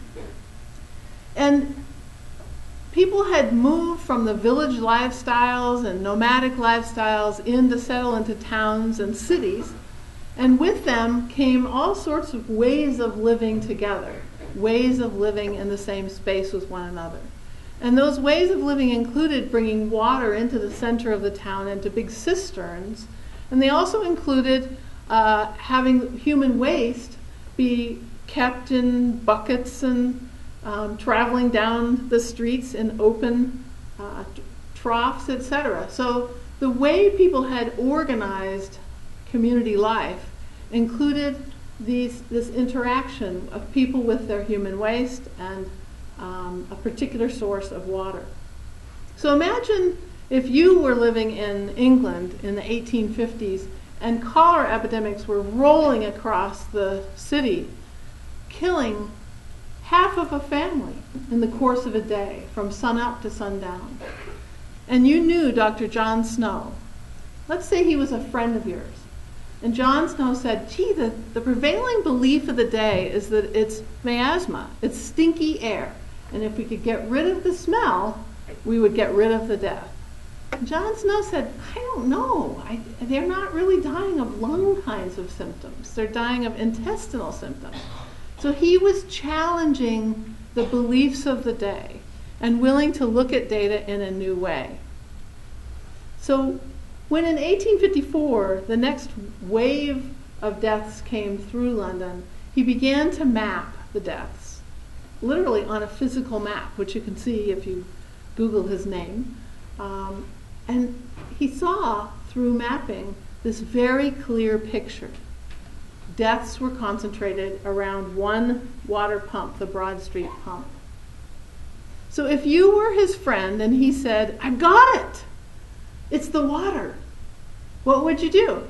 [SPEAKER 5] And people had moved from the village lifestyles and nomadic lifestyles to settle into towns and cities, and with them came all sorts of ways of living together, ways of living in the same space with one another. And those ways of living included bringing water into the center of the town into big cisterns, and they also included having human waste be kept in buckets and traveling down the streets in open troughs, etc. So the way people had organized community life included this interaction of people with their human waste and a particular source of water. So imagine if you were living in England in the 1850s and cholera epidemics were rolling across the city, killing half of a family in the course of a day from sunup to sundown. And you knew Dr. John Snow. Let's say he was a friend of yours. And John Snow said, gee, the prevailing belief of the day is that it's miasma, it's stinky air. And if we could get rid of the smell, we would get rid of the death. John Snow said, I don't know. They're not really dying of lung kinds of symptoms. They're dying of intestinal symptoms. So he was challenging the beliefs of the day and willing to look at data in a new way. So when in 1854 the next wave of deaths came through London, he began to map the deaths, literally on a physical map, which you can see if you Google his name. And he saw through mapping this very clear picture. Deaths were concentrated around one water pump, the Broad Street pump. So if you were his friend and he said, I've got it, it's the water, what would you do?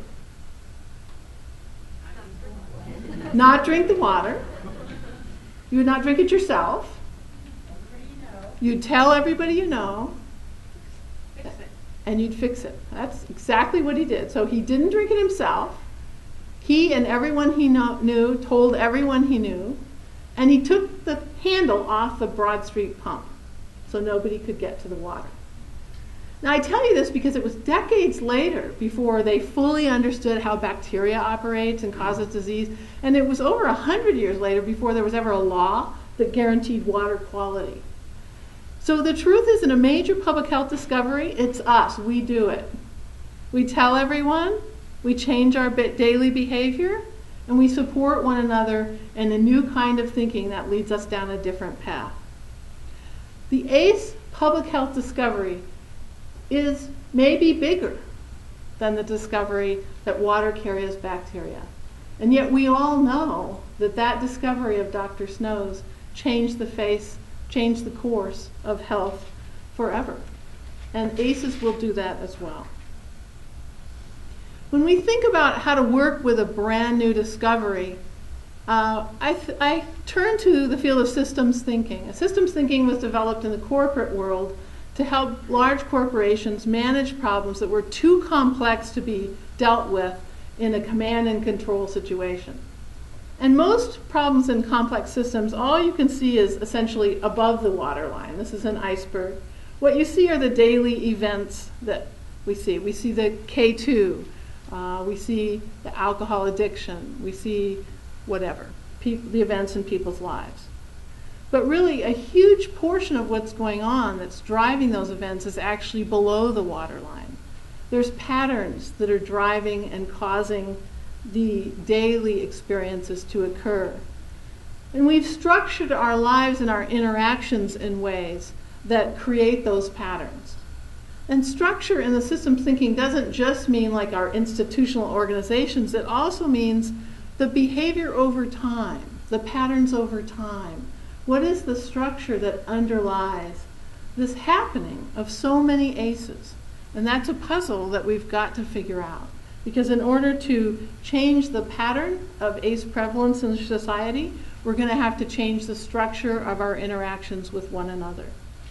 [SPEAKER 5] Not drink the water. You would not drink it yourself. You'd tell everybody you know. And you'd fix it. That's exactly what he did. So he didn't drink it himself. He and everyone he knew told everyone he knew. And he took the handle off the Broad Street pump so nobody could get to the water. Now I tell you this because it was decades later before they fully understood how bacteria operates and causes disease. And it was over 100 years later before there was ever a law that guaranteed water quality. So the truth is, in a major public health discovery, it's us. We do it. We tell everyone, we change our daily behavior, and we support one another in a new kind of thinking that leads us down a different path. The ACE public health discovery is maybe bigger than the discovery that water carries bacteria. And yet we all know that that discovery of Dr. Snow's changed the course of health forever. And ACES will do that as well. When we think about how to work with a brand new discovery, I turn to the field of systems thinking. Systems thinking was developed in the corporate world to help large corporations manage problems that were too complex to be dealt with in a command and control situation. And most problems in complex systems, all you can see is essentially above the waterline. This is an iceberg. What you see are the daily events that we see. We see the K2. We see the alcohol addiction. We see whatever, the events in people's lives. But really, a huge portion of what's going on that's driving those events is actually below the waterline. There's patterns that are driving and causing the daily experiences to occur. And we've structured our lives and our interactions in ways that create those patterns. And structure in the systems thinking doesn't just mean like our institutional organizations, it also means the behavior over time, the patterns over time. What is the structure that underlies this happening of so many ACEs? And that's a puzzle that we've got to figure out. Because in order to change the pattern of ACE prevalence in society, we're going to have to change the structure of our interactions with one another.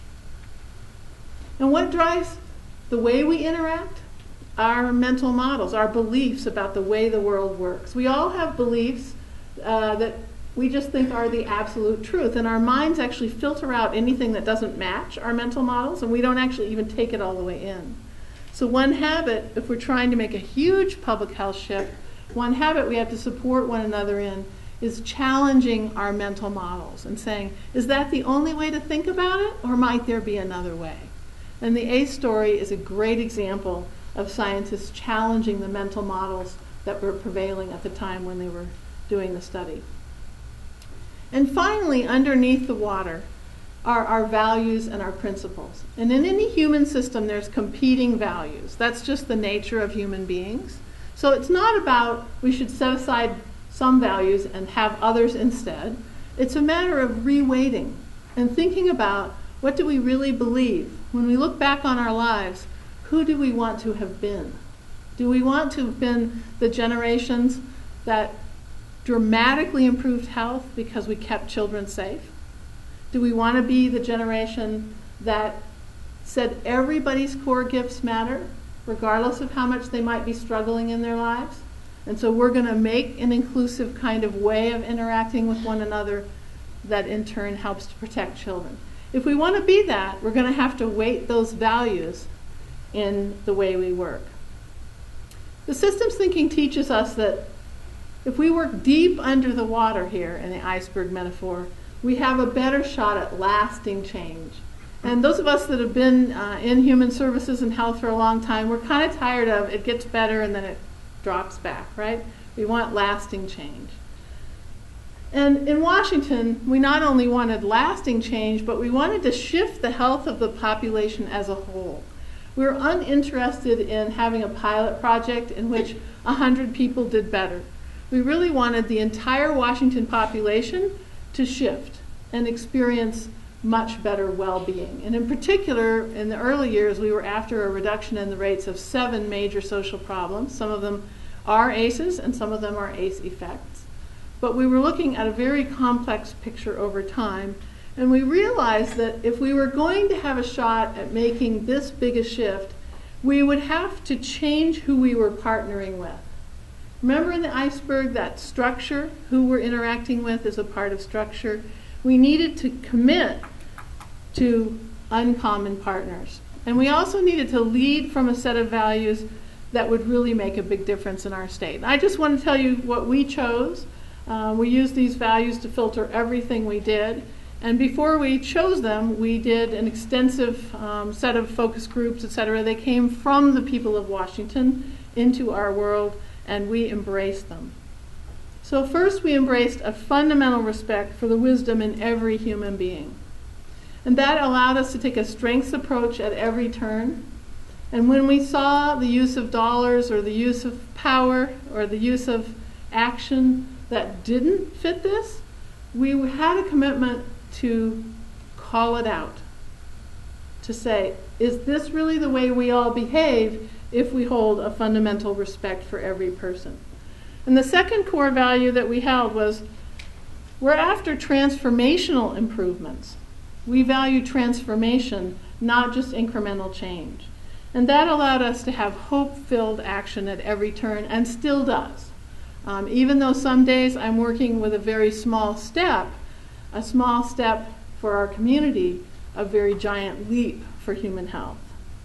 [SPEAKER 5] And what drives the way we interact? Our mental models, our beliefs about the way the world works. We all have beliefs that we just think are the absolute truth. And our minds actually filter out anything that doesn't match our mental models, and we don't actually even take it all the way in. So one habit, if we're trying to make a huge public health shift, one habit we have to support one another in is challenging our mental models and saying, is that the only way to think about it, or might there be another way? And the ACE story is a great example of scientists challenging the mental models that were prevailing at the time when they were doing the study. And finally, underneath the water are our values and our principles. And in any human system, there's competing values. That's just the nature of human beings. So it's not about we should set aside some values and have others instead. It's a matter of reweighting and thinking about what do we really believe. When we look back on our lives, who do we want to have been? Do we want to have been the generations that dramatically improved health because we kept children safe? Do we want to be the generation that said everybody's core gifts matter, regardless of how much they might be struggling in their lives? And so we're going to make an inclusive kind of way of interacting with one another that in turn helps to protect children. If we want to be that, we're going to have to weight those values in the way we work. The systems thinking teaches us that if we work deep under the water here in the iceberg metaphor, we have a better shot at lasting change. And those of us that have been in human services and health for a long time, we're kind of tired of it gets better and then it drops back, right? We want lasting change. And in Washington, we not only wanted lasting change, but we wanted to shift the health of the population as a whole. We were uninterested in having a pilot project in which 100 people did better. We really wanted the entire Washington population to shift and experience much better well-being. And in particular, in the early years, we were after a reduction in the rates of 7 major social problems. Some of them are ACEs and some of them are ACE effects. But we were looking at a very complex picture over time, and we realized that if we were going to have a shot at making this big a shift, we would have to change who we were partnering with. Remember in the iceberg, that structure, who we're interacting with is a part of structure. We needed to commit to uncommon partners. And we also needed to lead from a set of values that would really make a big difference in our state. And I just want to tell you what we chose. We used these values to filter everything we did. And before we chose them, we did an extensive set of focus groups, et cetera. They came from the people of Washington into our world, and we embraced them. So first, we embraced a fundamental respect for the wisdom in every human being. And that allowed us to take a strengths approach at every turn. And when we saw the use of dollars or the use of power or the use of action that didn't fit this, we had a commitment to call it out, to say, is this really the way we all behave if we hold a fundamental respect for every person? And the second core value that we held was, we're after transformational improvements. We value transformation, not just incremental change. And that allowed us to have hope-filled action at every turn, and still does. Even though some days I'm working with a very small step for our community, a very giant leap for human health.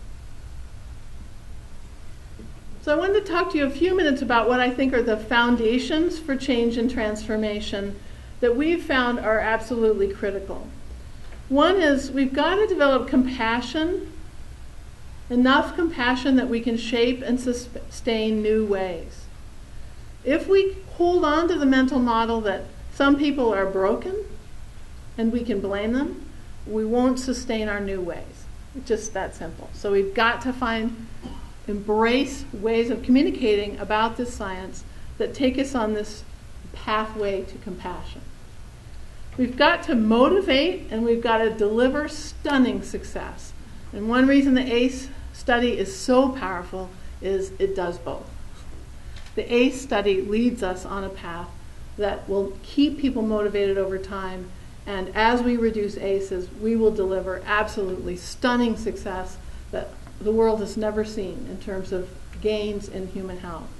[SPEAKER 5] So I wanted to talk to you a few minutes about what I think are the foundations for change and transformation that we've found are absolutely critical. One is we've got to develop compassion, enough compassion that we can shape and sustain new ways. If we hold on to the mental model that some people are broken and we can blame them, we won't sustain our new ways. It's just that simple. So we've got to embrace ways of communicating about this science that take us on this pathway to compassion. We've got to motivate, and we've got to deliver stunning success. And one reason the ACE study is so powerful is it does both. The ACE study leads us on a path that will keep people motivated over time, and as we reduce ACEs, we will deliver absolutely stunning success that the world has never seen in terms of gains in human health.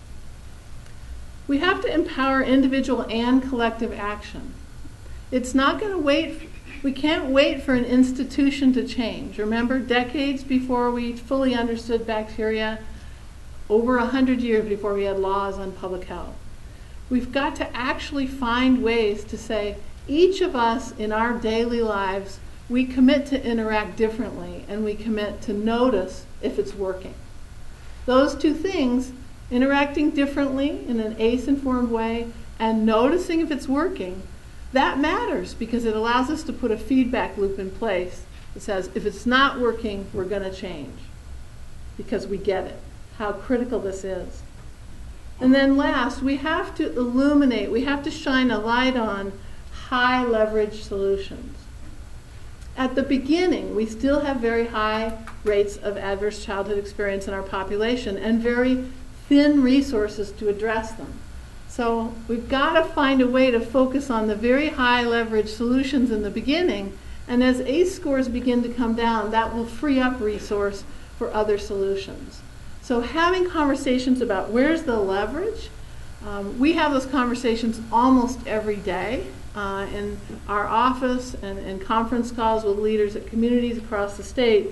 [SPEAKER 5] We have to empower individual and collective action. It's not going to wait. We can't wait for an institution to change. Remember, decades before we fully understood bacteria, over 100 years before we had laws on public health. We've got to actually find ways to say, each of us in our daily lives, we commit to interact differently, and we commit to notice if it's working. Those two things, interacting differently in an ACE-informed way and noticing if it's working, that matters because it allows us to put a feedback loop in place that says, if it's not working, we're going to change because we get it, how critical this is. And then last, we have to illuminate, we have to shine a light on high leverage solutions. At the beginning, we still have very high rates of adverse childhood experience in our population and very thin resources to address them. So we've got to find a way to focus on the very high leverage solutions in the beginning, and as ACE scores begin to come down, that will free up resource for other solutions. So having conversations about where's the leverage, we have those conversations almost every day in our office and in conference calls with leaders at communities across the state.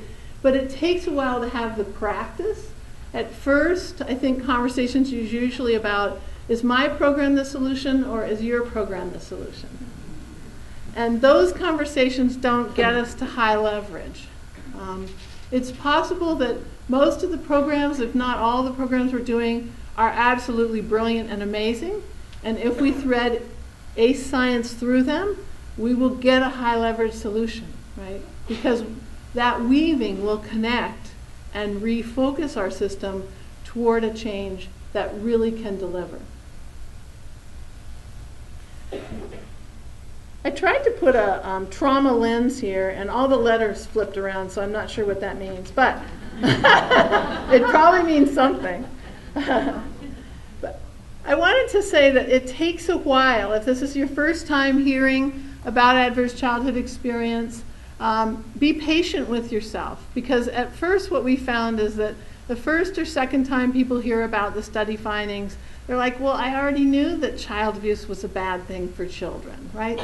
[SPEAKER 5] but it takes a while to have the practice. At first, I think conversations is usually about, is my program the solution or is your program the solution? And those conversations don't get us to high leverage. It's possible that most of the programs, if not all the programs we're doing, are absolutely brilliant and amazing. And if we thread ACE science through them, we will get a high leverage solution, right? Because that weaving will connect and refocus our system toward a change that really can deliver. I tried to put a trauma lens here, and all the letters flipped around, so I'm not sure what that means, but it probably means something. But I wanted to say that it takes a while. If this is your first time hearing about adverse childhood experience, be patient with yourself, because at first what we found is that the first or second time people hear about the study findings, they're like, well, I already knew that child abuse was a bad thing for children, right?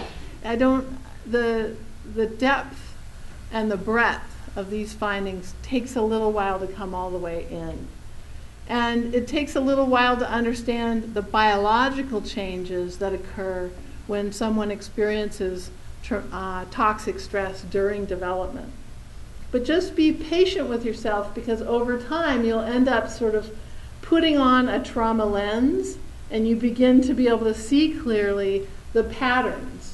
[SPEAKER 5] The depth and the breadth of these findings takes a little while to come all the way in. And it takes a little while to understand the biological changes that occur when someone experiences toxic stress during development. But just be patient with yourself, because over time you'll end up sort of putting on a trauma lens, and you begin to be able to see clearly the patterns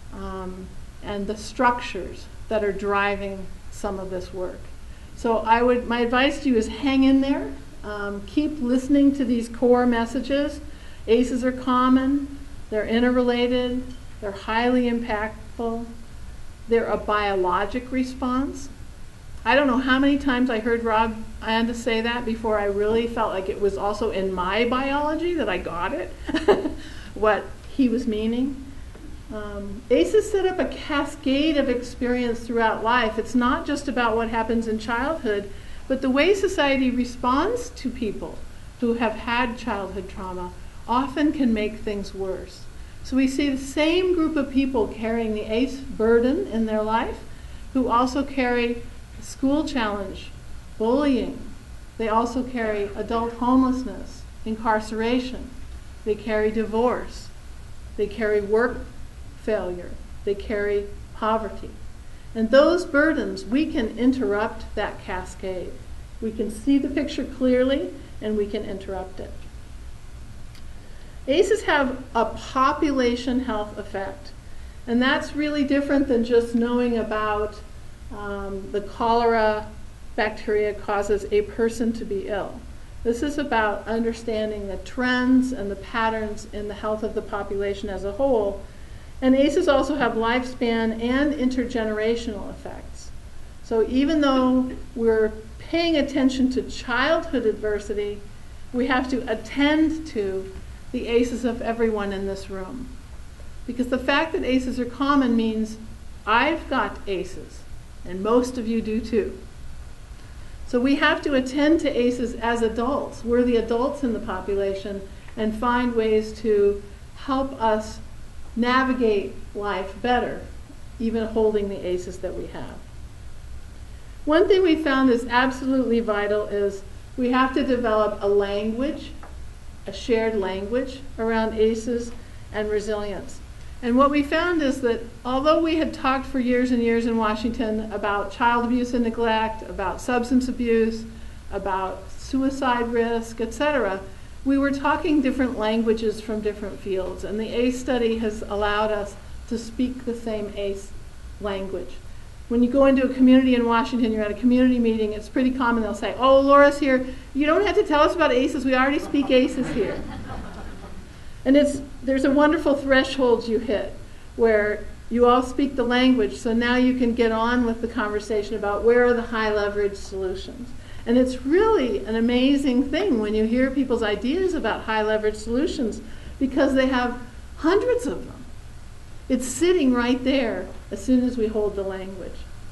[SPEAKER 5] and the structures that are driving some of this work. So my advice to you is hang in there. Keep listening to these core messages. ACEs are common, they're interrelated, they're highly impactful, they're a biologic response. I don't know how many times I heard Rob Anda say that before I really felt like it was also in my biology that I got it, what he was meaning. ACEs set up a cascade of experience throughout life. It's not just about what happens in childhood, but the way society responds to people who have had childhood trauma often can make things worse. So we see the same group of people carrying the ACE burden in their life, who also carry school challenge, bullying. They also carry adult homelessness, incarceration. They carry divorce. They carry work failure. They carry poverty. And those burdens, we can interrupt that cascade. We can see the picture clearly, and we can interrupt it. ACEs have a population health effect, and that's really different than just knowing about the cholera bacteria causes a person to be ill. This is about understanding the trends and the patterns in the health of the population as a whole. And ACEs also have lifespan and intergenerational effects. So even though we're paying attention to childhood adversity, we have to attend to the ACEs of everyone in this room. Because the fact that ACEs are common means I've got ACEs, and most of you do too. So we have to attend to ACEs as adults. We're the adults in the population, and find ways to help us navigate life better, even holding the ACEs that we have. One thing we found is absolutely vital is we have to develop a language, a shared language around ACEs and resilience. And what we found is that although we had talked for years and years in Washington about child abuse and neglect, about substance abuse, about suicide risk, etc., we were talking different languages from different fields, and the ACE study has allowed us to speak the same ACE language. When you go into a community in Washington, you're at a community meeting, it's pretty common they'll say, oh, Laura's here, you don't have to tell us about ACEs, we already speak ACEs here. And there's a wonderful threshold you hit where you all speak the language, so now you can get on with the conversation about where are the high leverage solutions. And it's really an amazing thing when you hear people's ideas about high leverage solutions, because they have hundreds of them. It's sitting right there as soon as we hold the language.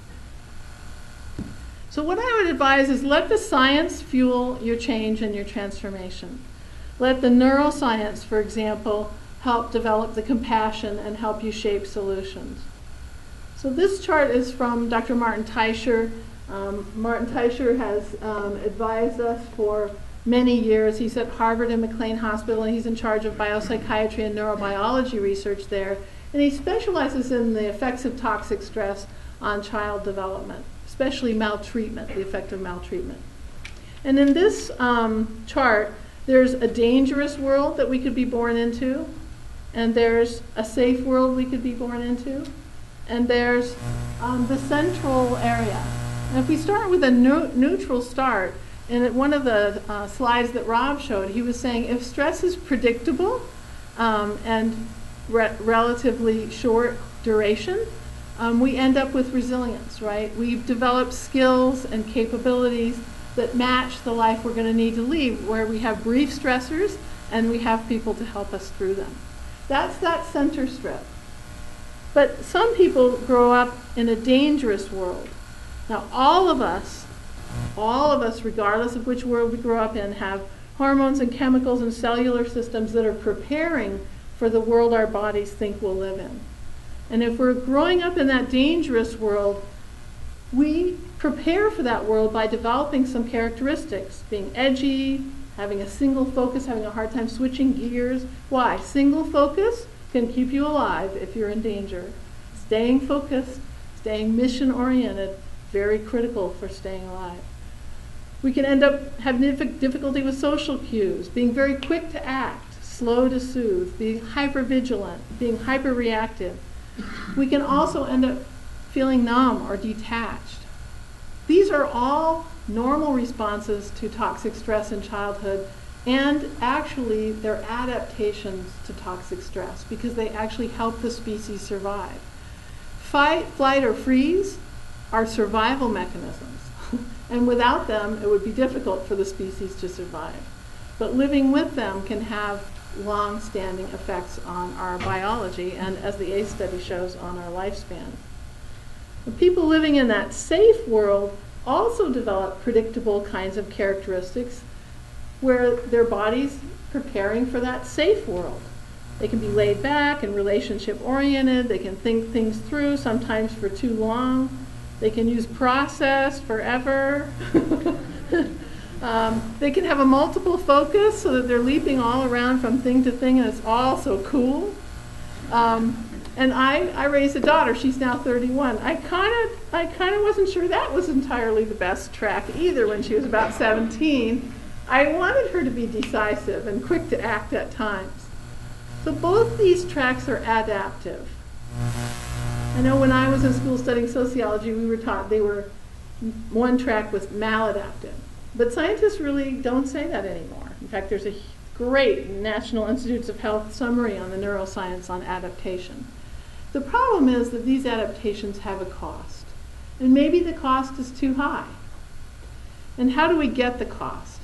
[SPEAKER 5] So what I would advise is let the science fuel your change and your transformation. Let the neuroscience, for example, help develop the compassion and help you shape solutions. So this chart is from Dr. Martin Teicher. Martin Teicher has advised us for many years. He's at Harvard and McLean Hospital, and he's in charge of biopsychiatry and neurobiology research there. And he specializes in the effects of toxic stress on child development, especially maltreatment, the effect of maltreatment. And in this chart, there's a dangerous world that we could be born into, and there's a safe world we could be born into, and there's the central area. And if we start with a neutral start, and at one of the slides that Rob showed, he was saying if stress is predictable and relatively short duration, we end up with resilience, right? We've developed skills and capabilities that match the life we're going to need to lead, where we have brief stressors and we have people to help us through them. That's that center strip. But some people grow up in a dangerous world. Now, all of us, regardless of which world we grow up in, have hormones and chemicals and cellular systems that are preparing for the world our bodies think we'll live in. And if we're growing up in that dangerous world, we prepare for that world by developing some characteristics, being edgy, having a single focus, having a hard time switching gears. Why? Single focus can keep you alive if you're in danger. Staying focused, staying mission-oriented, very critical for staying alive. We can end up having difficulty with social cues, being very quick to act, slow to soothe, being hypervigilant, being hyperreactive. We can also end up feeling numb or detached. These are all normal responses to toxic stress in childhood, and actually they're adaptations to toxic stress because they actually help the species survive. Fight, flight, or freeze are survival mechanisms, and without them it would be difficult for the species to survive. But living with them can have long-standing effects on our biology and, as the ACES study shows, on our lifespan. The people living in that safe world also develop predictable kinds of characteristics where their body's preparing for that safe world. They can be laid back and relationship-oriented. They can think things through, sometimes for too long. They can use process forever. They can have a multiple focus so that they're leaping all around from thing to thing, and it's all so cool. And I raised a daughter. She's now 31. I kind of wasn't sure that was entirely the best track either when she was about 17. I wanted her to be decisive and quick to act at times. So both these tracks are adaptive. I know when I was in school studying sociology, we were taught one track was maladaptive. But scientists really don't say that anymore. In fact, there's a great National Institutes of Health summary on the neuroscience on adaptation. The problem is that these adaptations have a cost. And maybe the cost is too high. And how do we get the cost?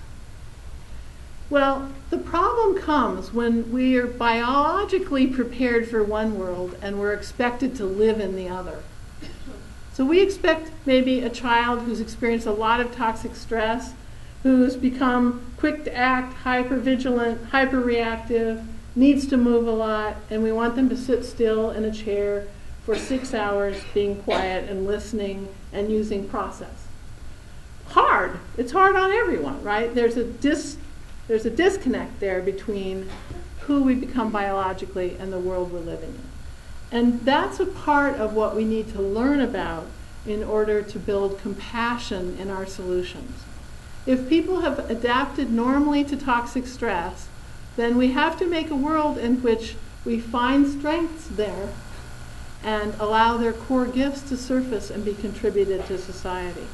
[SPEAKER 5] Well, the problem comes when we are biologically prepared for one world and we're expected to live in the other. So we expect maybe a child who's experienced a lot of toxic stress, who's become quick to act, hypervigilant, hyperreactive, needs to move a lot, and we want them to sit still in a chair for 6 hours, being quiet and listening and using process. Hard. It's hard on everyone, right? There's a disconnect there between who we become biologically and the world we're living in. And that's a part of what we need to learn about in order to build compassion in our solutions. If people have adapted normally to toxic stress, then we have to make a world in which we find strengths there and allow their core gifts to surface and be contributed to society.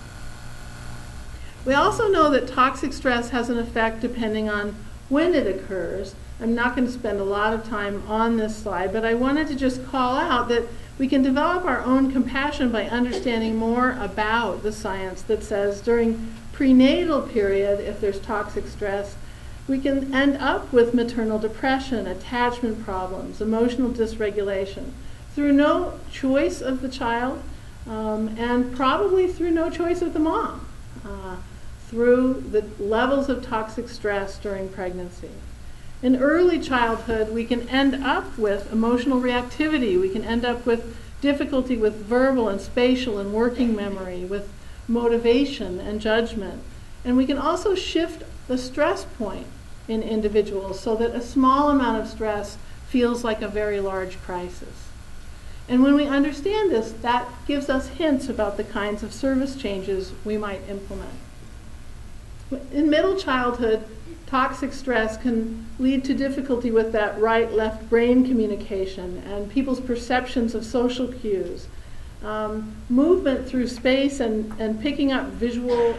[SPEAKER 5] We also know that toxic stress has an effect depending on when it occurs. I'm not going to spend a lot of time on this slide, but I wanted to just call out that we can develop our own compassion by understanding more about the science that says during prenatal period, if there's toxic stress, we can end up with maternal depression, attachment problems, emotional dysregulation through no choice of the child and probably through no choice of the mom, through the levels of toxic stress during pregnancy. In early childhood, we can end up with emotional reactivity. We can end up with difficulty with verbal and spatial and working memory, with motivation and judgment. And we can also shift the stress point in individuals so that a small amount of stress feels like a very large crisis. And when we understand this, that gives us hints about the kinds of service changes we might implement. In middle childhood, toxic stress can lead to difficulty with that right-left brain communication and people's perceptions of social cues. Movement through space and picking up visual,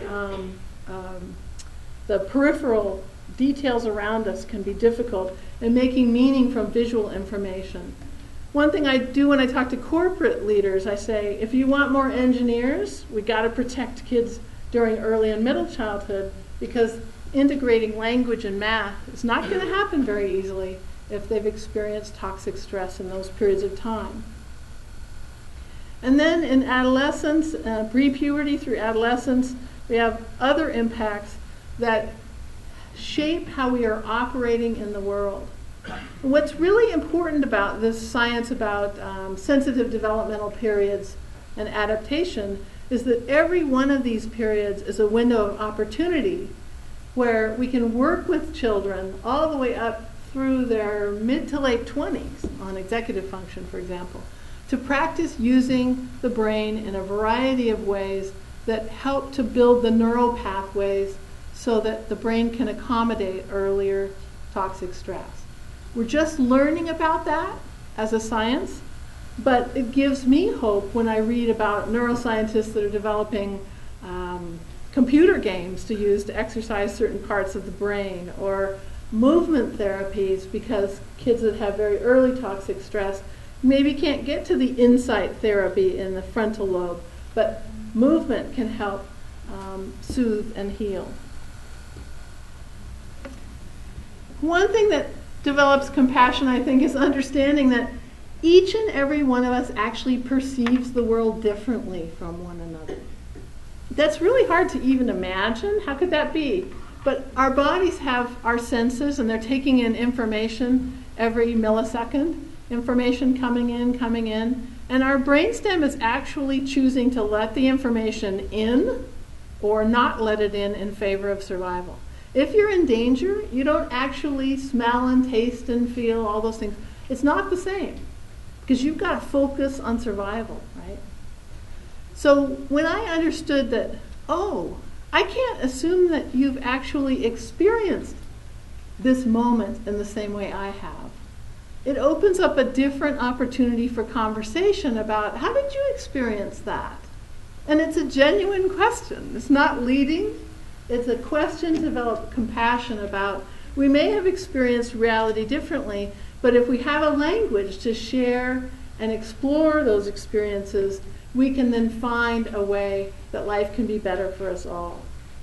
[SPEAKER 5] the peripheral details around us can be difficult, and making meaning from visual information. One thing I do when I talk to corporate leaders, I say, if you want more engineers, we got to protect kids during early and middle childhood, because integrating language and math is not going to happen very easily if they've experienced toxic stress in those periods of time. And then in adolescence, pre-puberty through adolescence, we have other impacts that shape how we are operating in the world. What's really important about this science about sensitive developmental periods and adaptation is that every one of these periods is a window of opportunity where we can work with children all the way up through their mid to late 20s on executive function, for example, to practice using the brain in a variety of ways that help to build the neural pathways so that the brain can accommodate earlier toxic stress. We're just learning about that as a science, but it gives me hope when I read about neuroscientists that are developing computer games to use to exercise certain parts of the brain, or movement therapies, because kids that have very early toxic stress maybe can't get to the insight therapy in the frontal lobe, but movement can help soothe and heal. One thing that develops compassion, I think, is understanding that each and every one of us actually perceives the world differently from one another. That's really hard to even imagine. How could that be? But our bodies have our senses, and they're taking in information every millisecond, information coming in, and our brainstem is actually choosing to let the information in or not let it in favor of survival. If you're in danger, you don't actually smell and taste and feel all those things. It's not the same, because you've got to focus on survival, right? So when I understood that, oh, I can't assume that you've actually experienced this moment in the same way I have, it opens up a different opportunity for conversation about how did you experience that? And it's a genuine question. It's not leading. It's a question to develop compassion about. We may have experienced reality differently, but if we have a language to share and explore those experiences, we can then find a way that life can be better for us all.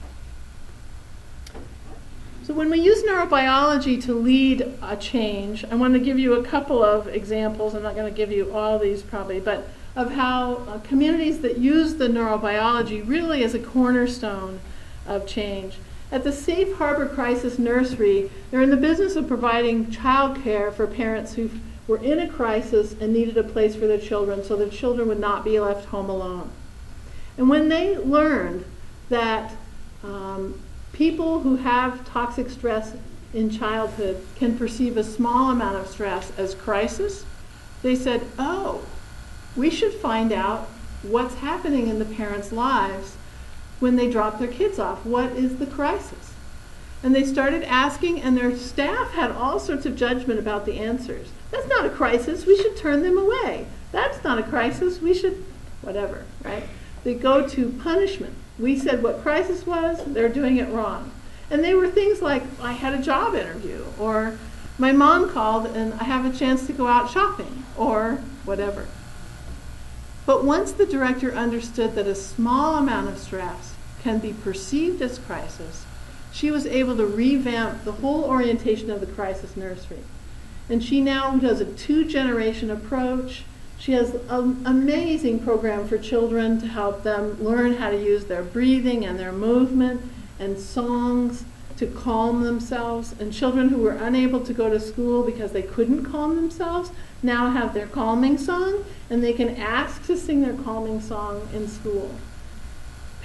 [SPEAKER 5] So when we use neurobiology to lead a change, I want to give you a couple of examples. I'm not going to give you all these probably, but of how communities that use the neurobiology really as a cornerstone of change. At the Safe Harbor Crisis Nursery, they're in the business of providing child care for parents who were in a crisis and needed a place for their children so their children would not be left home alone. And when they learned that people who have toxic stress in childhood can perceive a small amount of stress as crisis, they said, oh, we should find out what's happening in the parents' lives when they drop their kids off. What is the crisis? And they started asking, and their staff had all sorts of judgment about the answers. That's not a crisis. We should turn them away. That's not a crisis. We should, whatever, right? They go to punishment. We said what crisis was. They're doing it wrong. And they were things like, I had a job interview, or my mom called and I have a chance to go out shopping, or whatever. But once the director understood that a small amount of stress can be perceived as crisis, she was able to revamp the whole orientation of the crisis nursery. And she now does a 2-generation approach. She has an amazing program for children to help them learn how to use their breathing and their movement and songs to calm themselves. And children who were unable to go to school because they couldn't calm themselves now have their calming song, and they can ask to sing their calming song in school.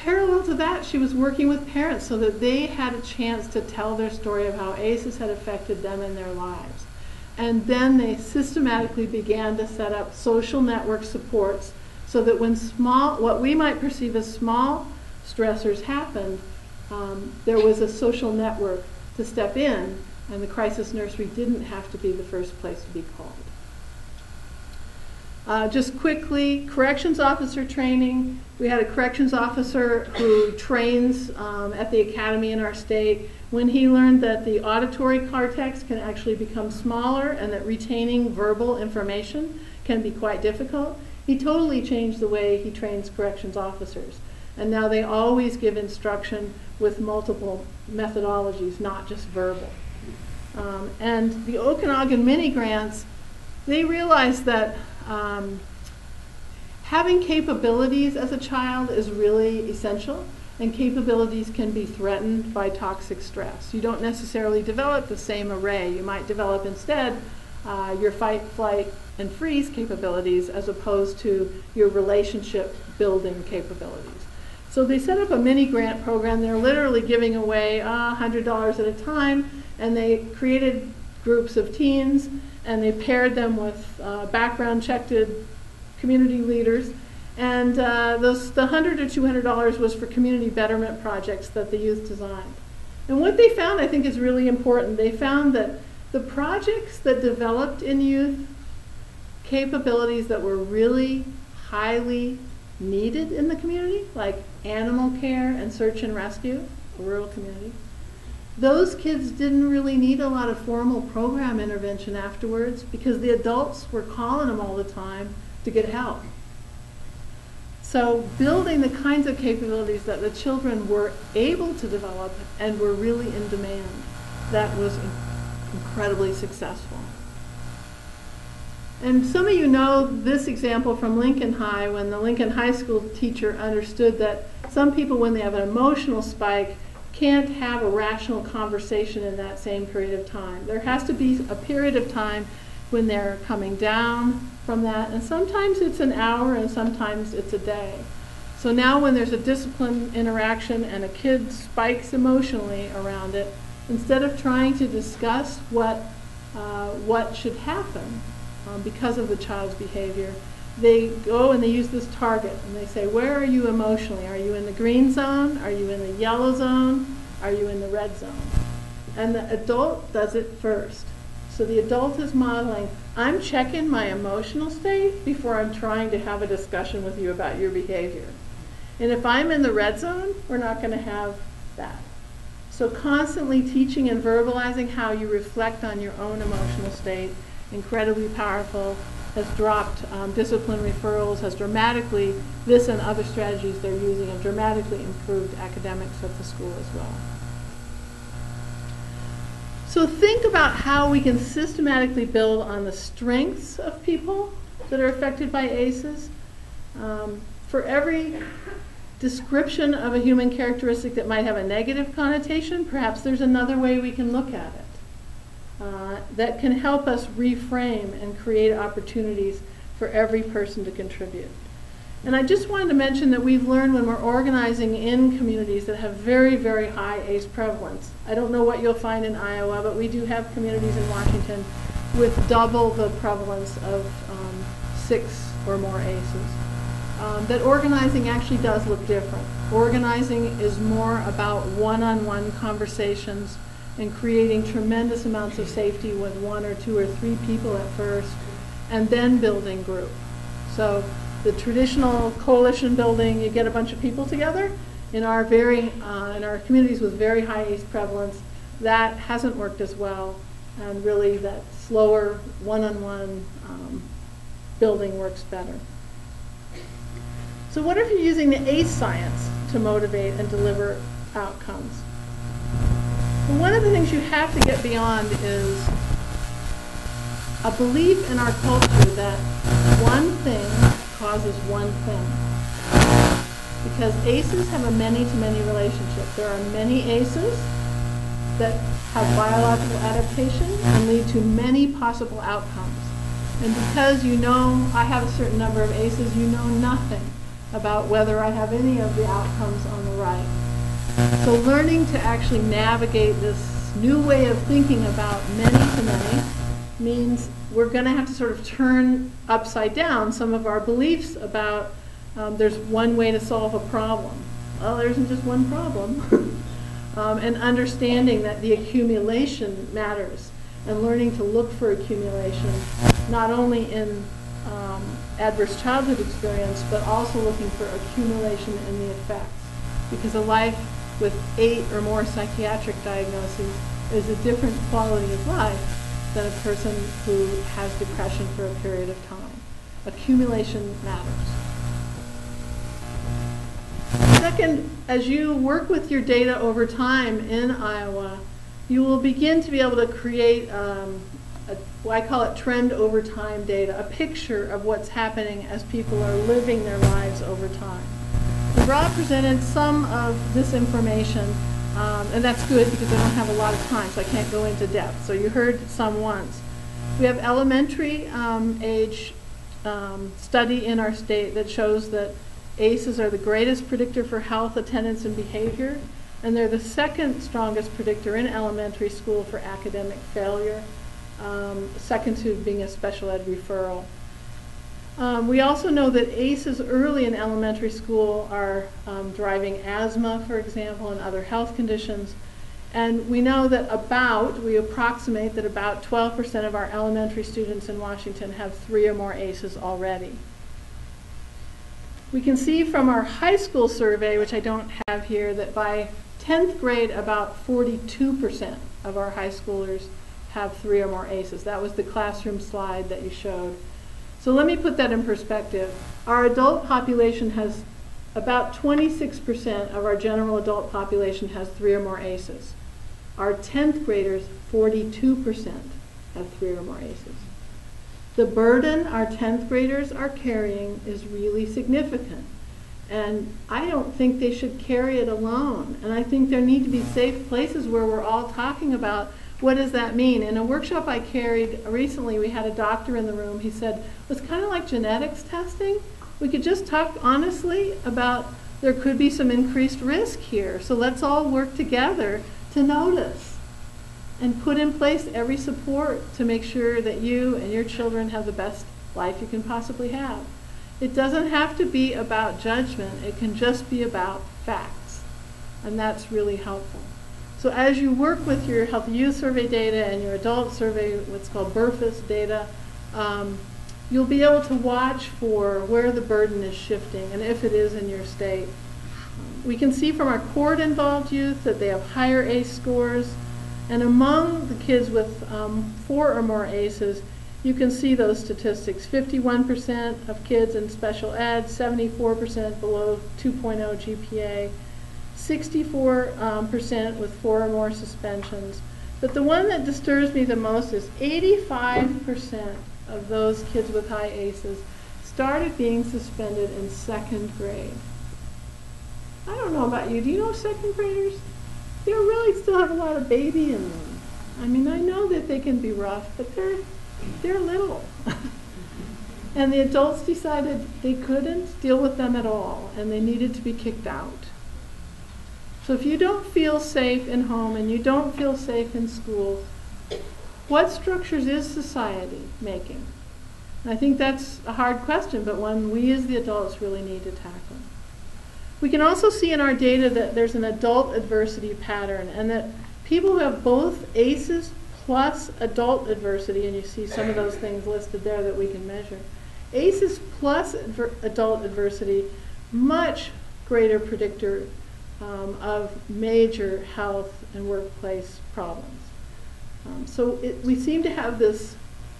[SPEAKER 5] Parallel to that, she was working with parents so that they had a chance to tell their story of how ACEs had affected them in their lives. And then they systematically began to set up social network supports so that when what we might perceive as small stressors happened, there was a social network to step in, and the crisis nursery didn't have to be the first place to be called. Just quickly, corrections officer training. We had a corrections officer who trains at the academy in our state. When he learned that the auditory cortex can actually become smaller and that retaining verbal information can be quite difficult, he totally changed the way he trains corrections officers. And now they always give instruction with multiple methodologies, not just verbal. And the Okanagan mini grants, they realized that having capabilities as a child is really essential, and capabilities can be threatened by toxic stress. You don't necessarily develop the same array. You might develop instead your fight, flight, and freeze capabilities as opposed to your relationship building capabilities. So they set up a mini grant program. They're literally giving away $100 at a time, and they created groups of teens, and they paired them with background checked community leaders. And the $100 or $200 was for community betterment projects that the youth designed. And what they found, I think, is really important. They found that the projects that developed in youth capabilities that were really highly needed in the community, like animal care and search and rescue, a rural community, those kids didn't really need a lot of formal program intervention afterwards because the adults were calling them all the time to get help. So building the kinds of capabilities that the children were able to develop and were really in demand, that was incredibly successful. And some of you know this example from Lincoln High, when the Lincoln High School teacher understood that some people, when they have an emotional spike, can't have a rational conversation in that same period of time. There has to be a period of time when they're coming down from that, and sometimes it's an hour and sometimes it's a day. So now when there's a discipline interaction and a kid spikes emotionally around it, instead of trying to discuss what should happen because of the child's behavior, they go and they use this target and they say, where are you emotionally? Are you in the green zone? Are you in the yellow zone? Are you in the red zone? And the adult does it first. So the adult is modeling, I'm checking my emotional state before I'm trying to have a discussion with you about your behavior. And if I'm in the red zone, we're not going to have that. So constantly teaching and verbalizing how you reflect on your own emotional state, incredibly powerful, has dropped discipline referrals, has dramatically, this and other strategies they're using have dramatically improved academics at the school as well. So think about how we can systematically build on the strengths of people that are affected by ACEs. For every description of a human characteristic that might have a negative connotation, perhaps there's another way we can look at it that can help us reframe and create opportunities for every person to contribute. And I just wanted to mention that we've learned when we're organizing in communities that have very, very high ACE prevalence. I don't know what you'll find in Iowa, but we do have communities in Washington with double the prevalence of 6 or more ACEs. That organizing actually does look different. Organizing is more about one-on-one conversations and creating tremendous amounts of safety with 1 or 2 or 3 people at first, and then building group. So the traditional coalition building, you get a bunch of people together. In our communities with very high ACE prevalence, that hasn't worked as well, and really that slower one-on-one building works better. So what if you're using the ACE science to motivate and deliver outcomes? Well, one of the things you have to get beyond is a belief in our culture that one thing causes one thing. Because ACEs have a many-to-many relationship. There are many ACEs that have biological adaptation and lead to many possible outcomes. And because you know I have a certain number of ACEs, you know nothing about whether I have any of the outcomes on the right. So learning to actually navigate this new way of thinking about many to many means we're going to have to sort of turn upside down some of our beliefs about there's one way to solve a problem. Well, there isn't just one problem. And understanding that the accumulation matters and learning to look for accumulation not only in adverse childhood experience but also looking for accumulation in the effects. Because a life with 8 or more psychiatric diagnoses is a different quality of life than a person who has depression for a period of time. Accumulation matters. Second, as you work with your data over time in Iowa, you will begin to be able to create I call it trend over time data, a picture of what's happening as people are living their lives over time. And Rob presented some of this information, and that's good because I don't have a lot of time, so I can't go into depth. So you heard some once. We have elementary age study in our state that shows that ACEs are the greatest predictor for health, attendance, and behavior, and they're the second strongest predictor in elementary school for academic failure, second to being a special ed referral. We also know that ACEs early in elementary school are driving asthma, for example, and other health conditions. And we know that we approximate that about 12% of our elementary students in Washington have 3 or more ACEs already. We can see from our high school survey, which I don't have here, that by 10th grade, about 42% of our high schoolers have 3 or more ACEs. That was the classroom slide that you showed. So let me put that in perspective. Our adult population has about 26% of our general adult population has 3 or more ACEs. Our 10th graders, 42% have 3 or more ACEs. The burden our 10th graders are carrying is really significant. And I don't think they should carry it alone. And I think there need to be safe places where we're all talking about what does that mean. In a workshop I carried recently, we had a doctor in the room. He said, it was kind of like genetics testing. We could just talk honestly about there could be some increased risk here. So let's all work together to notice and put in place every support to make sure that you and your children have the best life you can possibly have. It doesn't have to be about judgment. It can just be about facts. And that's really helpful. So as you work with your health youth survey data and your adult survey, what's called BRFIS data, you'll be able to watch for where the burden is shifting and if it is in your state. We can see from our court-involved youth that they have higher ACE scores. And among the kids with 4 or more ACEs, you can see those statistics. 51% of kids in special ed, 74% below 2.0 GPA, 64% with 4 or more suspensions. But the one that disturbs me the most is 85% of those kids with high ACEs started being suspended in 2nd grade. I don't know about you. Do you know 2nd graders? They really still have a lot of baby in them. I mean, I know that they can be rough, but they're little. And the adults decided they couldn't deal with them at all, and they needed to be kicked out. So if you don't feel safe in home and you don't feel safe in school, what structures is society making? And I think that's a hard question, but one we as the adults really need to tackle. We can also see in our data that there's an adult adversity pattern, and that people who have both ACEs plus adult adversity, and you see some of those things listed there that we can measure, ACEs plus adult adversity, much greater predictor of major health and workplace problems. So we seem to have this,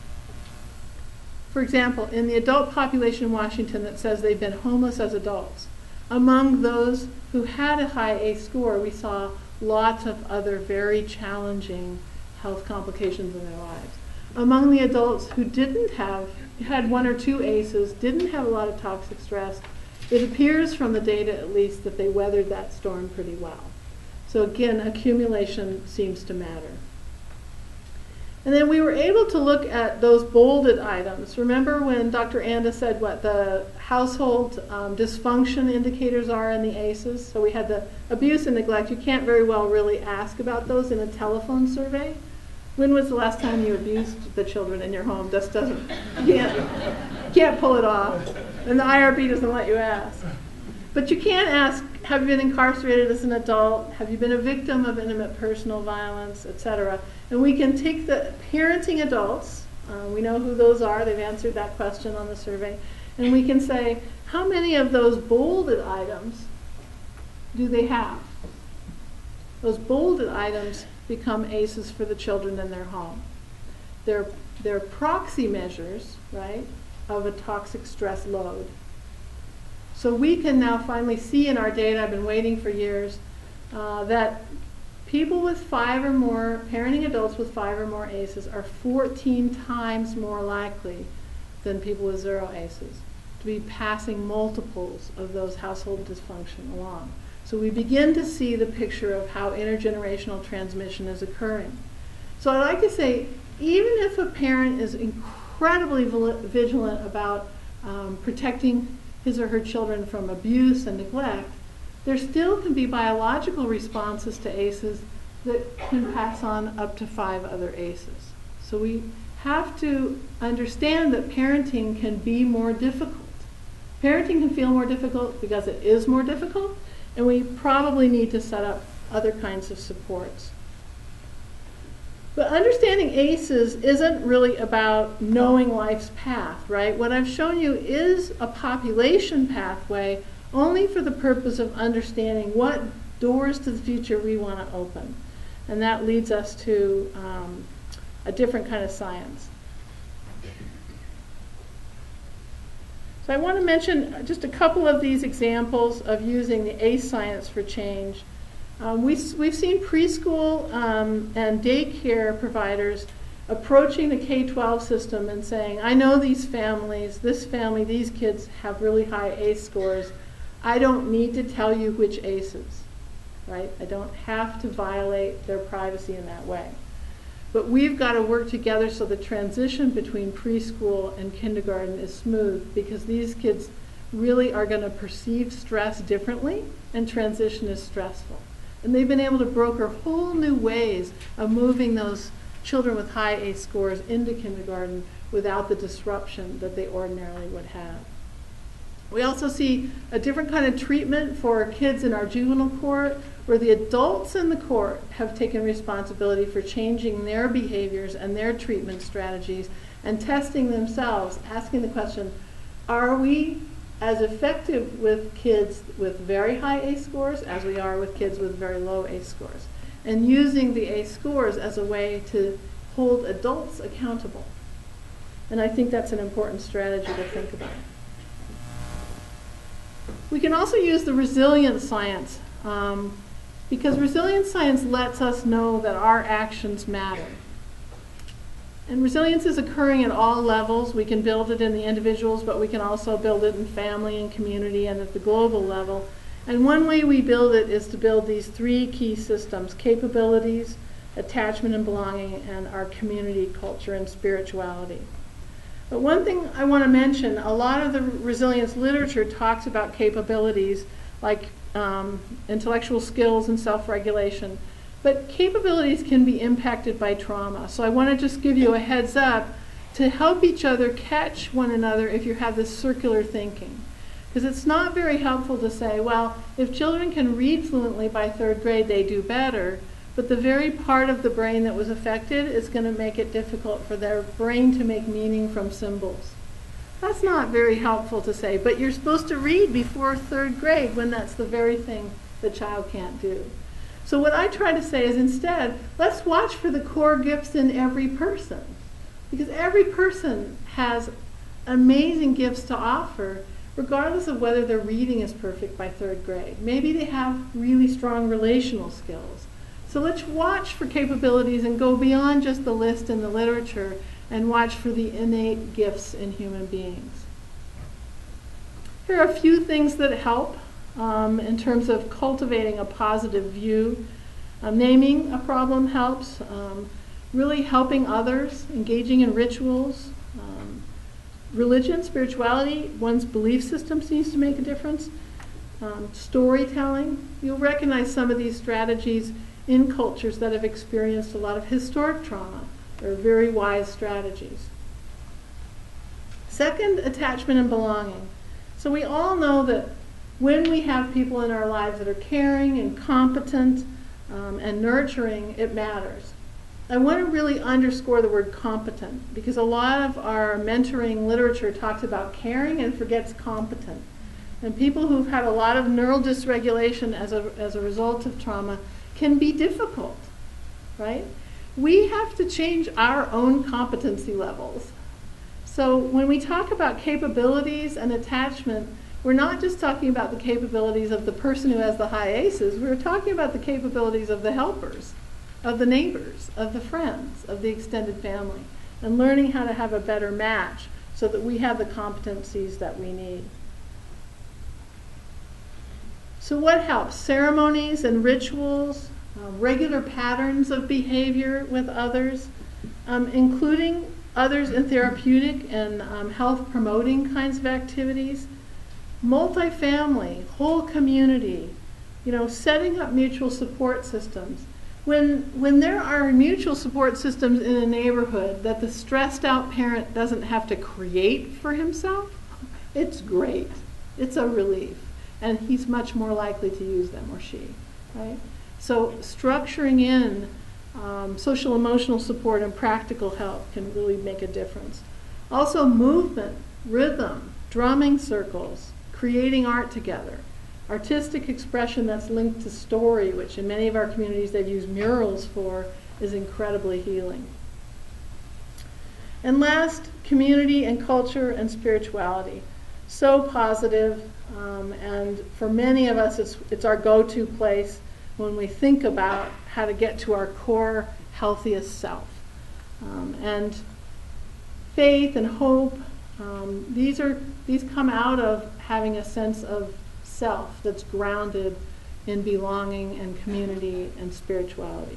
[SPEAKER 5] for example, in the adult population in Washington that says they've been homeless as adults, among those who had a high ACE score, we saw lots of other very challenging health complications in their lives. Among the adults who had 1 or 2 ACEs, didn't have a lot of toxic stress, it appears from the data at least that they weathered that storm pretty well. So again, accumulation seems to matter. And then we were able to look at those bolded items. Remember when Dr. Anda said what the household dysfunction indicators are in the ACEs? So we had the abuse and neglect. You can't very well really ask about those in a telephone survey. When was the last time you abused the children in your home? Just doesn't, you can't pull it off. And the IRB doesn't let you ask. But you can ask, have you been incarcerated as an adult? Have you been a victim of intimate personal violence, etc.? And we can take the parenting adults, we know who those are, they've answered that question on the survey, and we can say, how many of those bolded items do they have? Those bolded items become ACEs for the children in their home. They're proxy measures, right, of a toxic stress load. So we can now finally see in our data, I've been waiting for years, that people with 5 or more, parenting adults with 5 or more ACEs are 14 times more likely than people with 0 ACEs to be passing multiples of those household dysfunction along. So we begin to see the picture of how intergenerational transmission is occurring. So I'd like to say, even if a parent is incredibly vigilant about protecting his or her children from abuse and neglect, there still can be biological responses to ACEs that can pass on up to 5 other ACEs. So we have to understand that parenting can be more difficult. Parenting can feel more difficult because it is more difficult, and we probably need to set up other kinds of supports. But understanding ACEs isn't really about knowing life's path, right? What I've shown you is a population pathway only for the purpose of understanding what doors to the future we want to open. And that leads us to a different kind of science. So I want to mention just a couple of these examples of using the ACE science for change. We've seen preschool and daycare providers approaching the K-12 system and saying, I know these families, this family, these kids have really high ACE scores. I don't need to tell you which ACEs, right? I don't have to violate their privacy in that way. But we've got to work together so the transition between preschool and kindergarten is smooth, because these kids really are going to perceive stress differently, and transition is stressful. And they've been able to broker whole new ways of moving those children with high ACE scores into kindergarten without the disruption that they ordinarily would have. We also see a different kind of treatment for kids in our juvenile court, where the adults in the court have taken responsibility for changing their behaviors and their treatment strategies and testing themselves, asking the question, are we as effective with kids with very high ACE scores as we are with kids with very low ACE scores? And using the ACE scores as a way to hold adults accountable. And I think that's an important strategy to think about. We can also use the resilience science, because resilience science lets us know that our actions matter. And resilience is occurring at all levels. We can build it in the individuals, but we can also build it in family and community and at the global level. And one way we build it is to build these 3 key systems: capabilities, attachment and belonging, and our community, culture, and spirituality. But one thing I want to mention, a lot of the resilience literature talks about capabilities like intellectual skills and self-regulation. But capabilities can be impacted by trauma. So I want to just give you a heads up to help each other catch one another if you have this circular thinking. Because it's not very helpful to say, well, if children can read fluently by 3rd grade, they do better. But the very part of the brain that was affected is going to make it difficult for their brain to make meaning from symbols. That's not very helpful to say, but you're supposed to read before 3rd grade when that's the very thing the child can't do. So what I try to say is instead, let's watch for the core gifts in every person. Because every person has amazing gifts to offer, regardless of whether their reading is perfect by 3rd grade. Maybe they have really strong relational skills. So let's watch for capabilities and go beyond just the list in the literature and watch for the innate gifts in human beings. Here are a few things that help in terms of cultivating a positive view. Naming a problem helps. really helping others, engaging in rituals, religion, spirituality, one's belief system seems to make a difference, storytelling. You'll recognize some of these strategies in cultures that have experienced a lot of historic trauma. They're very wise strategies. Second, attachment and belonging. So we all know that when we have people in our lives that are caring and competent and nurturing, it matters. I want to really underscore the word competent, because a lot of our mentoring literature talks about caring and forgets competent. And people who've had a lot of neural dysregulation as a result of trauma can be difficult, right? We have to change our own competency levels. So when we talk about capabilities and attachment, we're not just talking about the capabilities of the person who has the high ACEs, we're talking about the capabilities of the helpers, of the neighbors, of the friends, of the extended family, and learning how to have a better match so that we have the competencies that we need. So what helps? Ceremonies and rituals, regular patterns of behavior with others, including others in therapeutic and health promoting kinds of activities, multifamily, whole community, setting up mutual support systems. When there are mutual support systems in a neighborhood that the stressed out parent doesn't have to create for himself, it's great. It's a relief. And he's much more likely to use them, or she, right? So structuring in social emotional support and practical help can really make a difference. Also movement, rhythm, drumming circles, creating art together. Artistic expression that's linked to story, which in many of our communities they've used murals for, is incredibly healing. And last, community and culture and spirituality. So positive, and for many of us it's our go-to place when we think about how to get to our core healthiest self. And faith and hope, these come out of having a sense of self that's grounded in belonging and community and spirituality.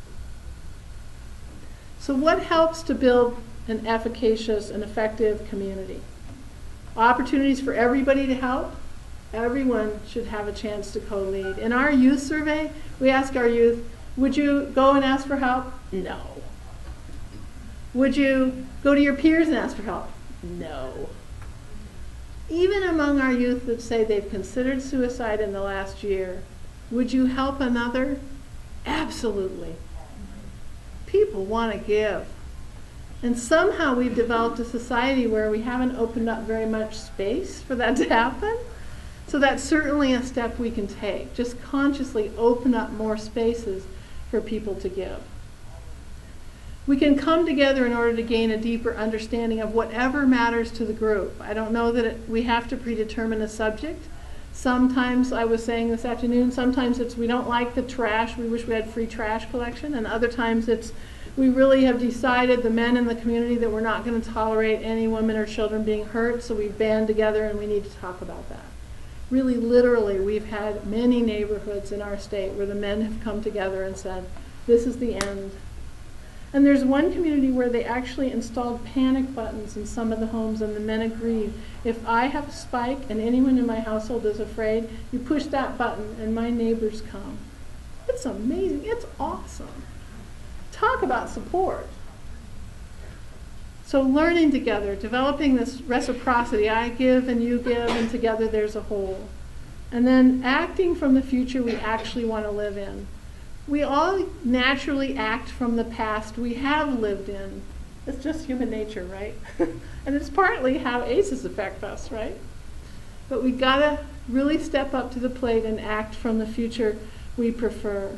[SPEAKER 5] So what helps to build an efficacious and effective community? Opportunities for everybody to help. Everyone should have a chance to co-lead. In our youth survey, we ask our youth, would you go and ask for help? No. Would you go to your peers and ask for help? No. Even among our youth that say they've considered suicide in the last year, would you help another? Absolutely. People want to give. And somehow we've developed a society where we haven't opened up very much space for that to happen. So that's certainly a step we can take. Just consciously open up more spaces for people to give. We can come together in order to gain a deeper understanding of whatever matters to the group. I don't know that we have to predetermine a subject. Sometimes, I was saying this afternoon, sometimes it's we don't like the trash, we wish we had free trash collection, and other times it's we really have decided, the men in the community, that we're not going to tolerate any women or children being hurt, so we've band together and we need to talk about that. Really, literally, we've had many neighborhoods in our state where the men have come together and said, this is the end. And there's one community where they actually installed panic buttons in some of the homes, and the men agreed, if I have a spike and anyone in my household is afraid, you push that button and my neighbors come. It's amazing. It's awesome. Talk about support. So learning together, developing this reciprocity, I give and you give, and together there's a whole. And then acting from the future we actually want to live in. We all naturally act from the past we have lived in. It's just human nature, right? And it's partly how ACEs affect us, right? But we gotta really step up to the plate and act from the future we prefer.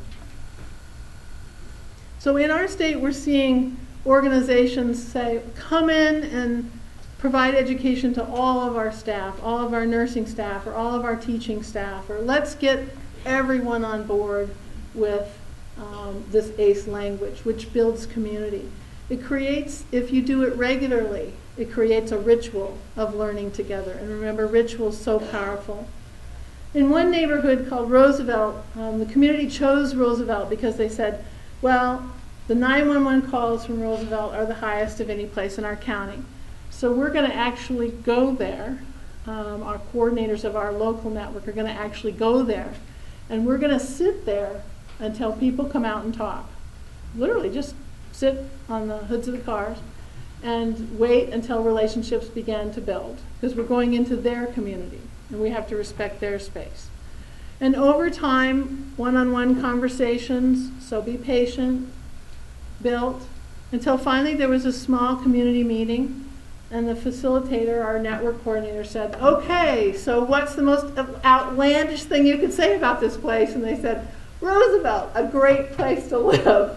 [SPEAKER 5] So in our state, we're seeing organizations say, come in and provide education to all of our staff, all of our nursing staff, or all of our teaching staff, or let's get everyone on board with this ACE language, which builds community. It creates, if you do it regularly, it creates a ritual of learning together. And remember, ritual is so powerful. In one neighborhood called Roosevelt, the community chose Roosevelt because they said, well, The 911 calls from Roosevelt are the highest of any place in our county. So we're going to actually go there. Our coordinators of our local network are going to actually go there. And we're going to sit there until people come out and talk. Literally just sit on the hoods of the cars and wait until relationships begin to build, because we're going into their community and we have to respect their space. And over time, one-on-one conversations, so be patient, built, until finally there was a small community meeting, and the facilitator, our network coordinator, said, okay, so what's the most outlandish thing you could say about this place? And they said, Roosevelt, a great place to live.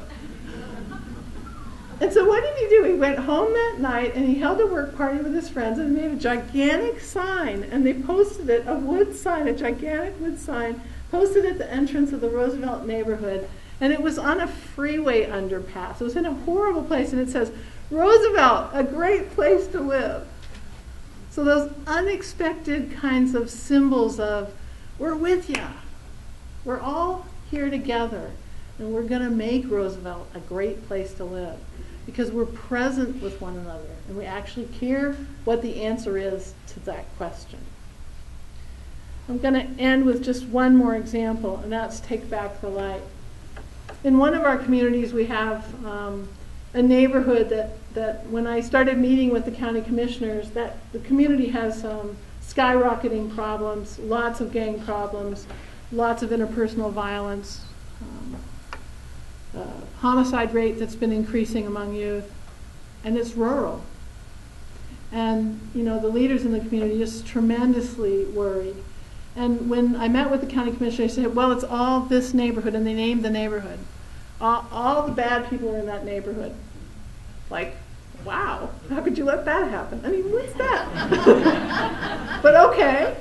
[SPEAKER 5] And so what did he do? He went home that night and he held a work party with his friends and made a gigantic sign, and they posted it, a wood sign, a gigantic wood sign, posted at the entrance of the Roosevelt neighborhood, and it was on a freeway underpass. It was in a horrible place, and it says, Roosevelt, a great place to live. So those unexpected kinds of symbols of, we're with you. We're all here together, and we're going to make Roosevelt a great place to live because we're present with one another, and we actually care what the answer is to that question. I'm going to end with just one more example, and that's Take Back the Light. In one of our communities, we have a neighborhood that when I started meeting with the county commissioners, that the community has skyrocketing problems, lots of gang problems, lots of interpersonal violence, homicide rate that's been increasing among youth, and it's rural. And the leaders in the community just tremendously worried. And when I met with the county commissioner, they said, well, it's all this neighborhood, and they named the neighborhood. All the bad people are in that neighborhood. Like, wow, how could you let that happen? I mean, what's that? But okay.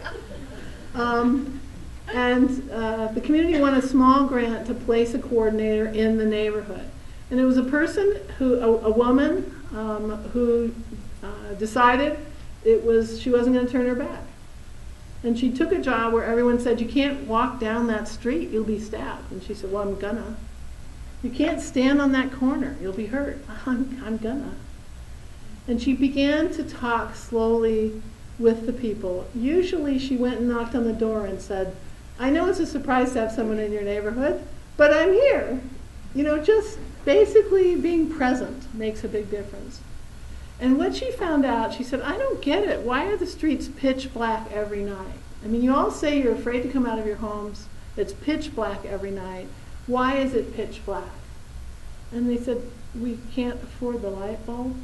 [SPEAKER 5] The community won a small grant to place a coordinator in the neighborhood. And it was a person, a woman, who decided she wasn't going to turn her back. And she took a job where everyone said, you can't walk down that street, you'll be stabbed. And she said, well, I'm gonna. You can't stand on that corner, you'll be hurt. I'm gonna. And she began to talk slowly with the people. Usually she went and knocked on the door and said, I know it's a surprise to have someone in your neighborhood, but I'm here. Just basically being present makes a big difference. And what she found out, she said, I don't get it. Why are the streets pitch black every night? I mean, you all say you're afraid to come out of your homes. It's pitch black every night. Why is it pitch black? And they said, we can't afford the light bulb.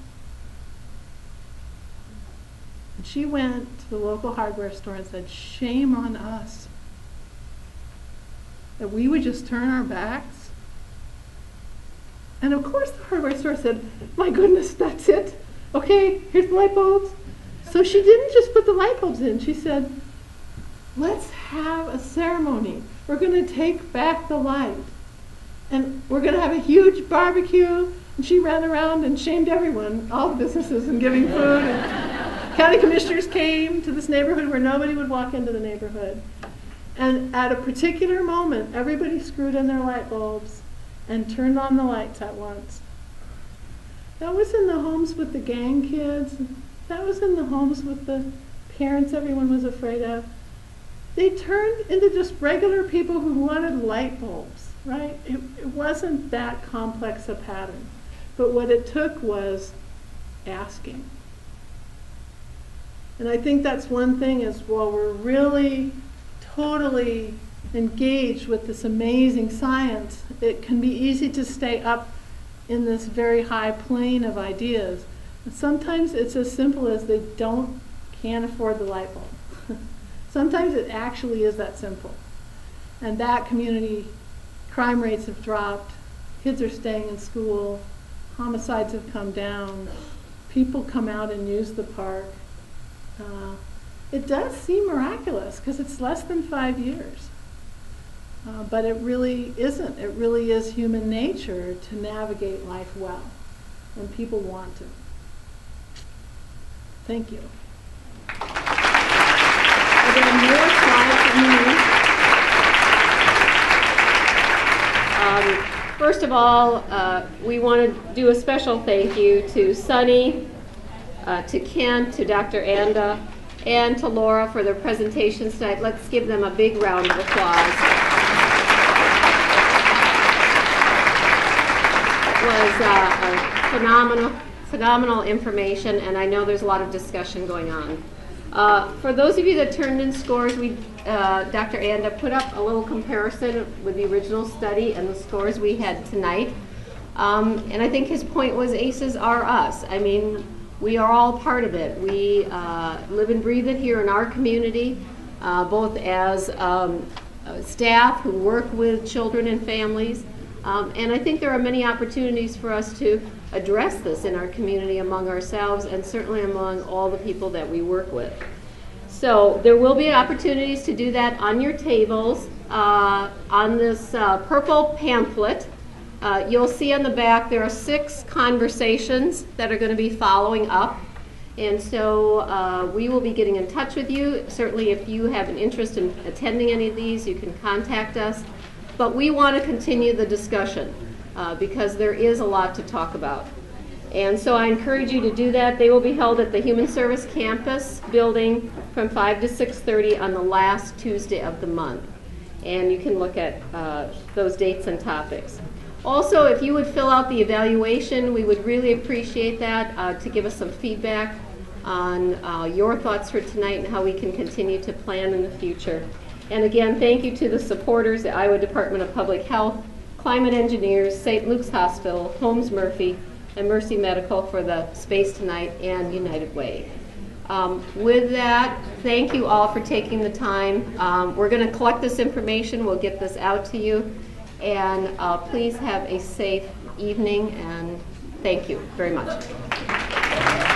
[SPEAKER 5] And she went to the local hardware store and said, shame on us. That we would just turn our backs. And of course the hardware store said, my goodness, that's it. Okay, here's the light bulbs. So she didn't just put the light bulbs in. She said, let's have a ceremony. We're going to take back the light. And we're going to have a huge barbecue. And she ran around and shamed everyone, all the businesses, and giving food. And county commissioners came to this neighborhood where nobody would walk into the neighborhood. And at a particular moment, everybody screwed in their light bulbs and turned on the lights at once. That was in the homes with the gang kids. That was in the homes with the parents everyone was afraid of. They turned into just regular people who wanted light bulbs, right? It wasn't that complex a pattern. But what it took was asking. And I think that's one thing is while we're really totally engaged with this amazing science, it can be easy to stay up in this very high plane of ideas. And sometimes it's as simple as they can't afford the light bulb. Sometimes it actually is that simple. And that community, crime rates have dropped, kids are staying in school, homicides have come down, people come out and use the park. It does seem miraculous because it's less than 5 years. But it really isn't. It really is human nature to navigate life well, and people want to. Thank you. Are there more slides in the room?
[SPEAKER 1] first of all, we want to do a special thank you to Sunny, to Kent, to Dr. Anda, and to Laura for their presentations tonight. Let's give them a big round of applause. It was a phenomenal information, and I know there's a lot of discussion going on. For those of you that turned in scores, Dr. Anda put up a little comparison with the original study and the scores we had tonight. And I think his point was ACES are us. I mean, we are all part of it. We live and breathe it here in our community, both as staff who work with children and families. And I think there are many opportunities for us to address this in our community among ourselves and certainly among all the people that we work with. So there will be opportunities to do that on your tables. On this purple pamphlet, you'll see on the back there are 6 conversations that are going to be following up. And so we will be getting in touch with you. Certainly if you have an interest in attending any of these, you can contact us. But we want to continue the discussion because there is a lot to talk about. And so I encourage you to do that. They will be held at the Human Service Campus building from 5 to 6:30 on the last Tuesday of the month. And you can look at those dates and topics. Also, if you would fill out the evaluation, we would really appreciate that to give us some feedback on your thoughts for tonight and how we can continue to plan in the future. And again, thank you to the supporters, the Iowa Department of Public Health, Climate Engineers, St. Luke's Hospital, Holmes Murphy, and Mercy Medical for the space tonight, and United Way. With that, thank you all for taking the time. We're going to collect this information. We'll get this out to you. And please have a safe evening, and thank you very much.